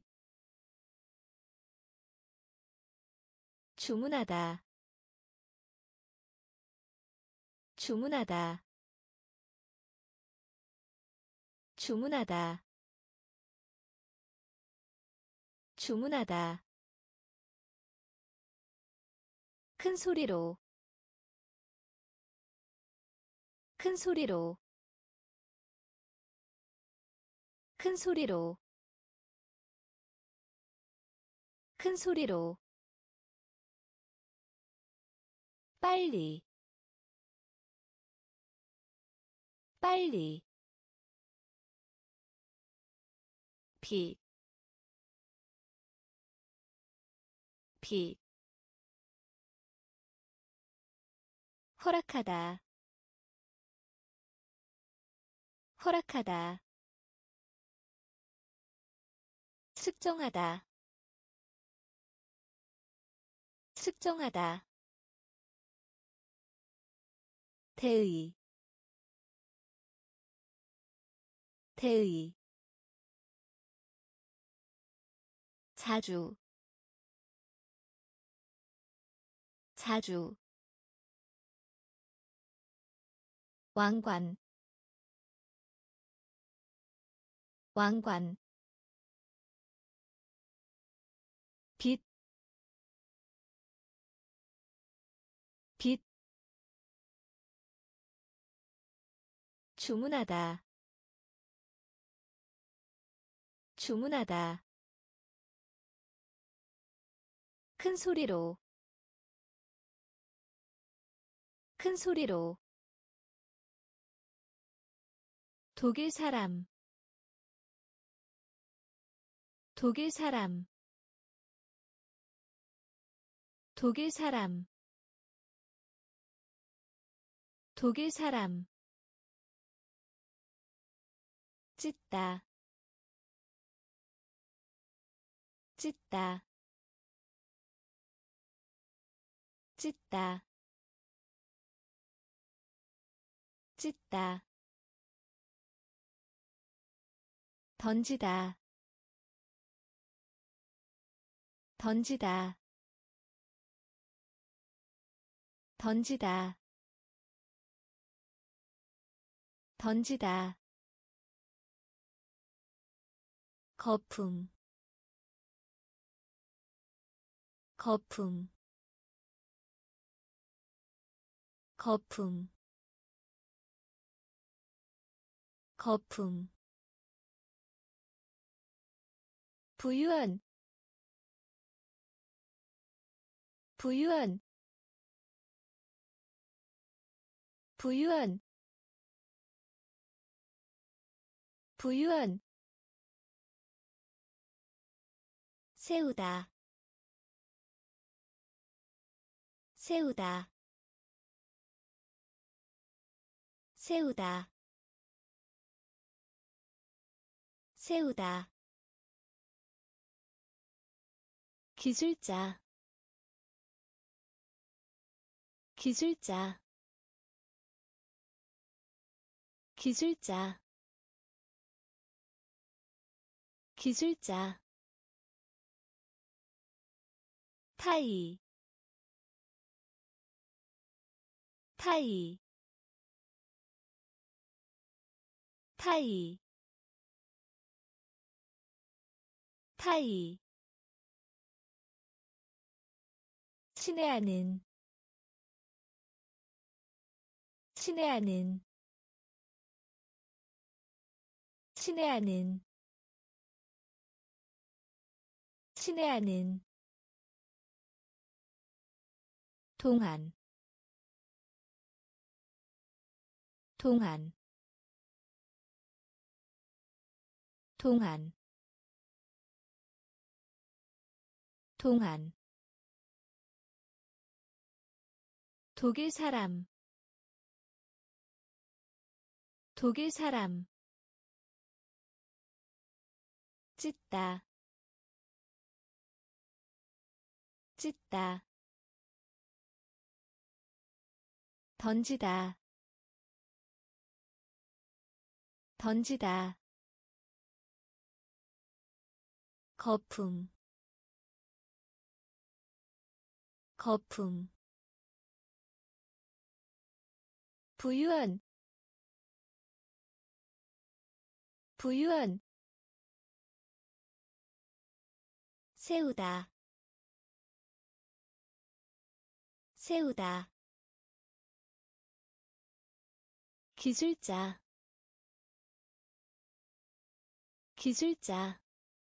주문하다, 주문하다, 주문하다, 주문하다, 큰 소리로, 큰 소리로, 큰 소리로, 큰 소리로, 빨리, 빨리, 비, 비, 허락하다, 허락하다, 측정하다, 측정하다, 대의, 대의, 자주, 자주, 왕관, 왕관, 빛, 빛, 주문하다, 주문하다, 큰 소리로, 큰 소리로, 독일 사람, 독일 사람, 독일 사람, 독일 사람, 찢다, 찢다, 찢다, 찢다, 던지다, 던지다, 던지다, 던지다, 거품, 거품, 거품, 거품 부유한 부유한 부유한 부유한 세우다 세우다 세우다 세우다 기술자 기술자 기술자 기술자 타이 타이 타이 타이 친애하는 친애하는 친애하는 친애하는 동안 동안 동안 동안 독일 사람 독일 사람 찢다 찢다 던지다 던지다 거품 거품 부유한 부유한 세우다 세우다 기술자 기술자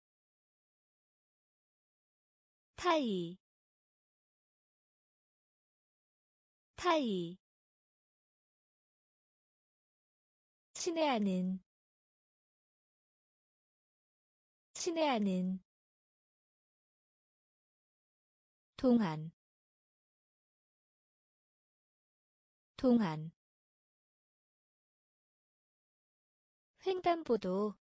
타이 타이 친애하는 친애하는 동안 동안 횡단보도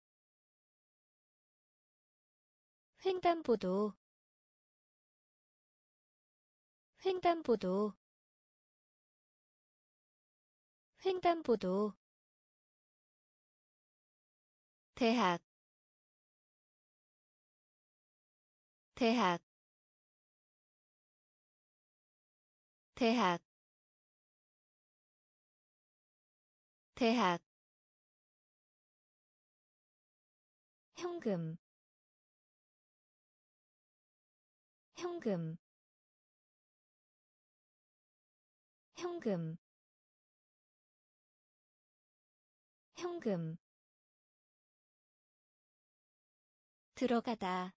횡단보도 횡단보도 횡단보도 대학 대학 대학 대학 현금 현금 현금 현금 들어가다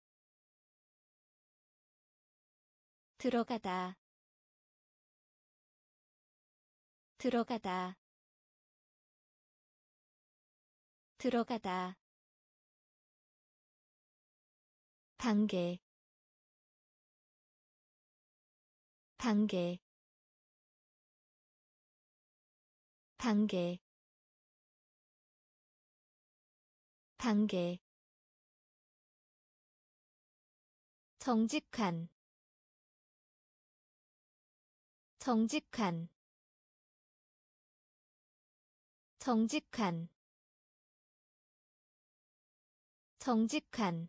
들어가다 들어가다 들어가다 단계 단계 단계 단계 정직한 정직한 정직한 정직한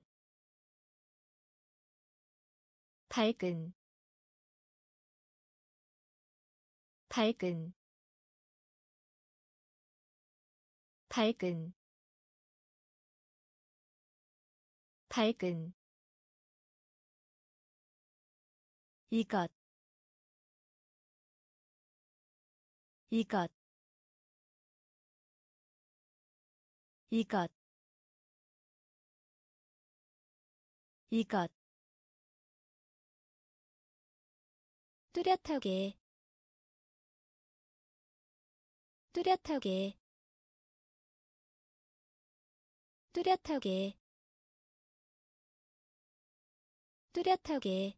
밝은 밝은 밝은 밝은 이것 이것 이것 이것 뚜렷하게 뚜렷하게 뚜렷하게 뚜렷하게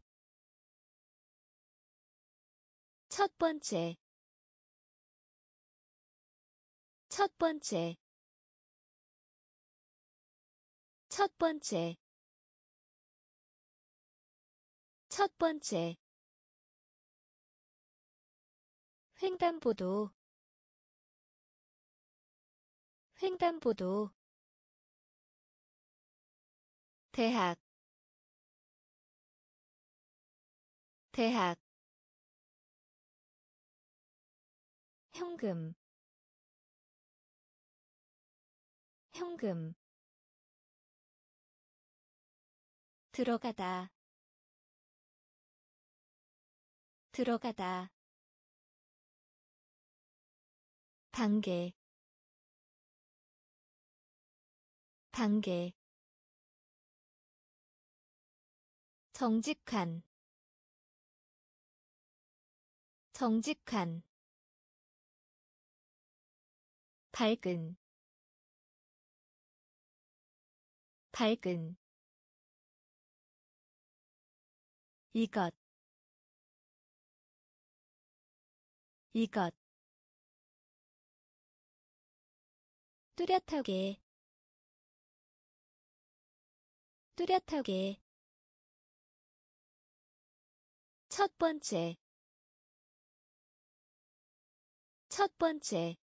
첫 번째 첫 번째 첫 번째 첫 번째 횡단보도 횡단보도 대학 대학 현금 현금 들어가다 들어가다 단계 단계 정직한 정직한 밝은 밝은 이것 이것 뚜렷하게 뚜렷하게 첫 번째 첫 번째